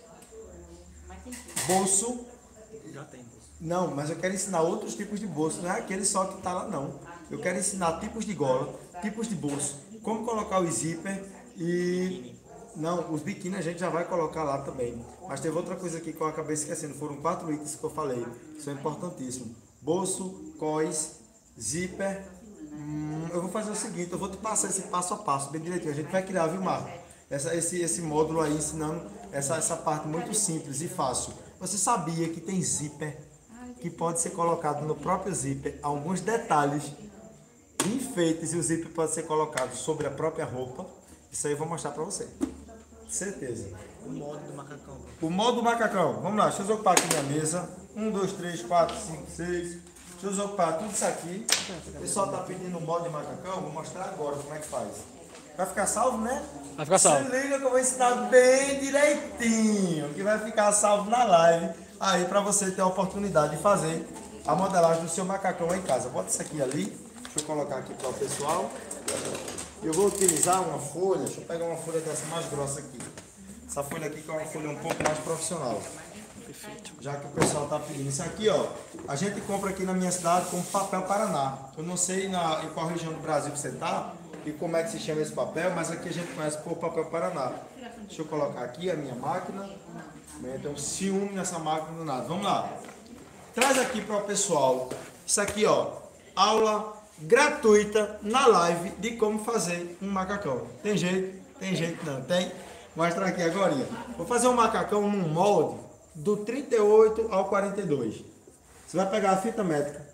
Bolso. Já tem. Não, mas eu quero ensinar outros tipos de bolso. Não é aquele só que tá lá, não. Eu quero ensinar tipos de gola, tipos de bolso, como colocar o zíper e... Não, os biquíni a gente já vai colocar lá também. Mas teve outra coisa aqui que eu acabei esquecendo. Foram 4 itens que eu falei. Isso é importantíssimo. Bolso, cós, zíper. Eu vou fazer o seguinte, eu vou te passar esse passo a passo, bem direitinho. A gente vai criar, viu, Marco? Esse módulo aí ensinando essa parte muito simples e fácil. Você sabia que tem zíper que pode ser colocado no próprio zíper? Há alguns detalhes de enfeites e o zíper pode ser colocado sobre a própria roupa. Isso aí eu vou mostrar pra você. Certeza. O modo do macacão. O modo do macacão. Vamos lá, deixa eu ocupar aqui minha mesa. 1, 2, 3, 4, 5, 6. Deixa eu ocupar tudo isso aqui. O pessoal tá pedindo o modo de macacão. Vou mostrar agora como é que faz. Vai ficar salvo, né? Vai ficar salvo. Se liga que eu vou ensinar bem direitinho. Que vai ficar salvo na live. Aí pra você ter a oportunidade de fazer a modelagem do seu macacão em casa. Bota isso aqui ali. Deixa eu colocar aqui para o pessoal. Eu vou utilizar uma folha. Deixa eu pegar uma folha dessa mais grossa aqui. Essa folha aqui que é uma folha um pouco mais profissional. Já que o pessoal está pedindo. Isso aqui, ó, a gente compra aqui na minha cidade como papel Paraná. Eu não sei em qual região do Brasil que você está e como é que se chama esse papel, mas aqui a gente conhece por papel Paraná. Deixa eu colocar aqui a minha máquina. Então, ciúme nessa máquina do nada. Vamos lá. Traz aqui para o pessoal. Isso aqui, ó, aula gratuita na live de como fazer um macacão. Tem jeito? Tem jeito não, tem. Vou mostrar aqui agora. Vou fazer um macacão num molde do 38 ao 42. Você vai pegar a fita métrica,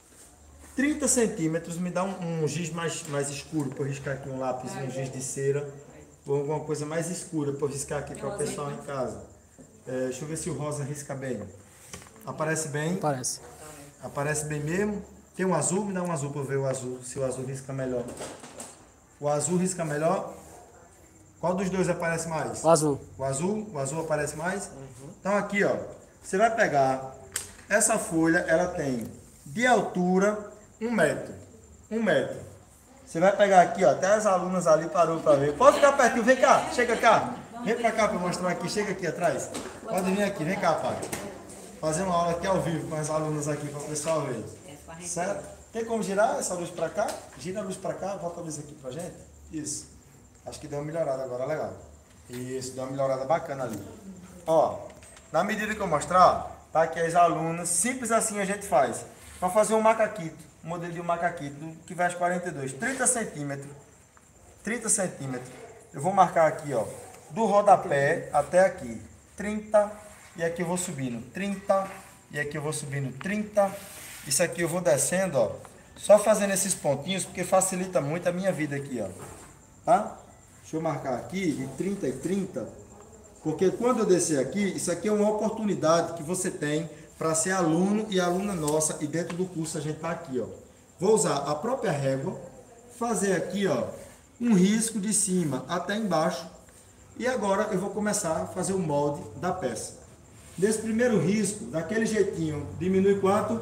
30 centímetros, me dá um giz mais escuro para eu riscar aqui um lápis, um giz de cera, ou alguma coisa mais escura para eu riscar aqui para o pessoal em casa. Deixa eu ver se o rosa risca bem. Aparece bem? Parece. Aparece bem mesmo. Tem um azul? Me dá um azul para eu ver o azul, se o azul risca melhor. O azul risca melhor. Qual dos dois aparece mais? O azul. O azul aparece mais? Então aqui, ó, você vai pegar essa folha, ela tem de altura 1 metro. 1 metro. Você vai pegar aqui, ó, até as alunas ali parou para ver. Pode ficar pertinho, vem cá, chega cá. Vem para cá para eu mostrar aqui, chega aqui atrás. Pode vir aqui, vem cá, pai. Fazer uma aula aqui ao vivo com as alunas aqui para o pessoal ver. Certo? Tem como girar essa luz para cá? Gira a luz para cá, volta a luz aqui pra gente. Isso. Acho que deu uma melhorada agora, legal. Isso, deu uma melhorada bacana ali. Ó, na medida que eu mostrar, tá aqui as alunas, simples assim a gente faz. Para fazer um macaquito, um modelo de um macaquito, que vai aos 42, 30 centímetros. 30 centímetros. Eu vou marcar aqui, ó, do rodapé até aqui, 30, e aqui eu vou subindo 30, e aqui eu vou subindo 30. Isso aqui eu vou descendo, ó, só fazendo esses pontinhos, porque facilita muito a minha vida aqui, ó. Tá? Deixa eu marcar aqui de 30 e 30, porque quando eu descer aqui, isso aqui é uma oportunidade que você tem para ser aluno e aluna nossa, e dentro do curso a gente tá aqui, ó. Vou usar a própria régua, fazer aqui, ó, um risco de cima até embaixo, e agora eu vou começar a fazer o molde da peça. Nesse primeiro risco, daquele jeitinho, diminui quanto?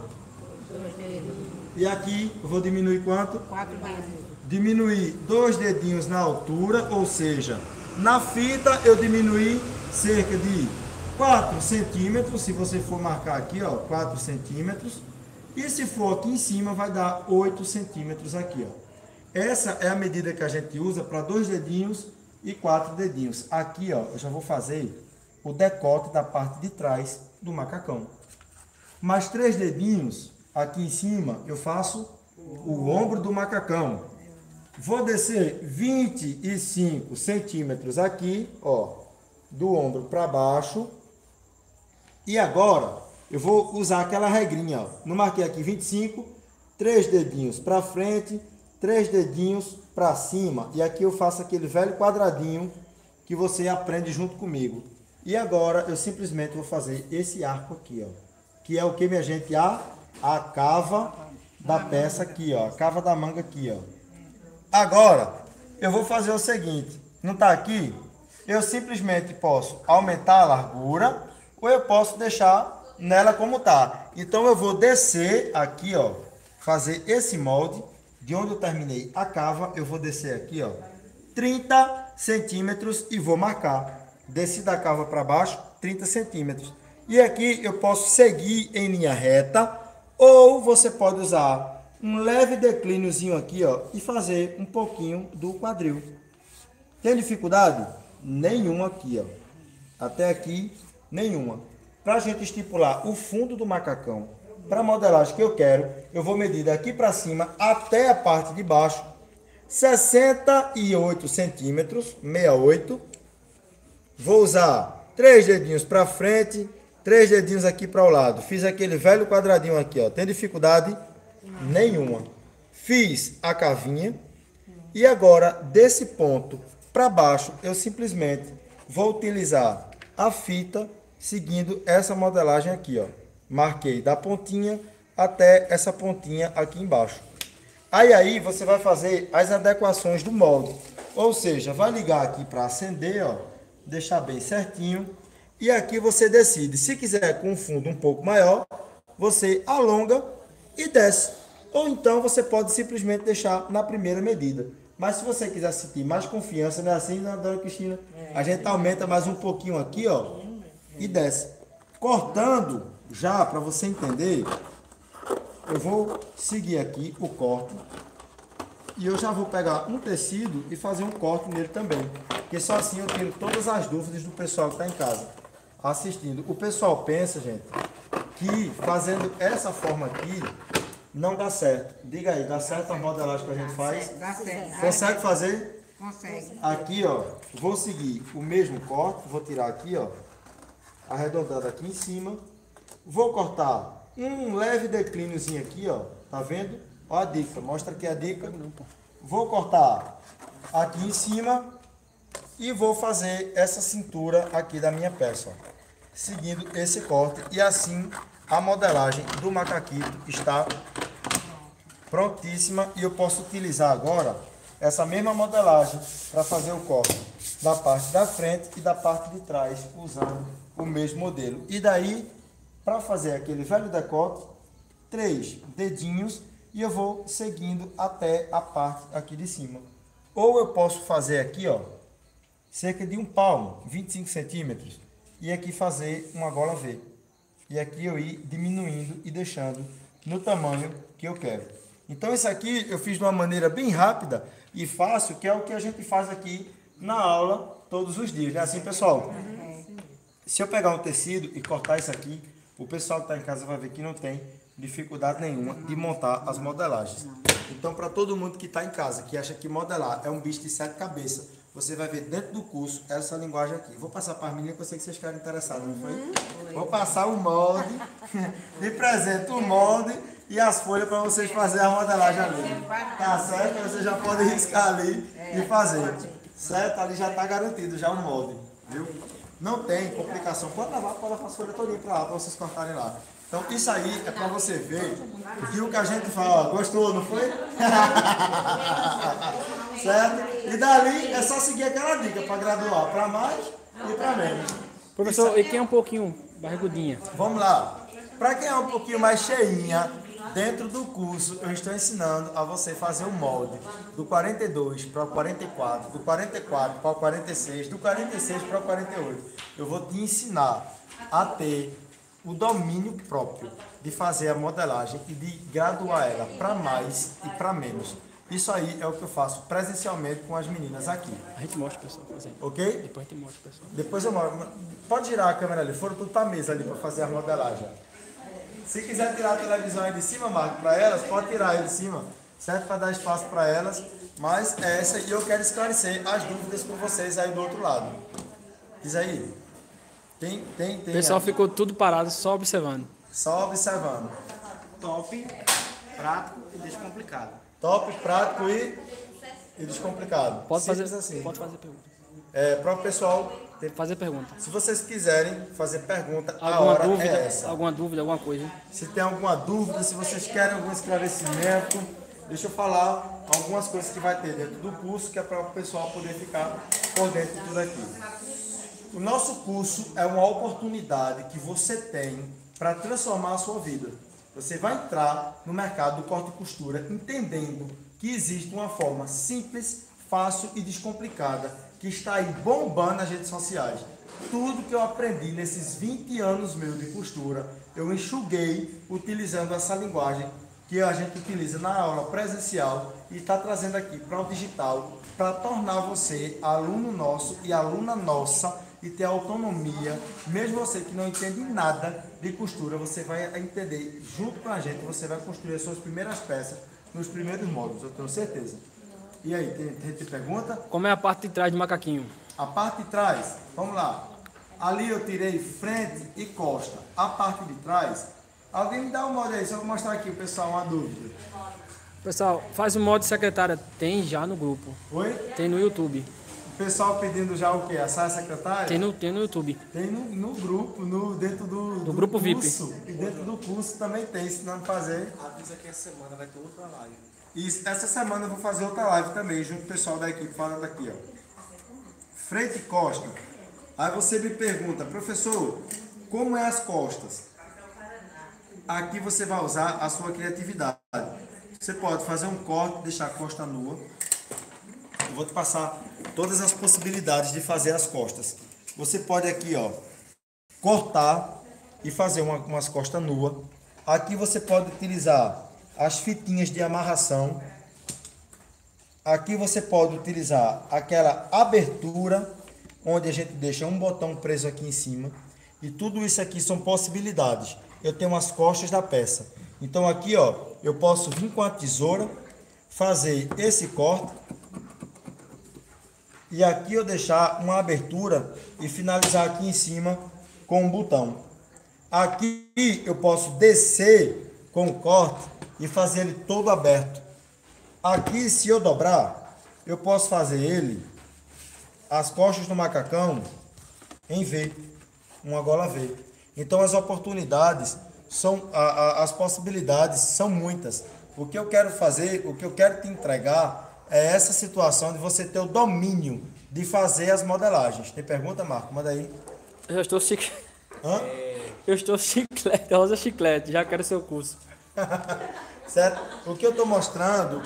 E aqui eu vou diminuir quanto? 4 dedos. Diminuir 2 dedinhos na altura, ou seja, na fita eu diminuí cerca de 4 centímetros, se você for marcar aqui, ó, 4 centímetros, e se for aqui em cima vai dar 8 centímetros aqui, ó. Essa é a medida que a gente usa para 2 dedinhos e 4 dedinhos. Aqui, ó, eu já vou fazer o decote da parte de trás do macacão. Mais 3 dedinhos aqui em cima eu faço o ombro do macacão. Vou descer 25 centímetros aqui, ó, do ombro para baixo. E agora eu vou usar aquela regrinha, ó. Não marquei aqui 25, 3 dedinhos para frente, 3 dedinhos para cima. E aqui eu faço aquele velho quadradinho que você aprende junto comigo. E agora eu simplesmente vou fazer esse arco aqui, ó. Que é o que, minha gente? A cava da peça aqui, ó. A cava da manga aqui, ó. Agora, eu vou fazer o seguinte, não está aqui? Eu simplesmente posso aumentar a largura ou eu posso deixar nela como está. Então, eu vou descer aqui, ó, fazer esse molde, de onde eu terminei a cava, eu vou descer aqui, ó, 30 centímetros e vou marcar. Desci da cava para baixo, 30 centímetros. E aqui eu posso seguir em linha reta ou você pode usar um leve declíniozinho aqui, ó, e fazer um pouquinho do quadril. Tem dificuldade? Nenhuma aqui, ó. Até aqui, nenhuma. Para a gente estipular o fundo do macacão, para a modelagem que eu quero, eu vou medir daqui para cima até a parte de baixo, 68 centímetros, 68. Vou usar 3 dedinhos para frente, 3 dedinhos aqui para o lado. Fiz aquele velho quadradinho aqui, ó. Tem dificuldade? Nenhuma. Fiz a cavinha e agora desse ponto para baixo eu simplesmente vou utilizar a fita seguindo essa modelagem aqui, ó. Marquei da pontinha até essa pontinha aqui embaixo. Aí você vai fazer as adequações do molde, ou seja, vai ligar aqui para acender, ó, deixar bem certinho, e aqui você decide, se quiser com um fundo um pouco maior, você alonga e desce. Ou então você pode simplesmente deixar na primeira medida. Mas se você quiser sentir mais confiança, não é assim, dona Cristina? A gente aumenta mais um pouquinho aqui, ó, e desce. Cortando, já para você entender, eu vou seguir aqui o corte. E eu já vou pegar um tecido e fazer um corte nele também. Porque só assim eu tiro todas as dúvidas do pessoal que está em casa assistindo. O pessoal pensa, gente, que fazendo essa forma aqui não dá certo. Diga aí, dá certo a modelagem que a gente faz? Dá certo. Consegue fazer? Consegue. Aqui, ó, vou seguir o mesmo corte, vou tirar aqui, ó, arredondando aqui em cima. Vou cortar um leve declíniozinho aqui, ó, tá vendo? Ó a dica, mostra aqui a dica. Vou cortar aqui em cima e vou fazer essa cintura aqui da minha peça, ó, seguindo esse corte. E assim a modelagem do macaquito está prontíssima e eu posso utilizar agora essa mesma modelagem para fazer o corte da parte da frente e da parte de trás usando o mesmo modelo. E daí, para fazer aquele velho decote, 3 dedinhos e eu vou seguindo até a parte aqui de cima. Ou eu posso fazer aqui, ó, cerca de um palmo, 25 centímetros, e aqui fazer uma gola V. E aqui eu ir diminuindo e deixando no tamanho que eu quero. Então isso aqui eu fiz de uma maneira bem rápida e fácil, que é o que a gente faz aqui na aula todos os dias. É assim, pessoal? Se eu pegar um tecido e cortar isso aqui, o pessoal que está em casa vai ver que não tem dificuldade nenhuma de montar as modelagens. Então, para todo mundo que está em casa, que acha que modelar é um bicho de 7 cabeças, você vai ver dentro do curso essa linguagem aqui. Vou passar para as meninas, que eu sei que vocês ficaram interessadas, não foi? Vou passar o molde, de presente o molde e as folhas para vocês fazerem a modelagem ali. Tá certo? Você já pode riscar ali e fazer. Certo? Ali já está garantido já o molde, viu? Não tem complicação. Pode levar as folhas todinhas para lá, para vocês cortarem lá. Então, isso aí é para você ver que o que a gente fala, gostou, não foi? Certo? E dali é só seguir aquela dica para graduar para mais e para menos. Professor, e quem é um pouquinho barrigudinha? Vamos lá. Para quem é um pouquinho mais cheinha, dentro do curso eu estou ensinando a você fazer o molde do 42 para o 44, do 44 para o 46, do 46 para o 48. Eu vou te ensinar a ter o domínio próprio de fazer a modelagem e de graduar ela para mais e para menos. Isso aí é o que eu faço presencialmente com as meninas aqui. A gente mostra o pessoal fazendo. Ok? Depois a gente mostra o pessoal. Depois eu mostro. Pode girar a câmera ali. Foram tudo para a mesa ali para fazer a modelagem. Se quiser tirar a televisão aí de cima, Marco, para elas, pode tirar aí de cima, certo? Para dar espaço para elas. Mas é essa e eu quero esclarecer as dúvidas com vocês aí do outro lado. Diz aí. Tem. O pessoal ficou tudo parado, só observando. Só observando. Top, prático e descomplicado. Top, prático e descomplicado. Pode fazer, assim. pode fazer pergunta. Para o pessoal fazer pergunta. Se vocês quiserem fazer pergunta, a Alguma hora dúvida, é essa. alguma dúvida, alguma coisa. Se tem alguma dúvida, se vocês querem algum esclarecimento, deixa eu falar algumas coisas que vai ter dentro do curso, que é para o pessoal poder ficar por dentro de tudo aqui. O nosso curso é uma oportunidade que você tem para transformar a sua vida. Você vai entrar no mercado do corte e costura entendendo que existe uma forma simples, fácil e descomplicada que está aí bombando nas redes sociais. Tudo que eu aprendi nesses 20 anos meus de costura, eu enxuguei utilizando essa linguagem que a gente utiliza na aula presencial e está trazendo aqui para o digital, para tornar você aluno nosso e aluna nossa e ter autonomia. Mesmo você que não entende nada de costura, você vai entender junto com a gente, você vai construir as suas primeiras peças nos primeiros módulos, eu tenho certeza. E aí, tem pergunta? Como é a parte de trás do macaquinho? A parte de trás, vamos lá. Ali eu tirei frente e costa. A parte de trás, alguém me dá um molde aí, só vou mostrar aqui, pessoal, uma dúvida. Pessoal, faz o molde secretária, tem já no grupo. Oi? Tem no YouTube. O pessoal pedindo já o quê? A saia secretária? Tem no YouTube. Tem no grupo, dentro do grupo curso, VIP. E dentro do curso também tem, ensinando a fazer. Avisa que essa semana vai ter outra live. E essa semana eu vou fazer outra live também, junto com o pessoal da equipe, falando aqui, ó. Frente e costa. Aí você me pergunta, professor, como é as costas? Aqui você vai usar a sua criatividade. Você pode fazer um corte, deixar a costa nua. Eu vou te passar todas as possibilidades de fazer as costas. Você pode aqui, ó, cortar e fazer umas costas nuas. Aqui você pode utilizar as fitinhas de amarração. Aqui você pode utilizar aquela abertura, onde a gente deixa um botão preso aqui em cima. E tudo isso aqui são possibilidades. Eu tenho as costas da peça. Então aqui, ó, eu posso vir com a tesoura, fazer esse corte. e aqui eu deixar uma abertura e finalizar aqui em cima com um botão. Aqui eu posso descer com o corte e fazer ele todo aberto. Aqui, se eu dobrar, eu posso fazer ele, as costas do macacão, em V, uma gola V. Então as oportunidades são, as possibilidades são muitas. O que eu quero fazer, o que eu quero te entregar é essa situação de você ter o domínio de fazer as modelagens. Tem pergunta, Marco? Manda aí. Eu estou chiclete. Hã? Eu estou chiclete, Rosa Chiclete, já quero seu curso. Certo? O que eu estou mostrando,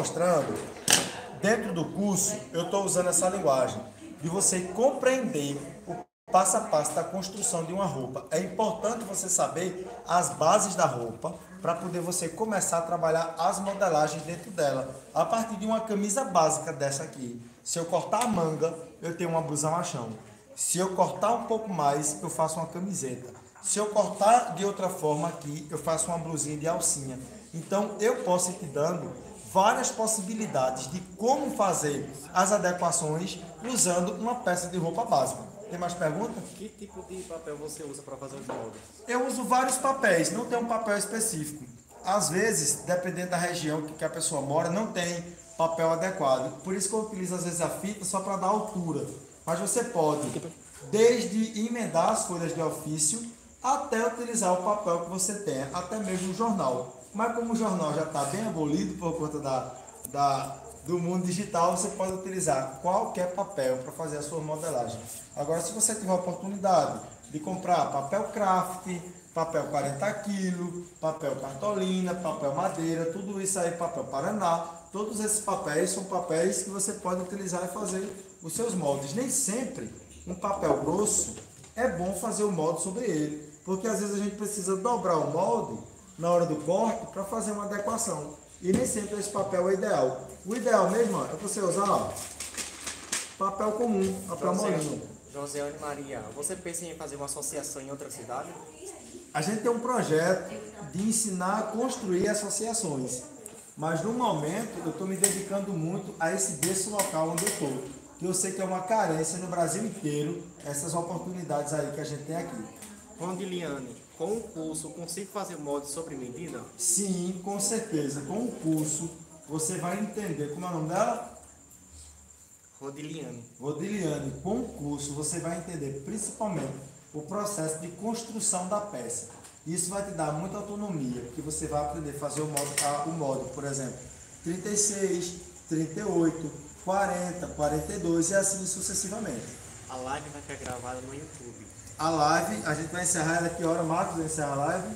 dentro do curso, eu estou usando essa linguagem de você compreender o passo a passo da construção de uma roupa. É importante você saber as bases da roupa para poder você começar a trabalhar as modelagens dentro dela. A partir de uma camisa básica dessa aqui, se eu cortar a manga, eu tenho uma blusa machão. Se eu cortar um pouco mais, eu faço uma camiseta. Se eu cortar de outra forma aqui, eu faço uma blusinha de alcinha. Então, eu posso ir te dando várias possibilidades de como fazer as adequações usando uma peça de roupa básica. Tem mais perguntas? Que tipo de papel você usa para fazer os moldes? Eu uso vários papéis, não tem um papel específico. Às vezes, dependendo da região que a pessoa mora, não tem papel adequado. Por isso que eu utilizo às vezes a fita só para dar altura. Mas você pode, desde emendar as folhas de ofício, até utilizar o papel que você tenha, até mesmo o jornal. Mas como o jornal já está bem abolido por conta do mundo digital, você pode utilizar qualquer papel para fazer a sua modelagem. Agora, se você tiver a oportunidade de comprar papel craft, papel 40 kg, papel cartolina, papel madeira, tudo isso aí, papel Paraná, todos esses papéis são papéis que você pode utilizar e fazer os seus moldes. Nem sempre um papel grosso é bom fazer o molde sobre ele, porque às vezes a gente precisa dobrar o molde na hora do corte para fazer uma adequação. E nem sempre esse papel é ideal. O ideal mesmo é você usar papel comum, papel molinho. Josiane Maria, você pensa em fazer uma associação em outra cidade? A gente tem um projeto de ensinar a construir associações. Mas no momento eu estou me dedicando muito a esse berço local onde eu estou. Que eu sei que é uma carência no Brasil inteiro, essas oportunidades aí que a gente tem aqui. Rondiliane, com o curso, consigo fazer molde sobre medida? Sim, com certeza. Com o curso, você vai entender. Como é o nome dela? Rodiliane. Rodiliane, com o curso, você vai entender principalmente o processo de construção da peça. Isso vai te dar muita autonomia, porque você vai aprender a fazer o molde, por exemplo, 36, 38, 40, 42 e assim sucessivamente. A live vai ficar gravada no YouTube. A live, a gente vai encerrar ela que hora, Marcos, vai encerrar a live?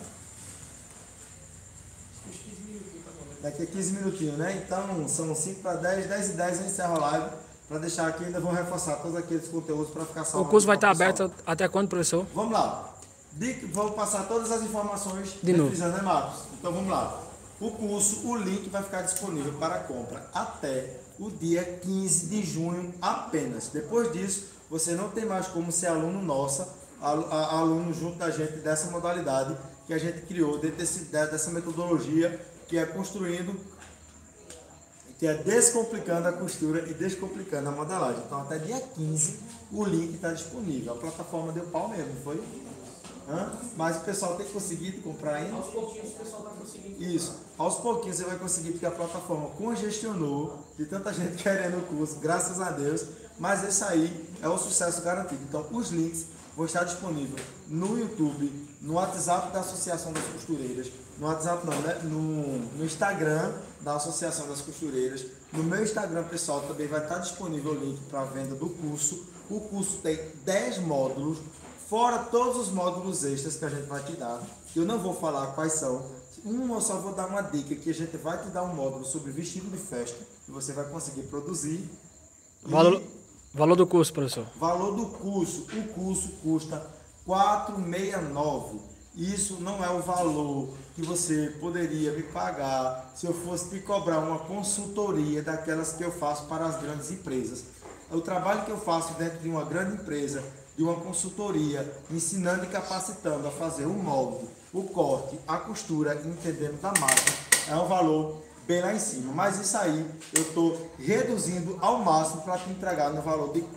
Daqui a 15 minutinhos, né? Então, são 5 para 10, 10 e 10 eu encerro a live, para deixar aqui, ainda vou reforçar todos aqueles conteúdos para ficar salvo. O curso vai estar aberto até quando, professor? Vamos lá. Vou passar todas as informações de novo, né, Marcos? Então, vamos lá. O curso, o link vai ficar disponível para compra até o dia 15 de junho apenas. Depois disso, você não tem mais como ser aluno nossa, aluno junto da gente dessa modalidade que a gente criou, dessa metodologia que é construindo, que é descomplicando a costura e descomplicando a modelagem. Então, até dia 15, o link está disponível. A plataforma deu pau mesmo, foi? Mas o pessoal tem conseguido comprar ainda? Aos pouquinhos o pessoal vai conseguindo. Isso, aos pouquinhos você vai conseguir, porque a plataforma congestionou de tanta gente querendo o curso, graças a Deus, mas esse aí é o sucesso garantido. Então, os links vão estar disponíveis no YouTube, no WhatsApp da Associação das Costureiras, no WhatsApp não, né? no Instagram da Associação das Costureiras, no meu Instagram pessoal também vai estar disponível o link para a venda do curso. O curso tem 10 módulos, fora todos os módulos extras que a gente vai te dar. Eu não vou falar quais são. Eu só vou dar uma dica que a gente vai te dar um módulo sobre vestido de festa que você vai conseguir produzir. Valor do curso, professor? Valor do curso. O curso custa R$ 469. Isso não é o valor que você poderia me pagar se eu fosse te cobrar uma consultoria daquelas que eu faço para as grandes empresas. O trabalho que eu faço dentro de uma grande empresa, de uma consultoria, ensinando e capacitando a fazer o molde, o corte, a costura, entendendo da máquina, é um valor bem lá em cima. Mas isso aí eu estou reduzindo ao máximo para te entregar no valor de R$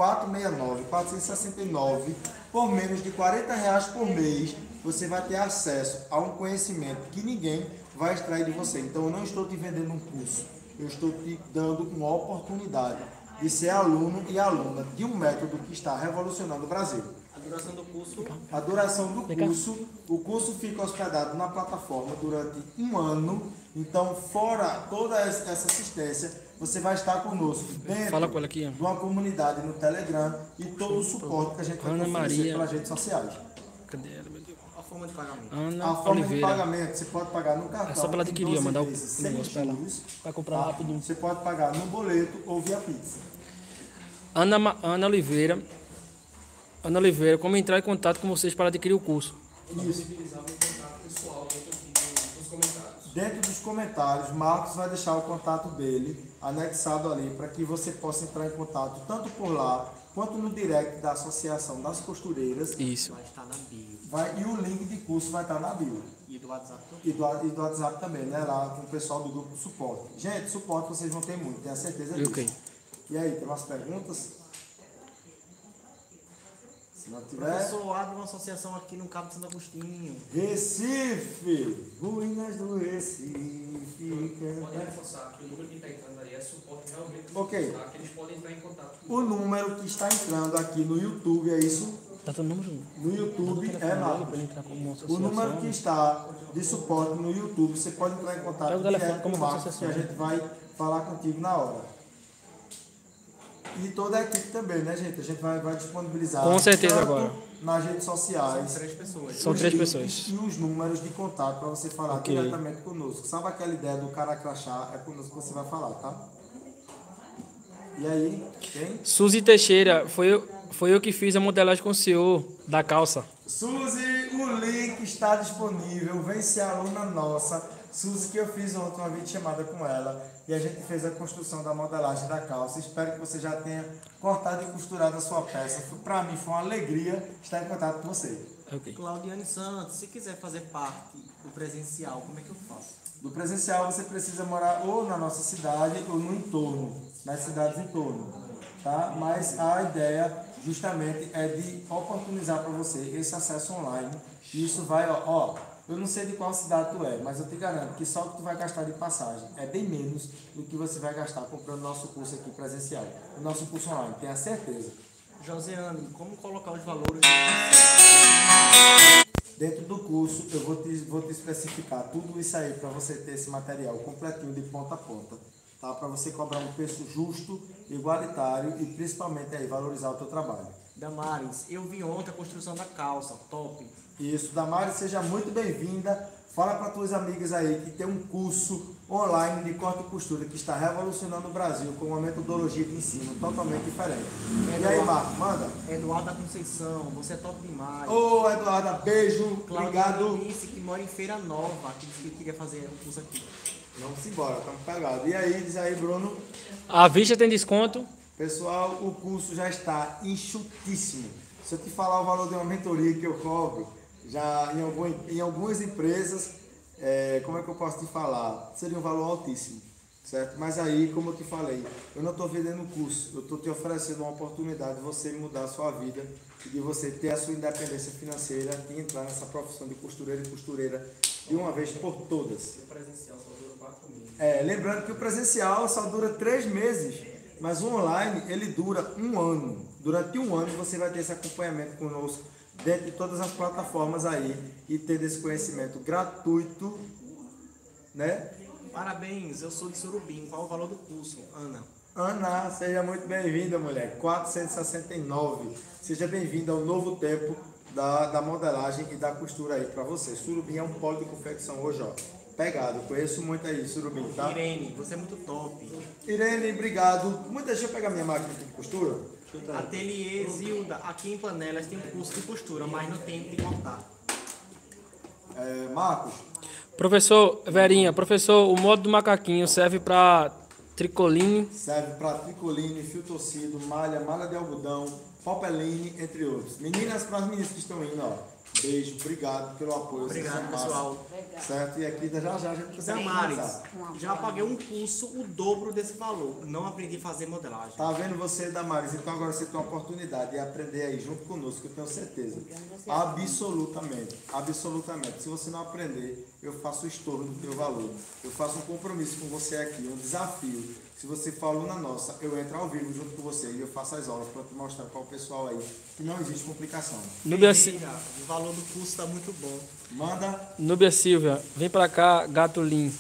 469 por menos de R$ 40 por mês. Você vai ter acesso a um conhecimento que ninguém vai extrair de você. Então eu não estou te vendendo um curso, eu estou te dando uma oportunidade de ser aluno e aluna de um método que está revolucionando o Brasil. A duração do curso? A duração do curso, o curso fica hospedado na plataforma durante um ano. Então, fora toda essa assistência, você vai estar conosco dentro Fala com ela aqui, ó. de uma comunidade no Telegram e todo o suporte que a gente vai Ana oferecer Maria. pelas redes sociais. Cadê ela, meu Deus? A forma de pagamento. Ana A forma de Oliveira. pagamento, você pode pagar no cartão. É só pra ela em adquirir, 12 mandar o vezes, sem negócio pra ela. juros, Pra comprar tá? rápido. Você pode pagar no boleto ou via Pix. Ana Oliveira. Ana Oliveira, como entrar em contato com vocês para adquirir o curso? Isso. Dentro dos comentários, Marcos vai deixar o contato dele anexado ali para que você possa entrar em contato tanto por lá quanto no direct da Associação das Costureiras. Isso. Vai estar na bio. E o link de curso vai estar na bio. E do WhatsApp também. E do WhatsApp também, né? Lá com o pessoal do grupo de suporte. Gente, suporte vocês vão ter muito, tenho a certeza disso. Ok. E aí, tem umas perguntas? Se não tiver... Professor, abre uma associação aqui no Cabo de Santo Agostinho. Recife! Ruínas do Recife. Podem reforçar que o número que está entrando aí é suporte realmente Ok. tá? Que eles podem entrar em contato. O número que está entrando aqui no YouTube, é isso? Tá teu número? No YouTube é Marcos. Para ele entrar como uma O associação. número que está de suporte no YouTube, você pode entrar em contato Pega o telefone direto como com o Marcos, que associação. a gente vai falar contigo na hora. E toda a equipe também, né, gente? A gente vai disponibilizar. Com certeza tanto agora. Nas redes sociais. Três pessoas. São os 3 links pessoas. E os números de contato para você falar Ok. diretamente conosco. Sabe aquela ideia do cara crachá? É conosco que você vai falar, tá? E aí, quem? Suzy Teixeira, foi eu que fiz a modelagem com o senhor da calça. Suzy, o link está disponível. Vem ser aluna nossa. Suzy, que eu fiz ontem uma videochamada com ela e a gente fez a construção da modelagem da calça. Espero que você já tenha cortado e costurado a sua peça. Para mim foi uma alegria estar em contato com você. Ok. Claudiane Santos, se quiser fazer parte do presencial, como é que eu faço? Do presencial você precisa morar ou na nossa cidade ou no entorno, nas cidades em torno, tá? Mas a ideia justamente é de oportunizar para você esse acesso online. E isso vai, ó, eu não sei de qual cidade tu é, mas eu te garanto que só o que tu vai gastar de passagem é bem menos do que você vai gastar comprando nosso curso aqui presencial, o nosso curso online, tenha certeza. Joseane, como colocar os valores Dentro do curso eu vou te especificar tudo isso aí para você ter esse material completinho de ponta a ponta, tá? Para você cobrar um preço justo, igualitário e principalmente aí valorizar o teu trabalho. Damares, eu vi ontem a construção da calça, top. Isso, Damares, seja muito bem-vinda. Fala para tuas amigas aí que tem um curso online de corte e costura que está revolucionando o Brasil com uma metodologia de ensino totalmente diferente. E aí, Marcos, manda. Eduardo da Conceição, você é top demais. Ô, Eduarda, beijo, obrigado. Claudia disse que mora em Feira Nova, que disse que queria fazer um curso aqui. Vamos embora, estamos pegados. E aí, diz aí, Bruno. A vista tem desconto? Pessoal, o curso já está enxutíssimo. Se eu te falar o valor de uma mentoria que eu cobro, já em algumas empresas, como é que eu posso te falar? Seria um valor altíssimo, certo? Mas aí, como eu te falei, eu não estou vendendo um curso, eu estou te oferecendo uma oportunidade de você mudar a sua vida e de você ter a sua independência financeira e entrar nessa profissão de costureira e costureira de uma vez por todas. O presencial só dura 4 meses. Lembrando que o presencial só dura 3 meses, mas o online ele dura 1 ano. Durante 1 ano você vai ter esse acompanhamento conosco dentro de todas as plataformas aí e ter esse conhecimento gratuito, né? Parabéns, eu sou de Surubim. Qual o valor do curso, Ana? Ana, seja muito bem-vinda, mulher. 469. Seja bem-vinda ao novo tempo da modelagem e da costura aí para você. Surubim é um polo de confecção hoje, ó. Pegado, conheço muito aí, Surubim, tá? Irene, você é muito top. Irene, obrigado. Deixa eu pegar minha máquina de costura. Ateliê Zilda, aqui em Panelas tem um curso de costura, mas não tem de cortar. Marcos. Professor, Verinha, professor, o modo do macaquinho serve para tricoline? Serve para tricoline, fio torcido, malha de algodão, Fopeline, entre outros. Meninas, para as meninas que estão indo, ó. Beijo, obrigado pelo apoio. Obrigado, pessoal. Certo? E aqui já a gente precisa Damares, começar. já paguei um curso o dobro desse valor. Não aprendi a fazer modelagem. Tá vendo você, Damares? Então agora você tem uma oportunidade de aprender aí junto conosco, eu tenho certeza. Absolutamente. Absolutamente. Se você não aprender, eu faço o estorno do teu valor. Eu faço um compromisso com você aqui, um desafio. Se você for aluna nossa, eu entro ao vivo junto com você e eu faço as aulas para te mostrar para o pessoal aí que não existe complicação. Núbia, O valor do curso está muito bom. Manda. Núbia Silvia, vem pra cá, gato Lin.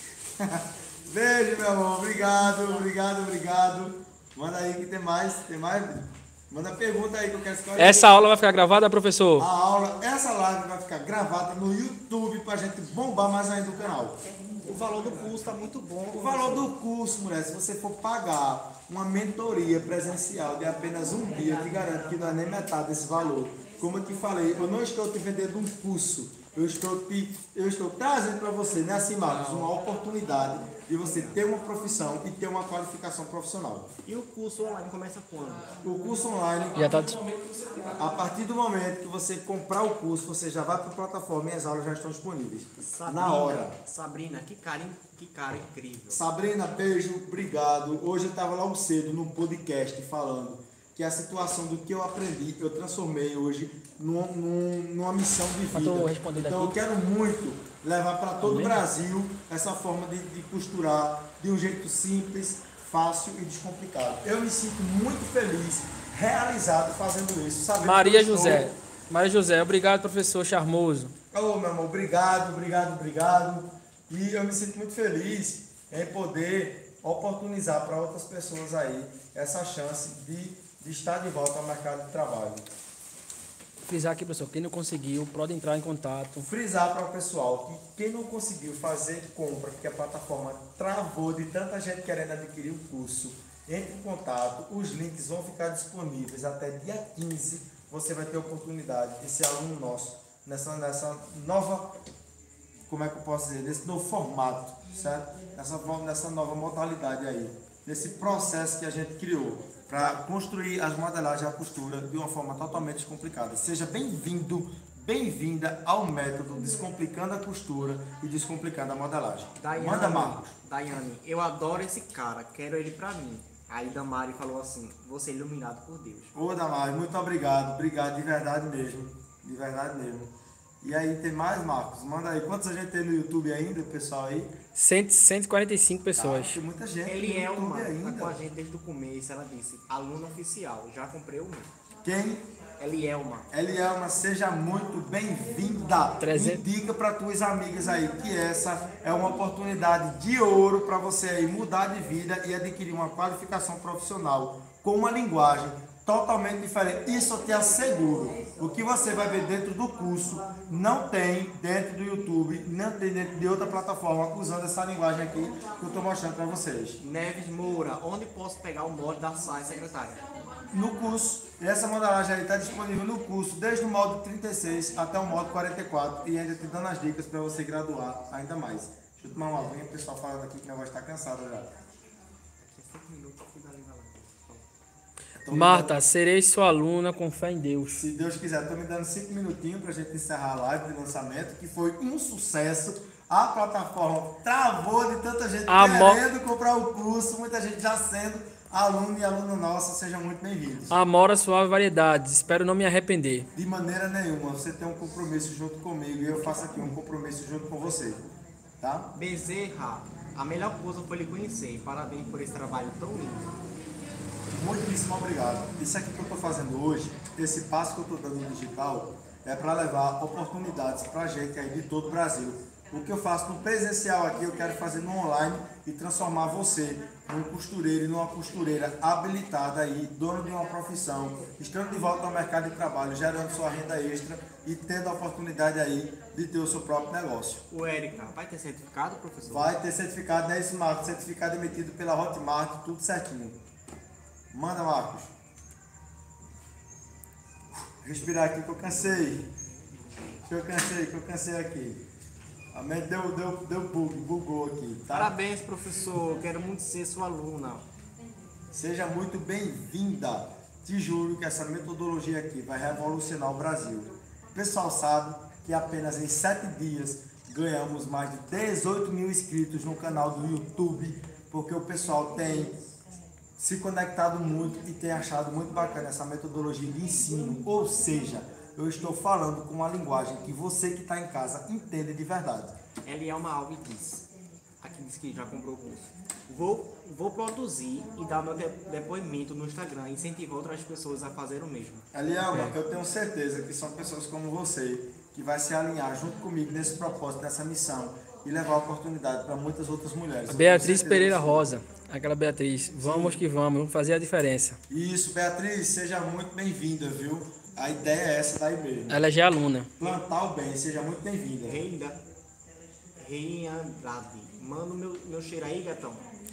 Beijo, meu amor. Obrigado. Manda aí que tem mais. Manda pergunta aí que eu quero escolher. Essa aula vai ficar gravada, professor? Essa live vai ficar gravada no YouTube pra gente bombar mais ainda o canal. O valor do curso está muito bom. O valor do curso, mulher, se você for pagar uma mentoria presencial de apenas um dia, eu te garanto que não é nem metade desse valor. Como eu te falei, eu não estou te vendendo um curso. Eu estou trazendo para você, né, assim, Marcos, uma oportunidade de você ter uma profissão e ter uma qualificação profissional. E o curso online começa quando? O curso online, Já tá... a partir do momento que você comprar o curso, você já vai para a plataforma e as aulas já estão disponíveis. Na hora. Sabrina, que cara incrível. Sabrina, beijo, obrigado. Hoje eu estava logo cedo no podcast falando que a situação do que eu aprendi, eu transformei hoje numa missão de vida. Então eu quero muito levar para todo o Brasil essa forma de costurar de um jeito simples, fácil e descomplicado. Eu me sinto muito feliz, realizado fazendo isso. Maria José, obrigado, professor charmoso. Ô, meu amor, obrigado. E eu me sinto muito feliz em poder oportunizar para outras pessoas aí essa chance de estar de volta ao mercado de trabalho. Frisar aqui, professor, quem não conseguiu, pode entrar em contato. Frisar para o pessoal que quem não conseguiu fazer compra, porque a plataforma travou de tanta gente querendo adquirir o curso, entre em contato, os links vão ficar disponíveis até dia 15, você vai ter a oportunidade de ser aluno nosso nessa nova, como é que eu posso dizer, nesse novo formato, certo? Nessa nova modalidade aí, nesse processo que a gente criou para construir as modelagens e a costura de uma forma totalmente descomplicada. Seja bem-vinda ao método Descomplicando a Costura e Descomplicando a Modelagem. Manda, Marcos. Daiane, eu adoro esse cara, quero ele pra mim. Aí Damari falou assim, você é iluminado por Deus. Ô, Damari, muito obrigado de verdade mesmo. E aí, tem mais, Marcos? Manda aí. Quantos a gente tem no YouTube ainda, pessoal aí? 145 pessoas. Tem muita gente Elielma no YouTube ainda. tá com a gente desde o começo, ela disse, aluna oficial, já comprei o meu. Quem? Elielma, seja muito bem-vinda. E diga para tuas amigas aí que essa é uma oportunidade de ouro para você aí mudar de vida e adquirir uma qualificação profissional com uma linguagem totalmente diferente. Isso eu te asseguro. O que você vai ver dentro do curso não tem dentro do YouTube, não tem dentro de outra plataforma usando essa linguagem aqui que eu estou mostrando para vocês. Neves Moura, onde posso pegar o molde da saia, secretária? No curso, essa modelagem aí está disponível no curso, desde o módulo 36 até o módulo 44 e ainda te dando as dicas para você graduar ainda mais. Deixa eu tomar uma aguinha, o pessoal falando aqui que minha voz está cansada já. Marta, serei sua aluna com fé em Deus. Se Deus quiser, estou me dando 5 minutinhos para a gente encerrar a live de lançamento, que foi um sucesso. A plataforma travou de tanta gente querendo comprar o curso, muita gente já sendo aluno e aluna nossa, sejam muito bem-vindos. Amora Suave Variedades, espero não me arrepender. De maneira nenhuma, você tem um compromisso junto comigo e eu faço aqui um compromisso junto com você, tá? Bezerra, a melhor coisa foi lhe conhecer, parabéns por esse trabalho tão lindo. Muitíssimo obrigado. Isso aqui que eu estou fazendo hoje, esse passo que eu estou dando no digital, é para levar oportunidades para a gente aí de todo o Brasil. O que eu faço no presencial aqui, eu quero fazer no online e transformar você num costureiro e numa costureira habilitada aí, dono de uma profissão, estando de volta ao mercado de trabalho, gerando sua renda extra e tendo a oportunidade aí de ter o seu próprio negócio. O Érica, vai ter certificado, professor? Vai ter certificado, né, esse Marcos? Certificado emitido pela Hotmart, tudo certinho. Manda, Marcos. Respirar aqui que eu cansei. Que eu cansei aqui. A mente deu bugou aqui, tá? Parabéns, professor. Quero muito ser sua aluna. Seja muito bem-vinda. te juro que essa metodologia aqui vai revolucionar o Brasil. O pessoal sabe que apenas em 7 dias ganhamos mais de 18 mil inscritos no canal do YouTube, porque o pessoal tem se conectado muito e tem achado muito bacana essa metodologia de ensino. Ou seja, eu estou falando com uma linguagem que você que está em casa entende de verdade. Ele é uma alma e diz. Aqui diz que já comprou o curso. Vou produzir e dar meu depoimento no Instagram, incentivar outras pessoas a fazer o mesmo. Elielma, eu tenho certeza que são pessoas como você que vai se alinhar junto comigo nesse propósito, nessa missão e levar a oportunidade para muitas outras mulheres. A Beatriz Pereira Rosa, aquela Beatriz, vamos que vamos fazer a diferença. Isso, Beatriz, seja muito bem-vinda, viu? A ideia é essa daí mesmo. Ela já é aluna. Plantar o bem, seja muito bem-vinda. Rei Andrade, manda o meu cheiro aí, gatão.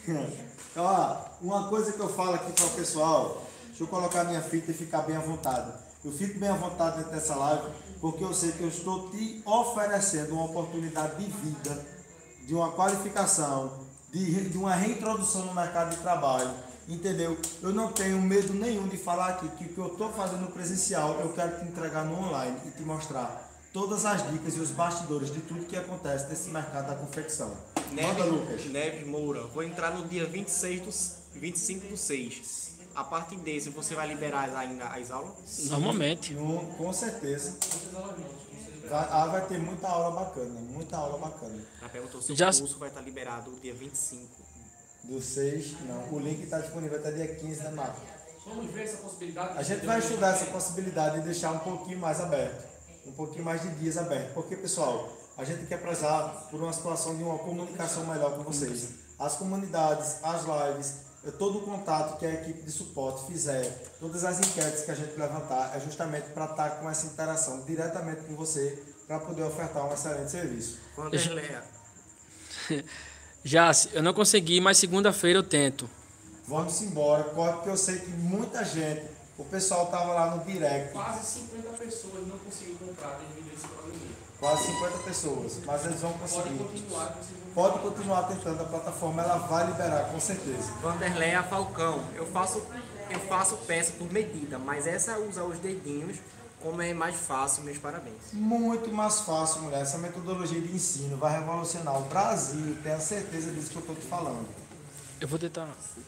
Ó, uma coisa que eu falo aqui para o pessoal, deixa eu colocar minha fita e ficar bem à vontade. Eu fico bem à vontade dentro dessa live porque eu sei que eu estou te oferecendo uma oportunidade de vida, de uma qualificação, de uma reintrodução no mercado de trabalho, entendeu? Eu não tenho medo nenhum de falar aqui que o que eu estou fazendo no presencial eu quero te entregar no online e te mostrar todas as dicas e os bastidores de tudo que acontece nesse mercado da confecção. Manda, Lucas. Neves Moura, vou entrar no dia 25 do 6. A partir desse, você vai liberar ainda as aulas? Normalmente. Com certeza. Vai ter muita aula bacana, muita aula bacana. Já perguntou se o curso vai estar liberado dia 25. Do 6, não. O link está disponível até dia 15, né, Marcos? Vamos ver essa possibilidade. A gente vai estudar essa possibilidade de deixar um pouquinho mais aberto. Um pouquinho mais de dias aberto. Porque, pessoal, a gente quer prezar por uma situação de uma comunicação melhor com vocês. As comunidades, as lives, todo o contato que a equipe de suporte fizer, todas as enquetes que a gente levantar, é justamente para estar com essa interação diretamente com você, para poder ofertar um excelente serviço. Já, eu não consegui, mas segunda-feira eu tento. Vamos embora, corre, porque eu sei que muita gente, o pessoal estava lá no direct. Quase 50 pessoas não conseguiram comprar devido a esse problema. Quase 50 pessoas, mas eles vão conseguir. Pode continuar tentando, a plataforma ela vai liberar, com certeza. Vanderleia Falcão, eu faço peça por medida, mas essa usa os dedinhos, como é mais fácil, meus parabéns. Muito mais fácil, mulher. Essa metodologia de ensino vai revolucionar o Brasil, tenho certeza disso que eu estou te falando. Eu vou tentar.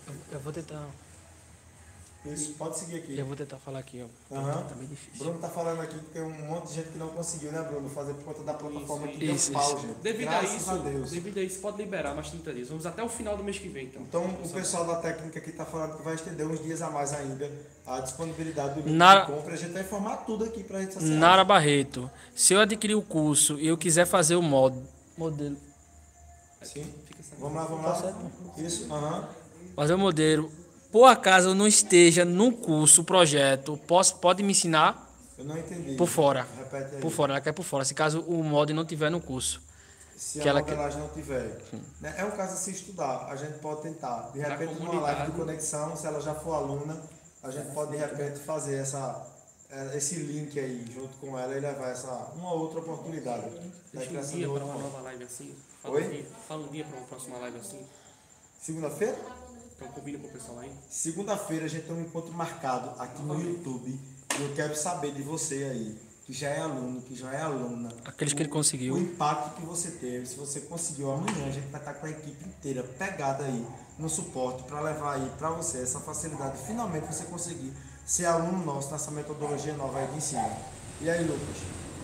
Isso, pode seguir aqui. Eu vou tentar falar aqui, ó. Tá bem difícil. Bruno tá falando aqui que tem um monte de gente que não conseguiu, né, Bruno? Fazer por conta da plataforma que isso, deu pau, gente. Devido Graças a Deus. devido a isso, pode liberar mais 30 dias. Vamos até o final do mês que vem, então. Então, o pessoal da técnica aqui tá falando que vai estender uns dias a mais ainda a disponibilidade do link de compra. A gente vai informar tudo aqui pra rede social. Nara Barreto, se eu adquirir o curso e eu quiser fazer o modelo. Sim. Vamos lá. Isso, Fazer o modelo. Por acaso eu não esteja num curso, projeto, pode me ensinar? Eu não entendi. Por fora. Repete aí. Por fora, ela quer por fora. Se caso o molde não tiver no curso. Se que a ela modelagem não tiver. Né? É um caso a se estudar. A gente pode tentar. De repente, numa live de conexão, se ela já for aluna, a gente pode, de repente, fazer esse link aí junto com ela e levar uma outra oportunidade. Deixa um dia para uma nova live assim. Fala um dia para uma próxima live assim. Segunda-feira? Então combina com o pessoal aí. Segunda-feira a gente tem um encontro marcado aqui no YouTube. E eu quero saber de você aí, que já é aluno, que já é aluna. Aqueles que ele conseguiu. O impacto que você teve, se você conseguiu. Amanhã a gente vai estar com a equipe inteira pegada aí no suporte para levar aí para você essa facilidade. Finalmente você conseguir ser aluno nosso nessa metodologia nova aí de ensino. E aí, Lucas?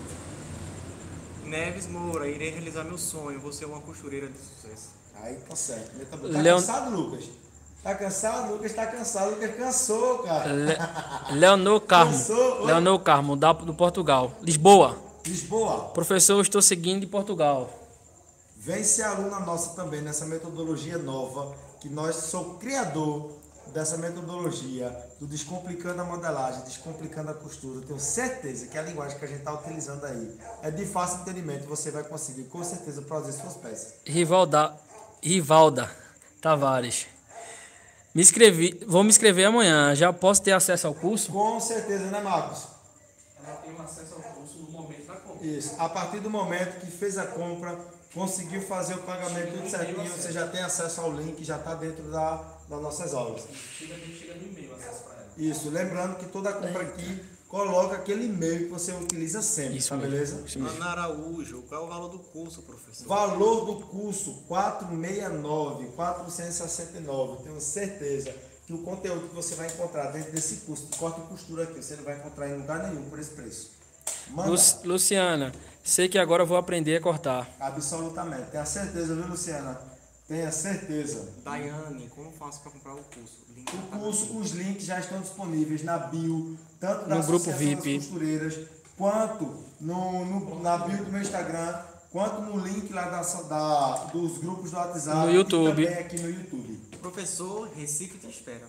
Neves Moura, irei realizar meu sonho. Vou ser uma costureira de sucesso. Aí tá certo. Tá cansado, Lucas? Tá cansado? Lucas tá cansado. Lucas cansou, cara. Leonor Carmo. Leonor Carmo, do Portugal. Lisboa. Professor, eu estou seguindo de Portugal. Vem ser aluna nossa também nessa metodologia nova, que nós sou criador dessa metodologia do Descomplicando a Modelagem, Descomplicando a Costura. Eu tenho certeza que a linguagem que a gente está utilizando aí é de fácil entendimento. Você vai conseguir, com certeza, produzir suas peças. Rivalda Tavares. Vou me inscrever amanhã. Já posso ter acesso ao curso? Com certeza, né, Marcos? Já tenho acesso ao curso no momento da compra. Isso. A partir do momento que fez a compra, conseguiu fazer o pagamento tudo certinho, você já tem acesso ao link, já está dentro das nossas aulas. Chega no e-mail acesso para ela. Isso, lembrando que toda compra aqui coloca aquele e-mail que você utiliza sempre, Isso tá mesmo. beleza? Isso mesmo. Ana Araújo, qual é o valor do curso, professor? Valor do curso 469, 469. Tenho certeza que o conteúdo que você vai encontrar dentro desse curso de corte e costura aqui, você não vai encontrar em lugar nenhum por esse preço. Manda. Luciana, sei que agora eu vou aprender a cortar. Absolutamente. Tenha certeza, viu, Luciana? Tenha certeza. Daiane, como faço para comprar o curso? Link O na curso, os links já estão disponíveis na bio, tanto da No grupo Associação VIP. das Costureiras, quanto na bio do meu Instagram, quanto no link lá dos grupos do WhatsApp No YouTube. e também aqui no YouTube. Professor, Recife te espera.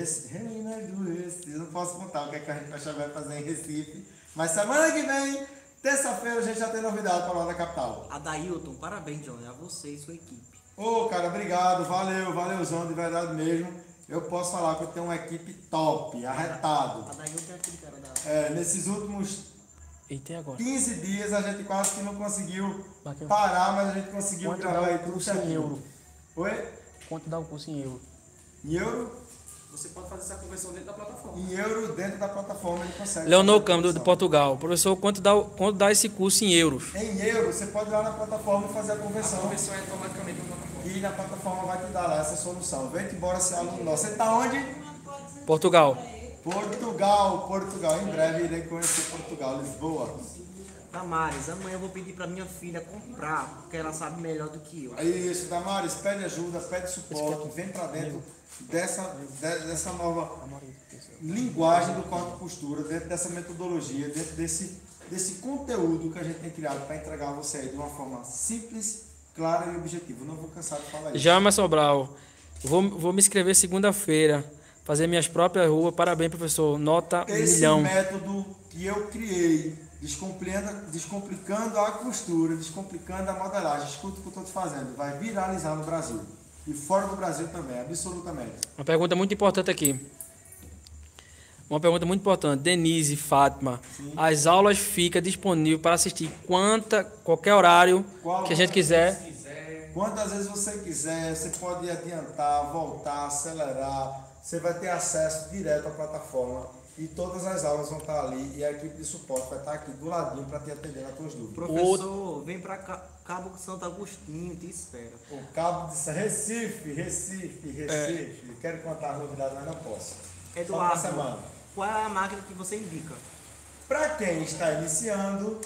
Eu não posso contar o que, é que a gente vai fazer em Recife, mas semana que vem, terça-feira, a gente já tem novidade para lá da capital. Adailton, parabéns, Johnny, a você e sua equipe. Ô, cara, obrigado, valeuzão, de verdade mesmo. Eu posso falar que eu tenho uma equipe top, arretado. Adailton é aquele cara da... Nesses últimos Eita, e agora? 15 dias a gente quase que não conseguiu Bateu. parar, mas a gente conseguiu Quanto gravar dá aí o tudo curso em certinho. euro? Oi? Quanto dá o curso em euro? Em euro? Você pode fazer essa conversão dentro da plataforma. Em euro dentro da plataforma ele consegue. Leonor fazer a Câmara, de conversão. Portugal. Professor, quanto dá esse curso em euros? Em euro, você pode ir lá na plataforma e fazer a A conversão. conversão é automaticamente na plataforma. E na plataforma vai te dar lá essa solução. Vem embora ser aluno nosso. Você tá onde? Portugal. Portugal. Em breve irei conhecer Portugal, Lisboa. Damares, amanhã eu vou pedir para minha filha comprar, porque ela sabe melhor do que eu. É isso, Damares, pede ajuda, pede suporte, vem pra dentro dessa nova linguagem do corte e costura, dentro dessa metodologia, dentro desse conteúdo que a gente tem criado para entregar a você aí de uma forma simples, clara e objetiva. Não vou cansar de falar isso. Jamas Sobral. Vou me inscrever segunda-feira. Fazer minhas próprias ruas. Parabéns, professor. Nota Esse milhão. método que eu criei, descomplicando a costura, descomplicando a modelagem, escuta o que eu estou te fazendo, vai viralizar no Brasil. E fora do Brasil também, absolutamente. Uma pergunta muito importante aqui. Uma pergunta muito importante. Denise, Fátima. Sim. As aulas ficam disponíveis para assistir qualquer horário que a gente quiser. Quantas vezes você quiser, você pode adiantar, voltar, acelerar. Você vai ter acesso direto à plataforma e todas as aulas vão estar ali e a equipe de suporte vai estar aqui do ladinho para te atender nas tuas dúvidas. Professor, vem para Cabo Santo Agostinho, te espera. O cabo de Recife. Quero contar as novidades, mas não posso. Só pra semana. Eduardo, qual é a máquina que você indica? Para quem está iniciando,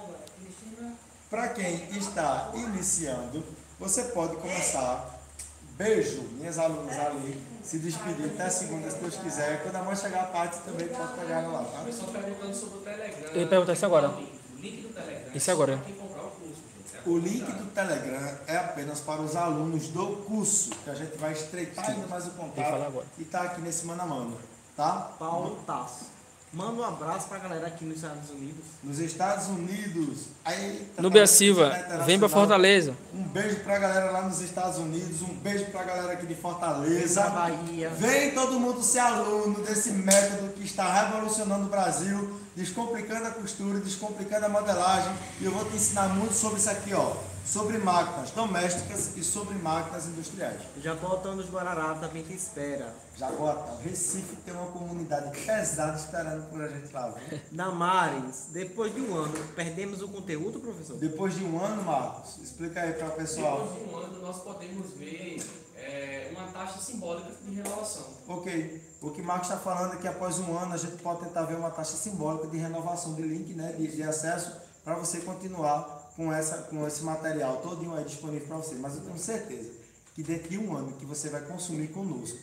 você pode começar. Beijo, minhas alunas ali, se despedir até segunda, se Deus quiser. Quando a mãe chegar a parte, também pode pegar ela lá, tá? O pessoal perguntando sobre o Telegram. Eu ia perguntar isso agora. O link do Telegram. Isso agora. Quem comprar o curso, gente. O link do Telegram é apenas para os alunos do curso, que a gente vai estreitar ainda mais o Vou falar contato agora. e tá aqui nesse mano a mano, tá? Paulo Tasso. Manda um abraço para a galera aqui nos Estados Unidos. Nos Estados Unidos. Núbia Silva, vem para Fortaleza. Um beijo pra galera lá nos Estados Unidos, um beijo pra galera aqui de Fortaleza. Da Bahia. Vem todo mundo ser aluno desse método que está revolucionando o Brasil, descomplicando a costura, descomplicando a modelagem. E eu vou te ensinar muito sobre isso aqui, ó. Sobre máquinas domésticas e sobre máquinas industriais. Jabotão dos Guararapes também te espera. Jabota, Recife tem uma comunidade pesada esperando por a gente lá, viu? Damares, depois de um ano, perdemos o conteúdo, professor? Depois de um ano, Marcos, explica aí para o pessoal. Depois de um ano, nós podemos ver uma taxa simbólica de renovação. Ok. O que o Marcos está falando é que após um ano a gente pode tentar ver uma taxa simbólica de renovação de link, né, de acesso, para você continuar com esse material todinho aí disponível para você. Mas eu tenho certeza que dentro de um ano que você vai consumir conosco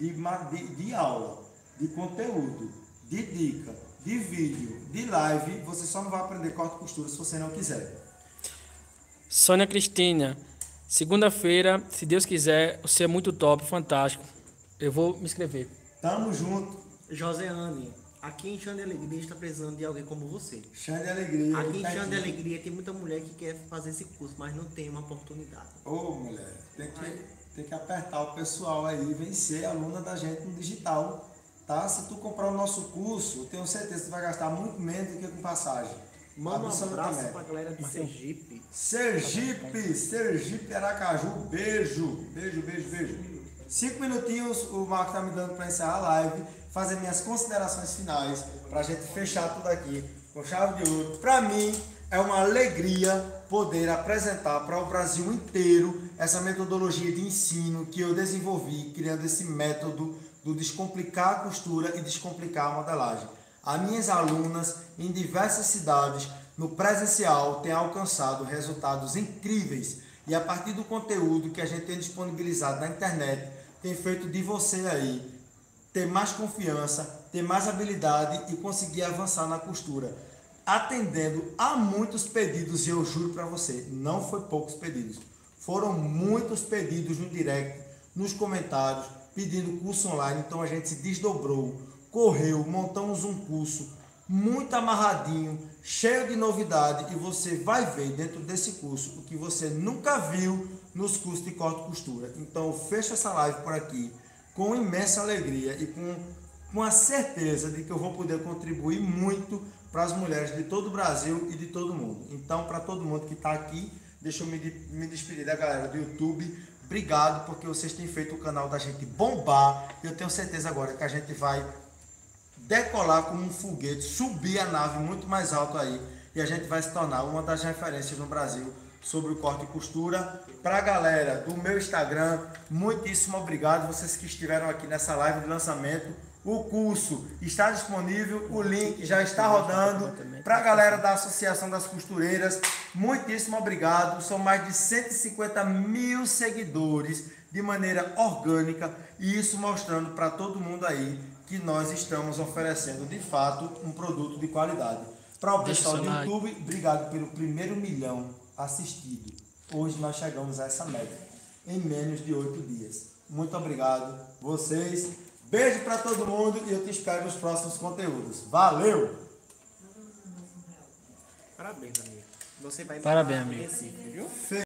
de aula, de conteúdo, de dica, de vídeo, de live, você só não vai aprender corte e costura se você não quiser. Sônia Cristina, segunda-feira, se Deus quiser, você é muito top, fantástico. Eu vou me inscrever. Tamo junto. Joseane, aqui em Chão de Alegria está precisando de alguém como você. Chão de Alegria. Aqui em Chão de Alegria tem muita mulher que quer fazer esse curso, mas não tem uma oportunidade. Ô, mulher, tem que apertar o pessoal aí e vencer aluna da gente no digital, tá? Se tu comprar o nosso curso, eu tenho certeza que tu vai gastar muito menos do que com passagem. Manda um abraço Absolutamente. para a galera de Sergipe. Sergipe, Aracaju, beijo. 5 minutinhos o Marco tá me dando para encerrar a live, fazer minhas considerações finais, para a gente fechar tudo aqui com chave de ouro. Para mim, é uma alegria poder apresentar para o Brasil inteiro essa metodologia de ensino que eu desenvolvi, criando esse método do descomplicar a costura e descomplicar a modelagem. As minhas alunas em diversas cidades, no presencial, têm alcançado resultados incríveis e a partir do conteúdo que a gente tem disponibilizado na internet, tem feito de você aí ter mais confiança, ter mais habilidade e conseguir avançar na costura, atendendo a muitos pedidos. E eu juro para você, não foi poucos pedidos, foram muitos pedidos no direct, nos comentários, pedindo curso online. Então a gente se desdobrou, correu, montamos um curso muito amarradinho, cheio de novidade, e você vai ver dentro desse curso o que você nunca viu nos cursos de corte e costura. Então eu fecho essa live por aqui com imensa alegria e com a certeza de que eu vou poder contribuir muito para as mulheres de todo o Brasil e de todo o mundo. Então, para todo mundo que está aqui, deixa eu me despedir da galera do YouTube. Obrigado, porque vocês têm feito o canal da gente bombar. Eu tenho certeza agora que a gente vai decolar como um foguete, subir a nave muito mais alto aí, e a gente vai se tornar uma das referências no Brasil sobre o corte e costura. Para a galera do meu Instagram, muitíssimo obrigado, vocês que estiveram aqui nessa live de lançamento. O curso está disponível, o link já está rodando. Para a galera da Associação das Costureiras, muitíssimo obrigado. São mais de 150 mil seguidores de maneira orgânica, e isso mostrando para todo mundo aí que nós estamos oferecendo de fato um produto de qualidade. Para o pessoal do YouTube, obrigado pelo primeiro 1 milhão assistido. Hoje nós chegamos a essa meta em menos de 8 dias. Muito obrigado vocês. Beijo para todo mundo e eu te espero nos próximos conteúdos. Valeu! Parabéns, amigo. Você vai Parabéns, amigo. Recife, viu?